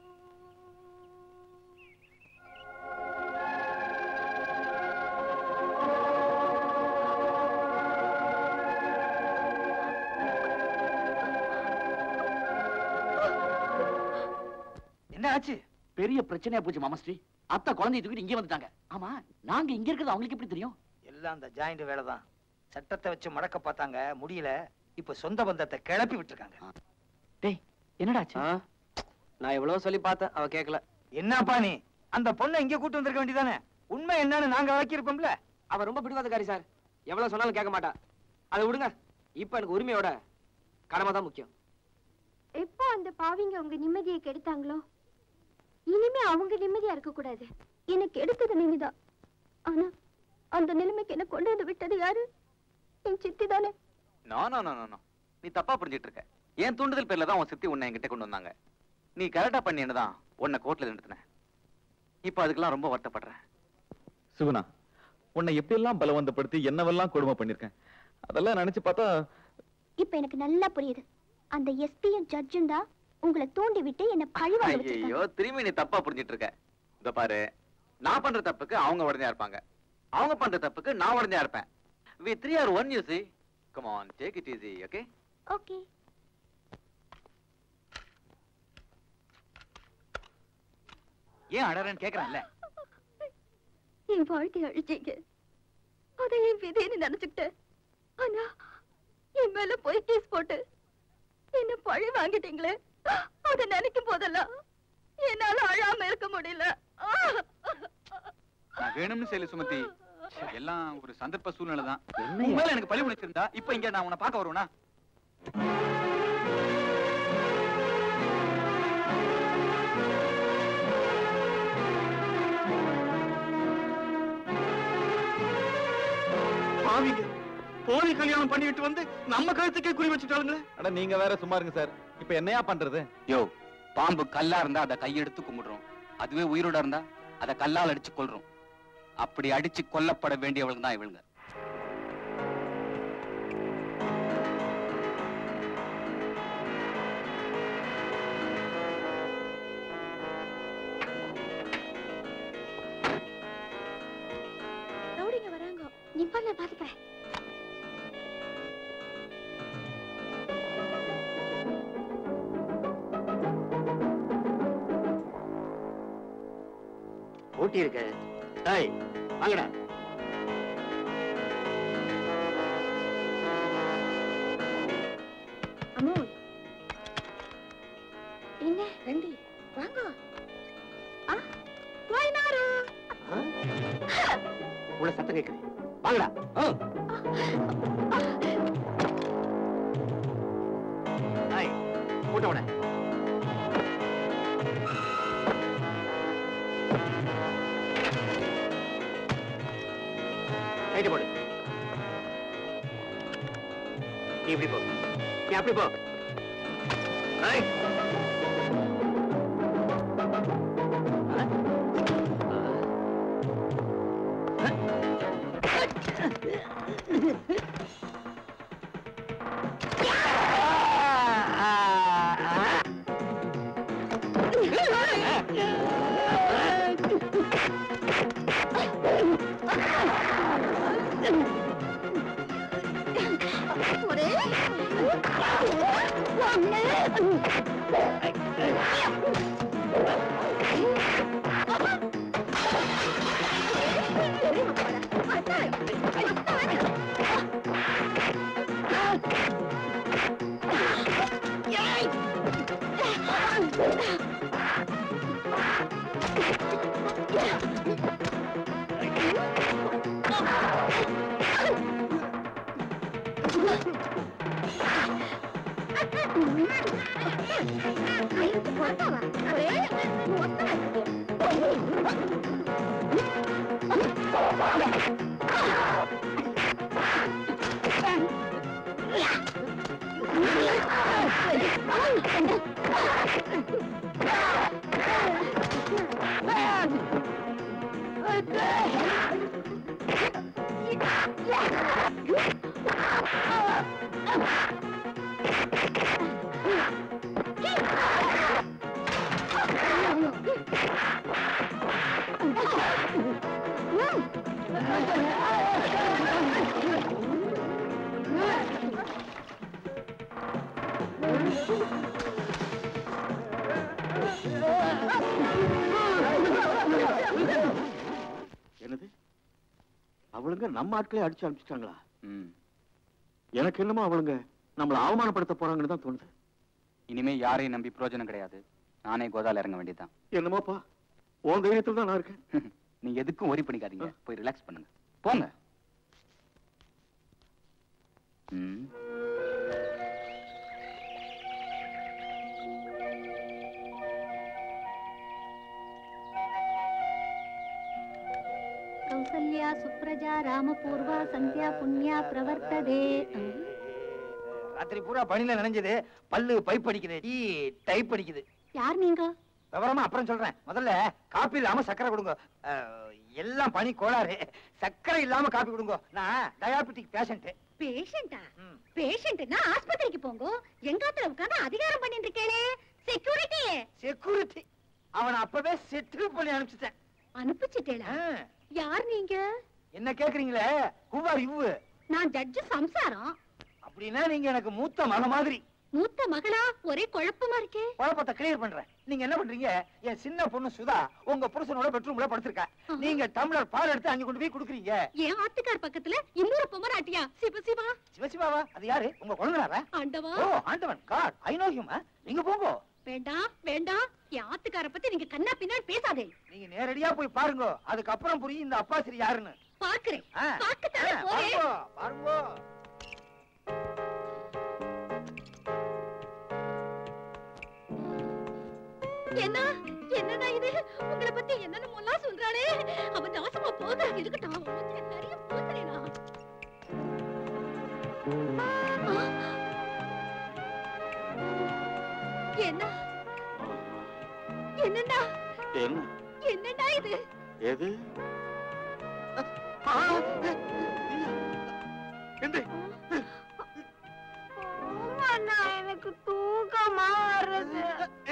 என்ன ஆச்சு? பெரிய பிரச்சனையா போச்சு மாமஸ்ரீ. அத்தை குழந்தைய தூக்கிட்டு இங்கே வந்துட்டாங்க. ஆமா, நாங்க இங்க இருக்கிறது அவங்களுக்கு எப்படி தெரியும்? எல்லாம் அந்த ஜாயிண்ட் வேலை தான். சட்டத்தை வச்சு மடக்க பார்த்தாங்க, முடியல. இப்ப சொந்த பந்தத்தை கிளப்பி விட்டுருக்காங்க. டேய், என்னடாச்சு? நான் எவ்வளவு சொல்லி பார்த்தேன், அவ கேட்கல. என்னப்பா நீ அந்த பொண்ணை இங்க கூட்டு வந்திருக்க வேண்டியதானே? உண்மை என்னன்னு நாங்க விளக்கியிருப்போம்ல. அவ ரொம்ப பிடிவாதக்காரி சார். எவ்வளவு சொன்னாலும் கேட்க மாட்டா. அதை விடுங்க. இப்ப எனக்கு உரிமையோட கடமை தான் முக்கியம். எப்போ அந்த பாவிங்க உங்க நிம்மதியை கெடுத்தாங்களோ, இனிமே அவங்க நிம்மதியா இருக்க கூடாது. எனக்கு எடுத்தது நீங்கதான். ஆனா அந்த நிலைமைக்கு என்ன கொண்டு வந்து விட்டது யாரு? என் சித்தி தானே. நீ தப்பா புரிஞ்சிட்டு இருக்க. என் தூண்டுதல் பேர்ல தான் உன் சித்தி உன்னை என்கிட்ட கொண்டு வந்தாங்க. நீ கரெக்டா பண்ணிதான் உன்னை கோர்ட்ல நிறுத்தினேன். இப்ப அதுக்கெல்லாம் ரொம்ப வருத்தப்படுறேன். சுகுணா, உன்னை எப்படி எல்லாம் பலவந்தப்படுத்தி என்னவெல்லாம் கொடுமை பண்ணிருக்கேன், அதெல்லாம் நினைச்சு பார்த்தா இப்ப எனக்கு நல்லா புரியுது. அந்த எஸ்பியும் ஜட்ஜும் தான் உங்களை தூண்டி விட்டு என்ன பழி வாங்க வச்சிருக்காங்க. ஐயோ, திரும்பி நீ தப்பா புரிஞ்சிட்டு இருக்க. இந்த பாரு, நான் பண்ற தப்புக்கு அவங்க உடனே இருப்பாங்க, அவங்க பண்ற தப்புக்கு நான் உடனே இருப்பேன். We three are one, you see. Come on, take it easy, okay? Okay. ஏன் அடறன்னு கேக்குறான்ல. என் வாழ்க்கையை அழிச்சீங்க. அதை என் விதைன்னு நினைச்சுக்கிட்டேன். ஆனா என் மேல போய் கேஸ் போட்டு என்ன பழி வாங்கிட்டீங்களே, அதை நினைக்கும் போதெல்லாம் என்னால அழாம இருக்க முடியல. நான் வேணும்னு செய்யல சுமதி. எல்லாம் ஒரு சந்தர்ப்ப சூழ்நிலை தான். உண்மையில எனக்கு பழி முடிச்சிருந்தா இப்ப இங்க நான் உன்னை பார்க்க வருவேனா? போலி கல்யாணம் பண்ணிட்டு வந்து நம்ம கழுத்துக்கே குறி வச்சுட்டாளுங்களே. அட நீங்க வேற சும்மா இருங்க சார். இப்ப என்னையா பண்றது? யோ, பாம்பு கல்லா இருந்தா அதை கையெடுத்து கும்பிடுறோம். அதுவே உயிரோட இருந்தா அதை கல்லால் அடிச்சு கொல்றோம். அப்படி அடிச்சு கொல்லப்பட வேண்டியவளுங்க தான் இவளுங்க. ரவுடிங்க வராங்க. நீ பண்ண பாத்துக்கிறேன். போட்டி இருக்கு. டேய், வாங்கடா. அம்மா என்ன ரெண்டி வாங்க. போயினாரு உள்ள சத்தம் கேக்குது. வாங்கடா. டேய், கூட்ட உட. ரைட் போடு. நீ இப்படி போ. நீ அப்படி போ. ரைட். Yay! என்னது அவளுங்க நம்ம ஆட்களே அடிச்சு அனுப்பிச்சிட்டாங்களா? எனக்கு என்னமோ அவளுங்க நம்மள அவமானப்படுத்த போறாங்கன்னு தான் தோணுது. இனிமே யாரையும் நம்பி பிரயோஜனம் கிடையாது. நானே கோதால இறங்க வேண்டியதுதான். என்னமோப்பா, உன் தைரியத்துல தான் நான் இருக்கேன். நீங்க எதுக்கும் ஒரி பண்ணிக்காதீங்க, போய் ரிலாக்ஸ் பண்ணுங்க. போங்க. கௌசல்யா சுப்ரஜா ராமபூர்வா சந்தியா புண்ணியா பிரவர்த்ததே. ராத்திரி பூரா பணியில நினைஞ்சது, பல்லு பைப் அடிக்குது, டைப் அடிக்குது. யார் நீங்க? விவரமா அப்புறம் சொல்றேன். முதல்ல காப்பி இல்லாம சக்கரை கொடுங்க. எல்லாம் பனி கோளாறு. சக்கரை இல்லாம காப்பி கொடுங்க. நான் டயாபெட்டிக் பேஷண்ட். பேஷண்டா? பேஷண்ட்னா ஆஸ்பத்திரிக்கு போங்க. எங்காத்துல உட்கார்ந்து அதிகாரம் பண்ணிட்டு இருக்கேளே. செக்யூரிட்டி. செக்யூரிட்டி அவனை அப்பவே செட்டில் பண்ணி அனுப்பிச்சிட்டேன். அனுப்பிச்சிட்டேளா? யார் நீங்க? என்ன கேக்குறீங்களே? who are you? நான் ஜட்ஜ் சம்சாரம். அப்படின்னா நீங்க எனக்கு மூத்த மக மாதிரி. மூத்த மகளா? ஒரே குழப்பமா இருக்கே. குழப்பத்தை கிளியர் பண்றேன். நீங்க என்ன பண்றீங்க? என் சின்ன பொண்ணு சுதா உங்க புருஷனோட பெட்ரூம்ல படுத்திருக்கா. நீங்க டம்ளர் பால் எடுத்து அங்க கொண்டு போய் குடுக்குறீங்க. என் ஆத்துக்கார் பக்கத்துல இன்னொரு பொம்மராட்டியா? சிவசிவா. சிவசிவாவா? அது யாரு? உங்க குழந்தையாரா? ஆண்டவா. ஓ ஆண்டவன். God I know him. நீங்க போங்க. வேண்டாம் வேண்டாம், என் ஆத்துக்கார பத்தி நீங்க கண்ணா பின்னாடி பேசாதே. நீங்க நேரடியா போய் பாருங்க, அதுக்கப்புறம் புரியும் இந்த அப்பாசிரி யாருன்னு. பாக்குறேன். பாக்கத்தானே போறேன். பாருங்க. என்ன என்னடா இது? உங்களை பத்தி என்னன்னு எல்லாம் சொல்றானே. அவன் நாசமா போதா இருக்கட்டும். நிறைய போசறேனா? என்ன என்னடா? என்ன என்னடா இது? எது? அண்ணா, எனக்கு தூக்கமா வருது.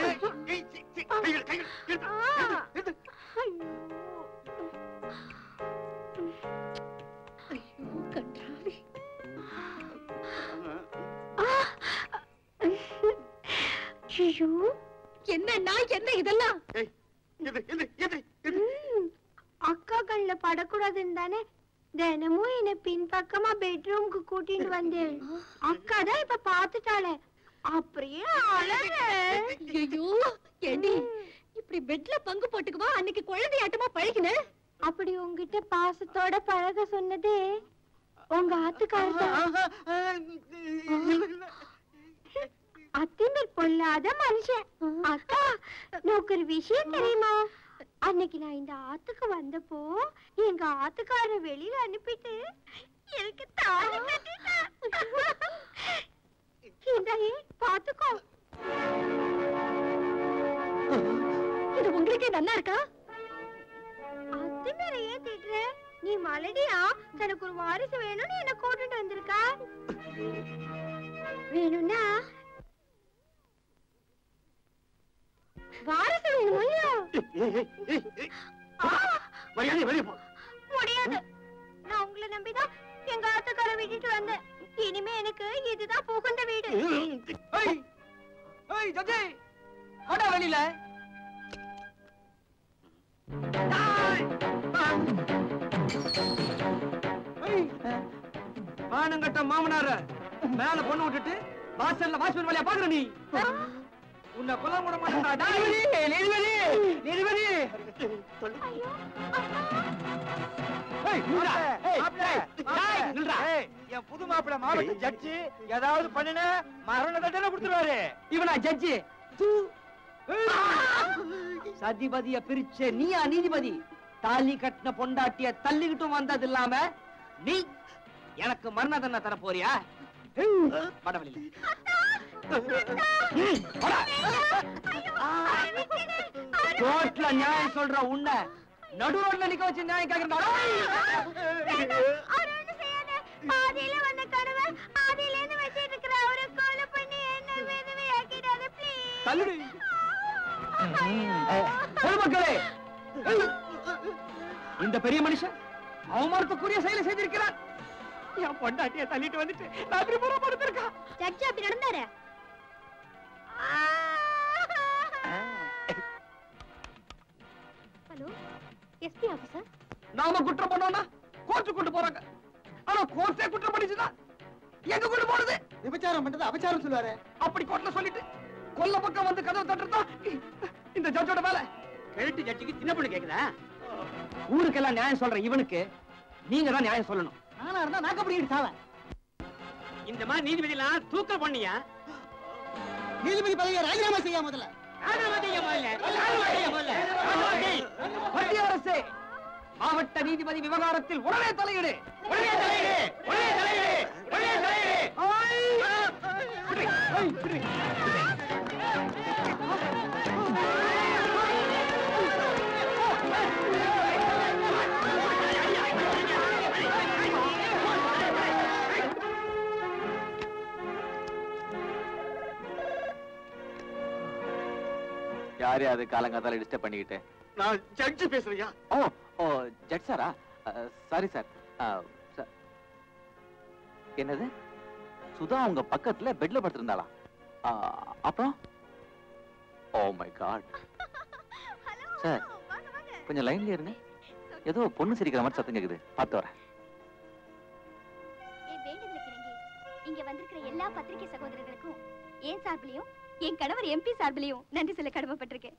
கன்றாவி. என்னண்ணா என்ன இதெல்லாம்? அக்கா கண்ணுல படக்கூடாதுன்னு தானே தினமும் என்ன பின்பக்கமா பெட்ரூம்க்கு கூட்டிட்டு வந்தேன். அக்கா தான் இப்ப பாத்துட்டாளே, அப்படியே ஐயோ ஏண்டி இப்படி பெட்ல பங்கு போட்டுக்குவா? அன்னைக்கு குழந்தையாட்டமா பழகின. அப்படி உங்ககிட்ட பாசத்தோட பழக சொன்னதே உங்க ஆத்துக்காரர். அத்திமர் பொல்லாத மனுஷன். அக்கா, உனக்கு ஒரு விஷயம் தெரியுமா? அன்னைக்கு நான் இந்த ஆத்துக்கு வந்தப்போ எங்க ஆத்துக்கார வெளியில அனுப்பிட்டு எனக்கு தாலி கட்டிட்டான். பாத்துக்கோ. இது உங்களுக்கே நல்லா இருக்கா? அத்திமேல ஏன் திட்டுற? நீ மலடியா தனக்கு ஒரு வாரிசு வேணும்னு என்ன கூட்டிட்டு வந்திருக்கா. வேணும்னா வாரிசு வேணுமோ? முடியாது. நான் உங்களை நம்பிதான் எங்க ஆத்துக்கார விட்டுட்டு வந்தேன். இனிமே எனக்கு இதுதான் புகுந்த வீடு. வெளியில மானங்கட்ட மாமனார மேல பொண்ணு விட்டுட்டு வாசல்ல வாசல் வழியா பாக்குற நீ. உன்னை கொல்ல விட மாட்டேன்டா. நீதிபதி நீதிபதி என் புது மாப்பிள்ள மாவட்ட ஜட்ஜி ஏதாவது பண்ணுன மரண தண்டனை கொடுத்துருவாரு. இவனா ஜட்ஜி? சதிபதிய பிரிச்ச நீயா நீதிபதி? தாலி கட்டின பொண்டாட்டிய தள்ளிக்கிட்டும் வந்தது இல்லாம நீ எனக்கு மரண தண்டனை தர போறியா? கோர்ட்ல நியாயம் சொல்ற உன்னை நடு ரோட்ல நிக்க வச்சு நியாயம் கேக்குறா? பாதியில வந்த கணவன் ஆதியில இருந்து வச்சிட்டு இருக்கிற அவரை கொலை பண்ணி என்ன விதவையாக்கிடாத ப்ளீஸ். தள்ளுடி. பொதுமக்களே, இந்த பெரிய மனுஷன் அவமானத்துக்குரிய செயலை செய்திருக்கிறார். என் பொண்டாட்டியை தள்ளிட்டு வந்துட்டு ராத்திரி பூரா படுத்திருக்கா. ஜட்ஜ் அப்படி நடந்தாரு. Hello, SP officer. நாம குற்றம் பண்ணோம்னா கோர்ட்டு கொண்டு போறாங்க. ஆனா கோர்ட்டே குற்றம் பண்ணிச்சுன்னா எங்க கொண்டு போறது? விபச்சாரம் பண்றது அபச்சாரம் சொல்லுவாரு. அப்படி கோர்ட்ல சொல்லிட்டு கொல்ல பக்கம் வந்து கதவை தட்டுறதா இந்த ஜட்ஜோட வேலை. கெழுட்டு ஜட்ஜுக்கு சின்ன பொண்ணு கேக்குதா? ஊருக்கெல்லாம் நியாயம் சொல்ற இவனுக்கு நீங்க தான் நியாயம் சொல்லணும். நானா இருந்தா நாக்க பிடிக்கிட்டு சாவேன். இந்த மாதிரி நீதிபதி எல்லாம் தூக்கல் பண்ணியா? நீதிபதி பதவியை ராஜினாமா செய்ய முதல்ல. மத்திய அரசு மாவட்ட நீதிபதி விவகாரத்தில் உடனே தலையிடு. யாரு அது காலங்காத்தால டிஸ்டர்ப் பண்ணிக்கிட்டு? நான் ஜட்ஜ் பேசுறியா? ஓ ஓ ஜட் சாரா? Sorry sir. என்னது, சுதா உங்க பக்கத்துல பெட்ல படுத்திருந்தாளா? அப்புறம் ஓ மை காட். சார் கொஞ்சம் லைன்ல இருங்க. ஏதோ பொண்ணு சிரிக்கிற மாதிரி சத்தம் கேக்குது, பார்த்து வரேன். இங்க வந்திருக்கிற எல்லா பத்திரிகை சகோதரர்களுக்கும் என் சார்பிலையும் என் கணவர் எம்பி சார்பிலையும் நன்றி சொல்ல கடமைப்பட்டிருக்கேன்.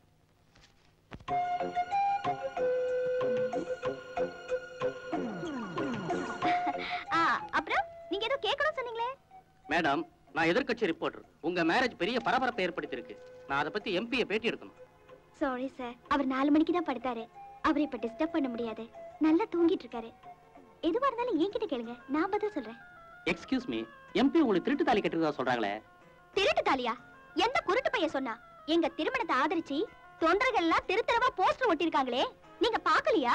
அப்புறம் நீங்க ஏதோ கேட்கணும் சொன்னீங்களே? மேடம், நான் எதிர்க்கட்சி ரிப்போர்ட்டர். உங்க மேரேஜ் பெரிய பரபரப்பை ஏற்படுத்தியிருக்கு. நான் அதை பத்தி எம்பியை பேட்டி எடுக்கணும். சாரி சார், அவர் 4 மணிக்கு தான் படுத்தாரு. அவரை இப்ப டிஸ்டர்ப் பண்ண முடியாது. நல்லா தூங்கிட்டு இருக்காரு. எதுவா இருந்தாலும் என்கிட்ட கேளுங்க, நான் பதில் சொல்றேன். எக்ஸ்கியூஸ் மீ, எம்பி உங்களுக்கு திருட்டு தாலி கட்டுறதா சொல்றாங்களே? திருட்டு தாலியா? எந்த குருட்டு பையன் சொன்னா? எங்க திருமணத்தை ஆதரிச்சு தொண்டர்கள் எல்லாம் திருத்தரவா போஸ்டர் ஒட்டிருக்காங்களே, நீங்க பாக்கலையா?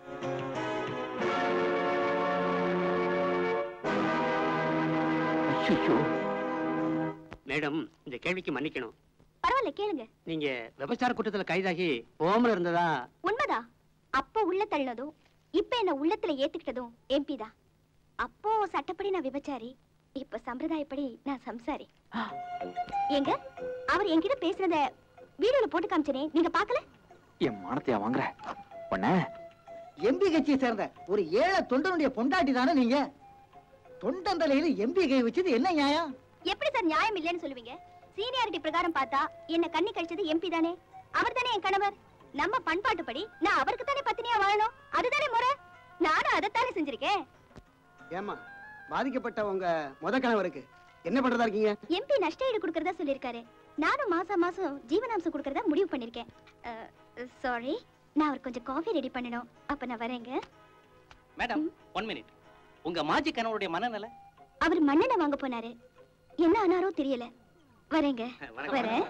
மேடம், இந்த கேள்விக்கு மன்னிக்கணும். பரவாயில்ல, கேளுங்க. நீங்க விபச்சார குற்றத்துல கைதாகி ஓமல இருந்ததா? உண்மைதான். அப்போ உள்ள தள்ளினதும் இப்ப என்ன உள்ளத்துல ஏத்துக்கிட்டதும் எம்பி தான். அப்போ சட்டப்படி நான் விபச்சாரி, இப்ப சம்பிரதாயப்படி நான் சம்சாரி. எங்க அவர் என்கிட்ட பேசுறத வீடியோல போட்டு காமிச்சனே, நீங்க பாக்கல? என் மானத்தையா வாங்குற பொண்ண? எம்பி கட்சியை சேர்ந்த ஒரு ஏழை தொண்டனுடைய பொண்டாட்டி தானே நீங்க? தொண்டன் தலையில எம்பி கை வச்சது என்ன நியாயம்? எப்படி சார் நியாயம் இல்லைன்னு சொல்லுவீங்க? சீனியாரிட்டி பிரகாரம் பார்த்தா என்ன கண்ணி கழிச்சது எம்பி தானே. அவர் தானே என் கணவர். நம்ம பண்பாட்டுப்படி நான் அவருக்கு தானே பத்தினியா வாழணும். அதுதானே முறை. நானும் அதைத்தானே செஞ்சிருக்கேன். ஏமா, பாதிக்கப்பட்ட உங்க முத கணவருக்கு என்ன பண்றதா இருக்கீங்க? எம்பி நஷ்ட ஈடு கொடுக்கறதா சொல்லிருக்காரு. நானும் மாசம் மாசம் ஜீவனாம்சம் கொடுக்கறதா முடிவு பண்ணிருக்கேன். சாரி, நான் அவர் கொஞ்சம் காஃபி ரெடி பண்ணணும். அப்ப நான் வரேங்க. Madam, 1 minute. உங்க மாஜி கணவருடைய மனநிலை? அவர் மண்ணெண்ணை வாங்க போனாரு. என்ன ஆனாரோ தெரியல. வரேங்க. வரேன்.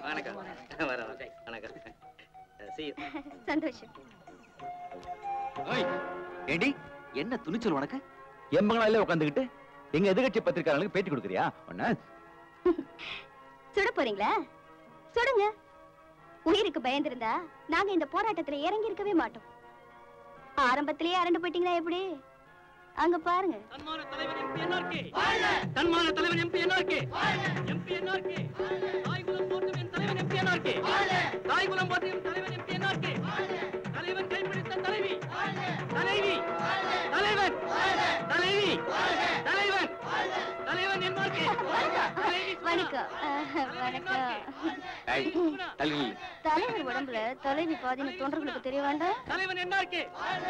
சந்தோஷம். ஏண்டி, என்ன துணிச்சல் உனக்கு? எம்பங்களால உட்காந்துக்கிட்டு எங்க எதிர்கட்சி பத்திரிகையாளர்களுக்கு பேட்டி கொடுக்குறியா? சுட போறீங்களா? சுடுங்க. உயிருக்கு பயந்திருந்தா நாங்க இந்த போராட்டத்துல இறங்கி இருக்கவே மாட்டோம். ஆரம்பத்திலேயே அரண்டு போயிட்டீங்களா எப்படி? அங்க பாருங்க. தன்மான தலைவன் எம்பி என்ஆர்கே வாழ! தன்மான தலைவன் எம்பி என்ஆர்கே வாழ! எம்பி என்ஆர்கே வாழ! தாய்குலம் போற்றும் என் தலைவன் எம்பி என்ஆர்கே வாழ! தாய்குலம் போற்றும் என் தலைவன் எம்பி என்ஆர்கே வாழ! தலைவன் கைப்பிடித்த தலைவி வாழ! தலைவி வாழ! தலைவன் வாழ! தலைவி வாழ! தலைவன் வாழ! தலைவன் என்ஆர்கே வாழ! தலைவி வணக்கம். தலைவர் உடம்புல தலைவி பாதின தொண்டர்களுக்கு தெரிய வேண்டாம். தலைவன் என்ஆர்கே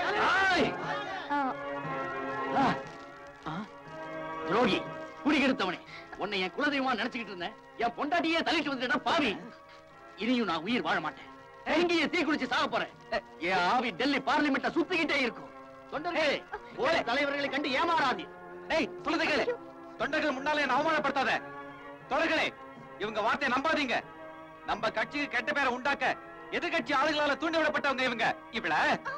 துரோகி, குடிகெடுத்தவனே, உன்னை என் குலதெய்வமா நினைச்சுக்கிட்டு இருந்தேன். என் பொண்டாட்டியே தள்ளிட்டு வந்துட்டா பாவி. இனியும் நான் உயிர் வாழ மாட்டேன். எங்கேயே தீ குளிச்சு சாக போறேன். என் ஆவி டெல்லி பார்லிமெண்ட்ல சுத்திக்கிட்டே இருக்கும். தொண்டர்களே, போல தலைவர்களை கண்டு ஏமாறாதே. டேய் சொல்லுத கேளு. தொண்டர்கள் முன்னாலே என்ன அவமானப்படுத்தாத. தொண்டர்களே, இவங்க வார்த்தையை நம்பாதீங்க. நம்ம கட்சிக்கு கெட்ட பேரை உண்டாக்க எதிர்கட்சி ஆளுகளால தூண்டி விடப்பட்டவங்க இவங்க. இவள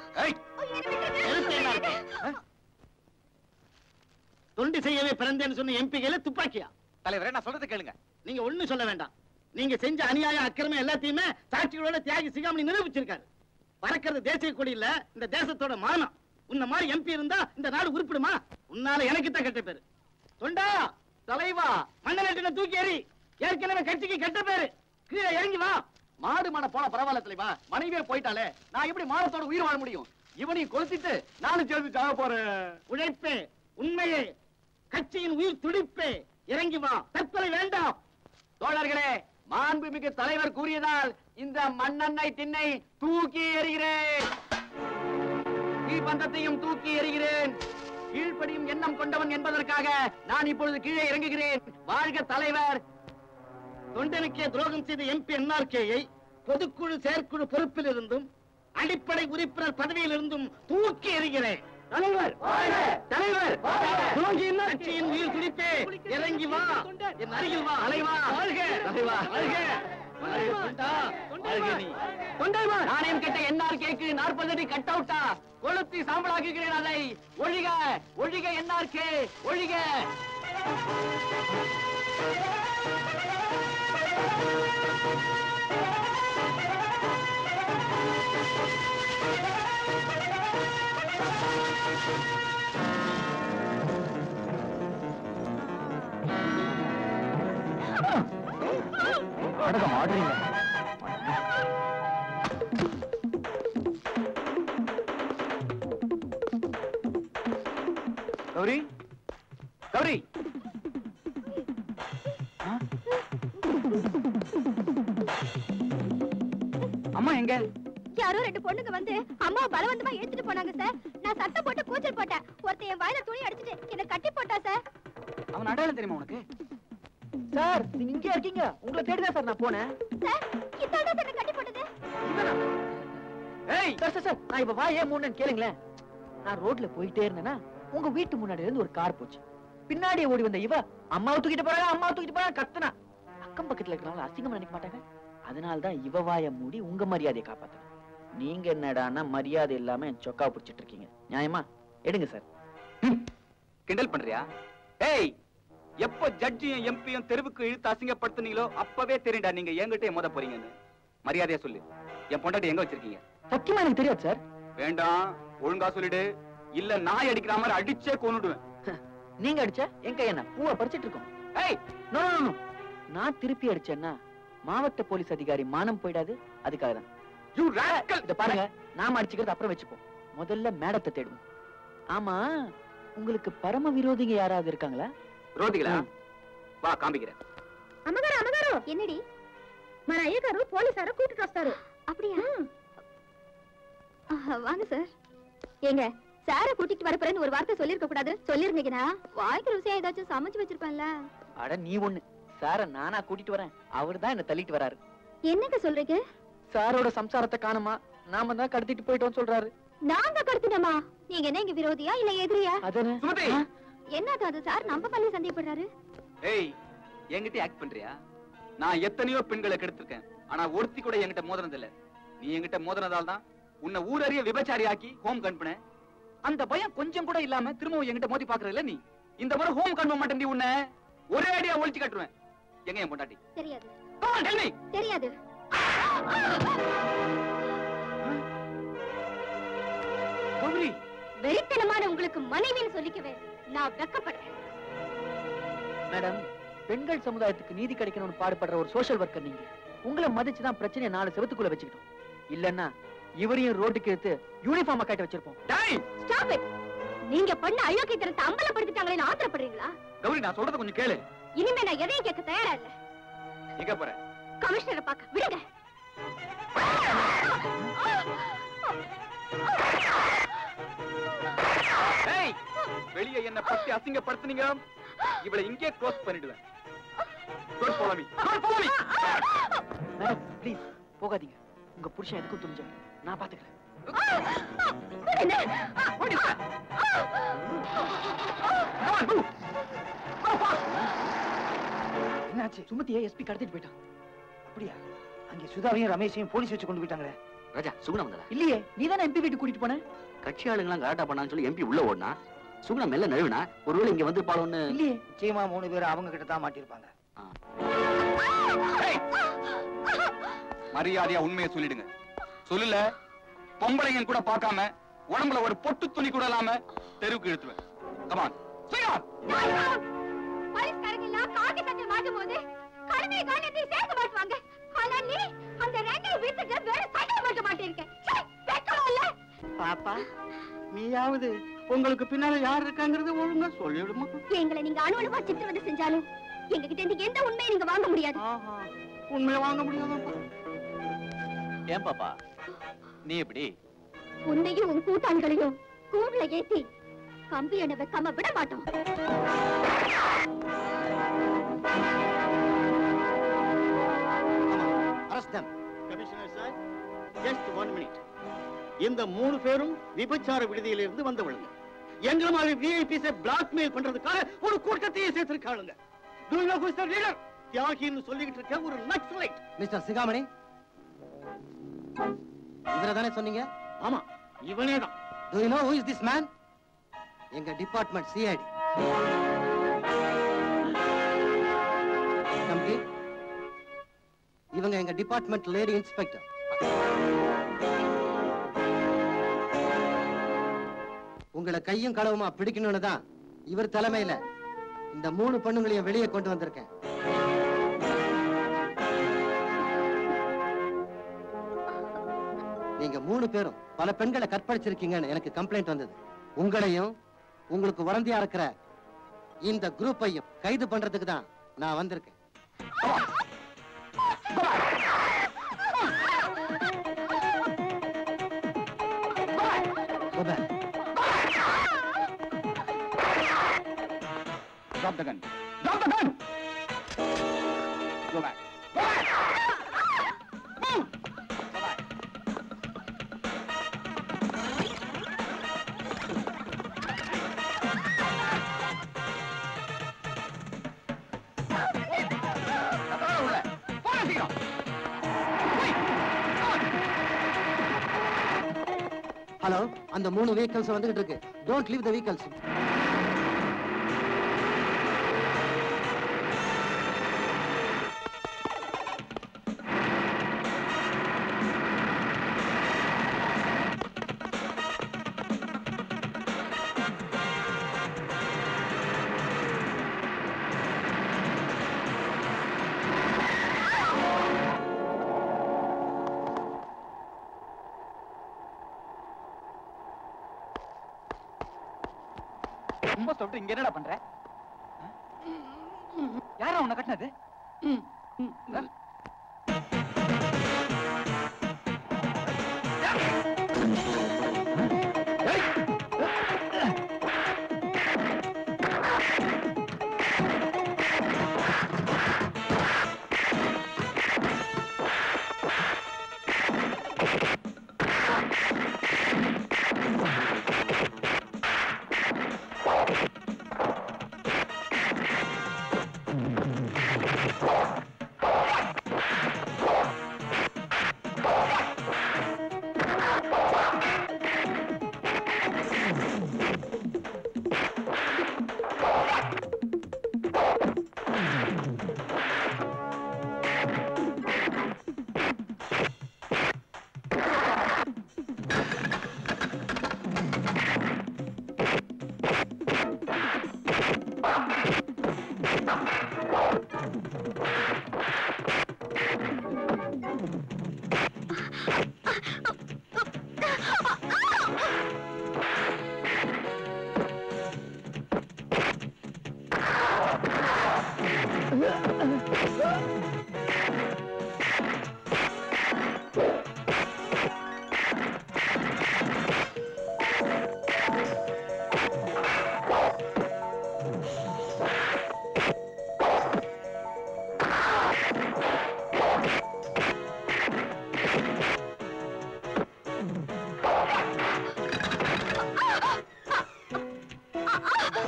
தொண்டு செய்யவே பிறந்தேன்னு சொன்ன எம்பிகளை துப்பாக்கியா? தலைவரே, நான் சொல்றது கேளுங்க. நீங்க ஒண்ணு சொல்ல வேண்டாம். நீங்க செஞ்ச அநியாய அக்கிரமம் எல்லாத்தையுமே சாட்சிகளோட தியாகி சிகாமணி நிரூபிச்சிருக்காரு. பறக்கிறது தேசிய கொடி இல்ல, இந்த தேசத்தோட மானம். உன்ன மாதிரி எம்பி இருந்தா இந்த நாடு உருப்பிடுமா? உன்னால எனக்கு தான் கெட்ட பேரு. தொண்டா, தலைவா, மண்ண தூக்கி எறி. ஏற்கனவே கட்சிக்கு கெட்ட பேரு. கீழே இறங்கி வா. மாடு மான போன பரவாயில்ல தலைவா, மனைவியே போயிட்டாலே நான் எப்படி மானத்தோட உயிர் வாழ முடியும்? இவனையும் கொளுத்திட்டு நானும் சேர்ந்து சாக போறேன். உழைப்பே, உண்மையே, கட்சியின் உயிர் துடிப்பே, இறங்கி வா. தற்கொலை வேண்டாம். தோழர்களே, மாண்புமிகு தலைவர் கூறியதால் இந்த மண்ணெண்ணெய் திண்ணை தூக்கி எறிகிறேன். தீபந்தத்தையும் தூக்கி எறிகிறேன். கீழ்ப்படியும் எண்ணம் கொண்டவன் என்பதற்காக நான் இப்பொழுது கீழே இறங்குகிறேன். வாழ்க தலைவர். தொண்டனுக்கே துரோகம் செய்த எம்பி என்ஆர்கேயை பொதுக்குழு செயற்குழு பொறுப்பில் இருந்தும் அடிப்படை உறுப்பினர் பதவியில் இருந்தும் தூக்கி எறிகிறேன். தலைவர், தலைவர், கட்சியின் உயிர் துடிப்பே, இறங்கி வா. என் அருகில் வா. அலைவா, தலைவா, நாணயம் கேட்ட என்ஆர்கேக்கு 40 அடி கட் அவுட்டா கொளுத்தி சாம்பலாக்குகிறேன். அதை ஒழிக, ஒழிக என்ஆர்கே, ஒழிக. நாடகம் ஆடுறீங்க. கௌரி, கௌரி, அம்மா எங்க? யாரோ 2 பொண்ணுங்க வந்து அம்மாவை பலவந்தமா எடுத்துட்டு போனாங்க சார். நான் சத்தம் போட்டு கூச்சல் போட்டேன். ஒருத்தன் என் வாயில துணி அடிச்சிட்டு என்ன கட்டி போட்டா சார். அவன் அடையாளம் தெரியுமா உனக்கு? சார், நீங்க இங்கே இருக்கீங்க. உங்களை தேடிதான் சார் நான் போனேன். சார், இதாண்டா சார் என்ன கட்டி போட்டது. ஏய், சார், சார், நான் இப்ப வாயே மூணுன்னு கேளுங்களேன். நான் ரோட்ல போயிட்டே இருந்தேன்னா உங்க வீட்டு முன்னாடி இருந்து ஒரு கார் போச்சு. பின்னாடியே ஓடி வந்த இவ அம்மாவை தூக்கிட்டு போறாங்க, அம்மாவை தூக்கிட்டு போறாங்க கத்துனா. அக்கம் பக்கத்துல இருக்கிறவங்க அசிங்கமா நினைக்க மாட்டாங்க. அதனாலதான் இவ வாய மூடி உங்க மரியாதையை காப்பாத்துறேன். நீங்க என்னடான்னா மரியாதை இல்லாம என் சொக்கா பிடிச்சிட்டு இருக்கீங்க. நியாயமா? எடுங்க சார். கிண்டல் பண்றியா? ஏய், எப்ப ஜட்ஜியும் எம்பியும் தெருவுக்கு இழுத்து அசிங்கப்படுத்துனீங்களோ அப்பவே தெரியும்டா நீங்க என்கிட்ட மோத போறீங்கன்னு. மரியாதையா சொல்லு, என் பொண்டாட்டி எங்க வச்சிருக்கீங்க? சத்தியமா எனக்கு தெரியாது சார். வேண்டாம், ஒழுங்கா சொல்லிடு. இல்ல நாய் அடிக்கிற மாதிரி அடிச்சே கொன்னுடுவேன். நீங்க அடிச்சா என் கை என்ன பூவை பறிச்சிட்டு இருக்கோம். ஏய், நோ நோ நோ, நான் திருப்பி அடிச்சேன்னா மாவட்ட போலீஸ் அதிகாரி மானம் போயிடாது. அதுக்காக தான். You rascal. இத பாருங்க, நாம அடிச்சுக்கிறது அப்புறம் வச்சுப்போம். முதல்ல மேடத்தை தேடுவோம். ஆமா, உங்களுக்கு பரம விரோதிங்க யாராவது இருக்காங்களா? விரோதிகளா? வா காமிக்கிறேன். అమ్మగారు అమ్మగారు என்னடி మన అయ్యగారు పోలీసారు கூட்டிட்டு வந்தாரு. அப்படியே வாங்க சார். ஏங்க சார கூட்டிட்டு வரப்பறேன்னு ஒரு வார்த்தை சொல்லிருக்க கூடாது. சொல்லிருந்தீங்கன்னா வாய்க்கு ருசியா ஏதாச்சும் சமைச்சு வச்சிருப்பேன்ல. அட நீ ஒண்ணு, சார நானா கூட்டிட்டு வரேன். அவர்தான் என்ன தள்ளிட்டு வராரு. என்னங்க சொல்றீங்க? சாரோட சம்சாரத்தை காணுமா, நாம தான் கடத்திட்டு போயிட்டோம் சொல்றாரு. நாங்க கடத்தினமா? நீங்க என்ன இங்க விரோதியா இல்ல எதிரியா? அதானே. சுமதி, என்னது அது சார் நம்ம பள்ளி சந்தேகப்படுறாரு? ஏய், என்கிட்ட ஆக்ட் பண்றியா? நான் எத்தனையோ பெண்களை கெடுத்திருக்கேன். ஆனா ஒருத்தி கூட என்கிட்ட மோதினது இல்ல. நீ என்கிட்ட மோதினதால் தான் உன்னை ஊரறிய விபச்சாரி ஆக்கி ஹோம் கன்பின. அந்த பயம் கொஞ்சம் கூட இல்லாம திரும்பவும் என்கிட்ட மோதி பாக்குறதுல நீ இந்த முறை ஹோம் கன்ஃபர்ம் மாட்டேன். உன்னை ஒரே அடியா ஒழிச்சு கட்டுருவேன். எங்க என் பொண்டாட்டி? தெரியாது. தெரியாது. கௌரி, வெறித்தனமான உங்களுக்கு மனைவின்னு சொல்லிக்கவே நான் வெக்கப்படுறேன். மேடம், பெண்கள் சமுதாயத்துக்கு நீதி கிடைக்கணும்னு பாடுபடுற ஒரு சோஷியல் ஒர்க்கர் நீங்க. உங்களை மதிச்சுதான் பிரச்சனையை 4 செவத்துக்குள்ள வச்சுக்கிட்டோம். இல்லன்னா இவரையும் ரோட்டுக்கு எடுத்து யூனிஃபார்ம் கட்ட வச்சிருப்போம். Stop it. நீங்க பண்ண அயோக்கியத்தனத்தை அம்பலப்படுத்திட்டாங்களேன்னு ஆத்திரப்படுறீங்களா? கௌரி, நான் சொல்றத கொஞ்சம் கேளு. இனிமே நான் எதையும் கேட்க தயாரா இல்ல. எங்க போற? கமிஷனரை பார்க்க விடுங்க. வெளியே என்ன பத்தி அசிங்கப்படுத்துனீங்க, இவளை இங்கே க்ளோஸ் பண்ணிடுவேன். Don't follow me. Don't follow me. Madam please போகாதீங்க. உங்க புருஷன் எதுக்கும் துணிஞ்சவன். நான் பாத்துக்கிறேன். என்னாச்சு? சுமதியை எஸ்பி கடத்திட்டு போயிட்டான். அப்படியா? அங்கே சுதாவையும் ரமேஷையும் போலீஸ் வச்சு கொண்டு போயிட்டாங்களே. ராஜா சுகுணா வந்தா? இல்லையே, நீதானே எம்பி வீட்டுக்கு கூட்டிட்டு போன. கட்சி ஆளுங்களாம் கலாட்டா பண்ணான்னு சொல்லி எம்பி உள்ள ஓடுனா சுகுணா மெல்ல நழுவினா ஒருவேளை இங்க வந்து பாலோன்னு. இல்லையே, நிச்சயமா 3 பேர் அவங்க கிட்ட தான் மாட்டிருப்பாங்க. மரியாதையா உண்மையை சொல்லிடுங்க. சொல்லல பொம்பளைங்க கூட பார்க்காம உடம்புல ஒரு பொட்டு துணி கூட இல்லாம தெருவுக்கு இழுத்துவேன். கமான் போலீஸ்காரங்க எல்லாம் காக்கி சட்டை மாட்டும் போது கடமையை காலத்தை சேர்க்க மாட்டுவாங்க. ஆனா நீ அந்த ரெண்டையும் வீட்டுக்கு வேற சட்டை மாட்ட மாட்டேங்க. பாப்பா, நீயாவது உங்களுக்கு பின்னால யார் இருக்காங்கிறது ஒழுங்கா சொல்லிடுமா? எங்களை நீங்க அணுவணுமா சித்திரவதை செஞ்சாலும் எங்க கிட்ட இருந்து எந்த உண்மையை நீங்க வாங்க முடியாது. உண்மையை வாங்க முடியாதப்பா. ஏன் பாப்பா நீ எப்படி? உன்னையும் உன் கூட்டாளிகளையும் கூண்டுல ஏத்தி கம்பி எண்ணெய் வைக்காம விட மாட்டோம். Commissioner sir, just 1 minute. இந்த 3 பேரும் விபச்சார விடுதியிலிருந்து வந்தவளுங்க. எங்கள மாதிரி விஐபிஸை பிளாக்மெயில் பண்றதுக்காக ஒரு கூட்டத்தையே சேர்த்திருக்காளுங்க. Do you know who is the leader? தியாகின்னு சொல்லிக்கிட்டு இருக்க ஒரு நக்சலைட். மிஸ்டர் சிகாமணி, இவரை தானே சொன்னீங்க? ஆமா, இவனே தான். Do you know who is this man? எங்க டிபார்ட்மெண்ட் சிஐடி. தம்பி, இவங்க எங்க டிபார்ட்மெண்ட் லேடி இன்ஸ்பெக்டர். உங்களை கையும் களவுமா பிடிக்கணும்னு தான் இவர் தலைமையில இந்த 3 பொண்ணுங்களையும் வெளியே கொண்டு வந்திருக்கேன். நீங்க 3 பேரும் பல பெண்களை கற்பழிச்சிருக்கீங்கன்னு எனக்கு கம்ப்ளைண்ட் வந்தது. உங்களையும் உங்களுக்கு உடந்தையா இருக்கிற இந்த குரூப்பையும் கைது பண்றதுக்கு தான் நான் வந்திருக்கேன். Drop the gun. Drop the gun. Go back. Go back. Move. Go back. Hello, அந்த 3 vehicles வந்துகிட்டு இருக்கு. Don't leave the vehicles. ரொம்ப சொல்லிட்டு இங்க என்னடா பண்ற? யாரா உன்னை கட்டினது?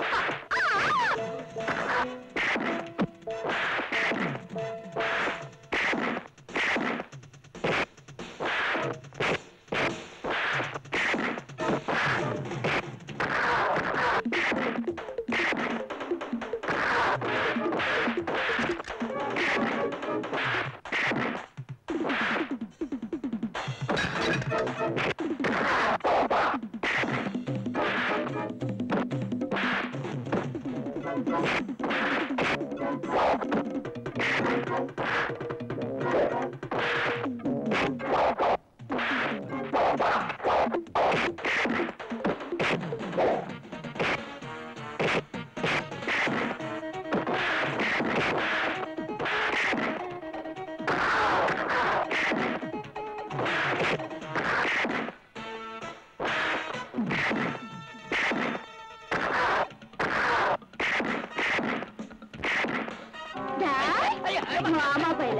மாமா பையல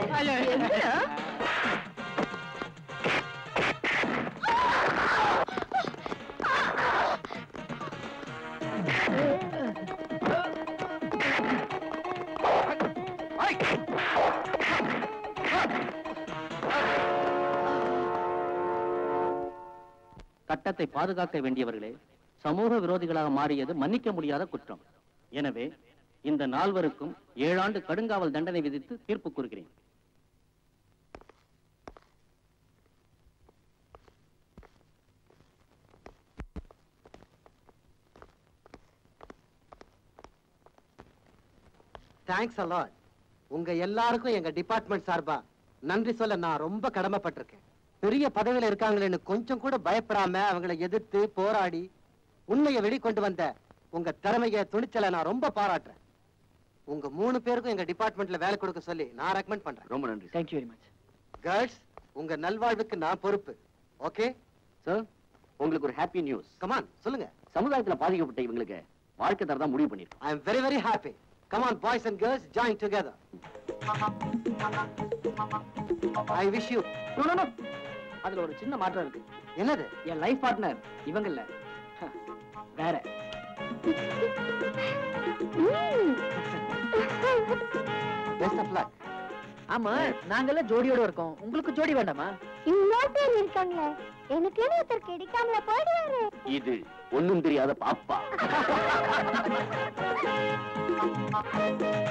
சட்டத்தை பாதுகாக்க வேண்டியவர்களே சமூக விரோதிகளாக மாறியது மன்னிக்க முடியாத குற்றம். எனவே இந்த நால்வருக்கும் 7 ஆண்டு கடுங்காவல் தண்டனை விதித்து தீர்ப்பு கூறுகிறேன். Thanks a lot. உங்க எல்லாருக்கும் எங்க டிபார்ட்மெண்ட் சார்பா நன்றி சொல்ல நான் ரொம்ப கடமைப்பட்டிருக்கேன். பெரிய பதவியில இருக்காங்களேன்னு கொஞ்சம் கூட பயப்படாம அவங்களை எதிர்த்து போராடி உண்மையை வெளிக்கொண்டு வந்த உங்க திறமைய துணிச்சலை நான் ரொம்ப பாராட்டுறேன். உங்க 3 பேருக்கும் எங்க டிபார்ட்மெண்ட்ல வேலை கொடுக்க சொல்லி நான் ரெக்கமெண்ட் பண்றேன். ரொம்ப நன்றி. Thank you very much. கேர்ள்ஸ், உங்க நல்வாழ்வுக்கு நான் பொறுப்பு. ஓகே சார், உங்களுக்கு ஒரு ஹாப்பி நியூஸ். கமான் சொல்லுங்க. சமுதாயத்துல பாதிக்கப்பட்ட இவங்களுக்கு வாழ்க்கை தரதா முடிவு பண்ணிருக்கோம். I am very very happy. Come on boys and girls, join together. I wish you. No no no, அதுல ஒரு சின்ன மாற்றம் இருக்கு. என்னது? என் லைஃப் பார்ட்னர் இவங்க இல்ல, வேற. Best of luck. ஆமா, நாங்கெல்லாம் ஜோடியோட இருக்கோம், உங்களுக்கு ஜோடி வேண்டாமா? இன்னொரு பேர் இருக்காங்களே, எனக்கு ஒருத்தர் கிடைக்காமல போயிடுவாரு. இது ஒண்ணும் தெரியாத பாப்பா.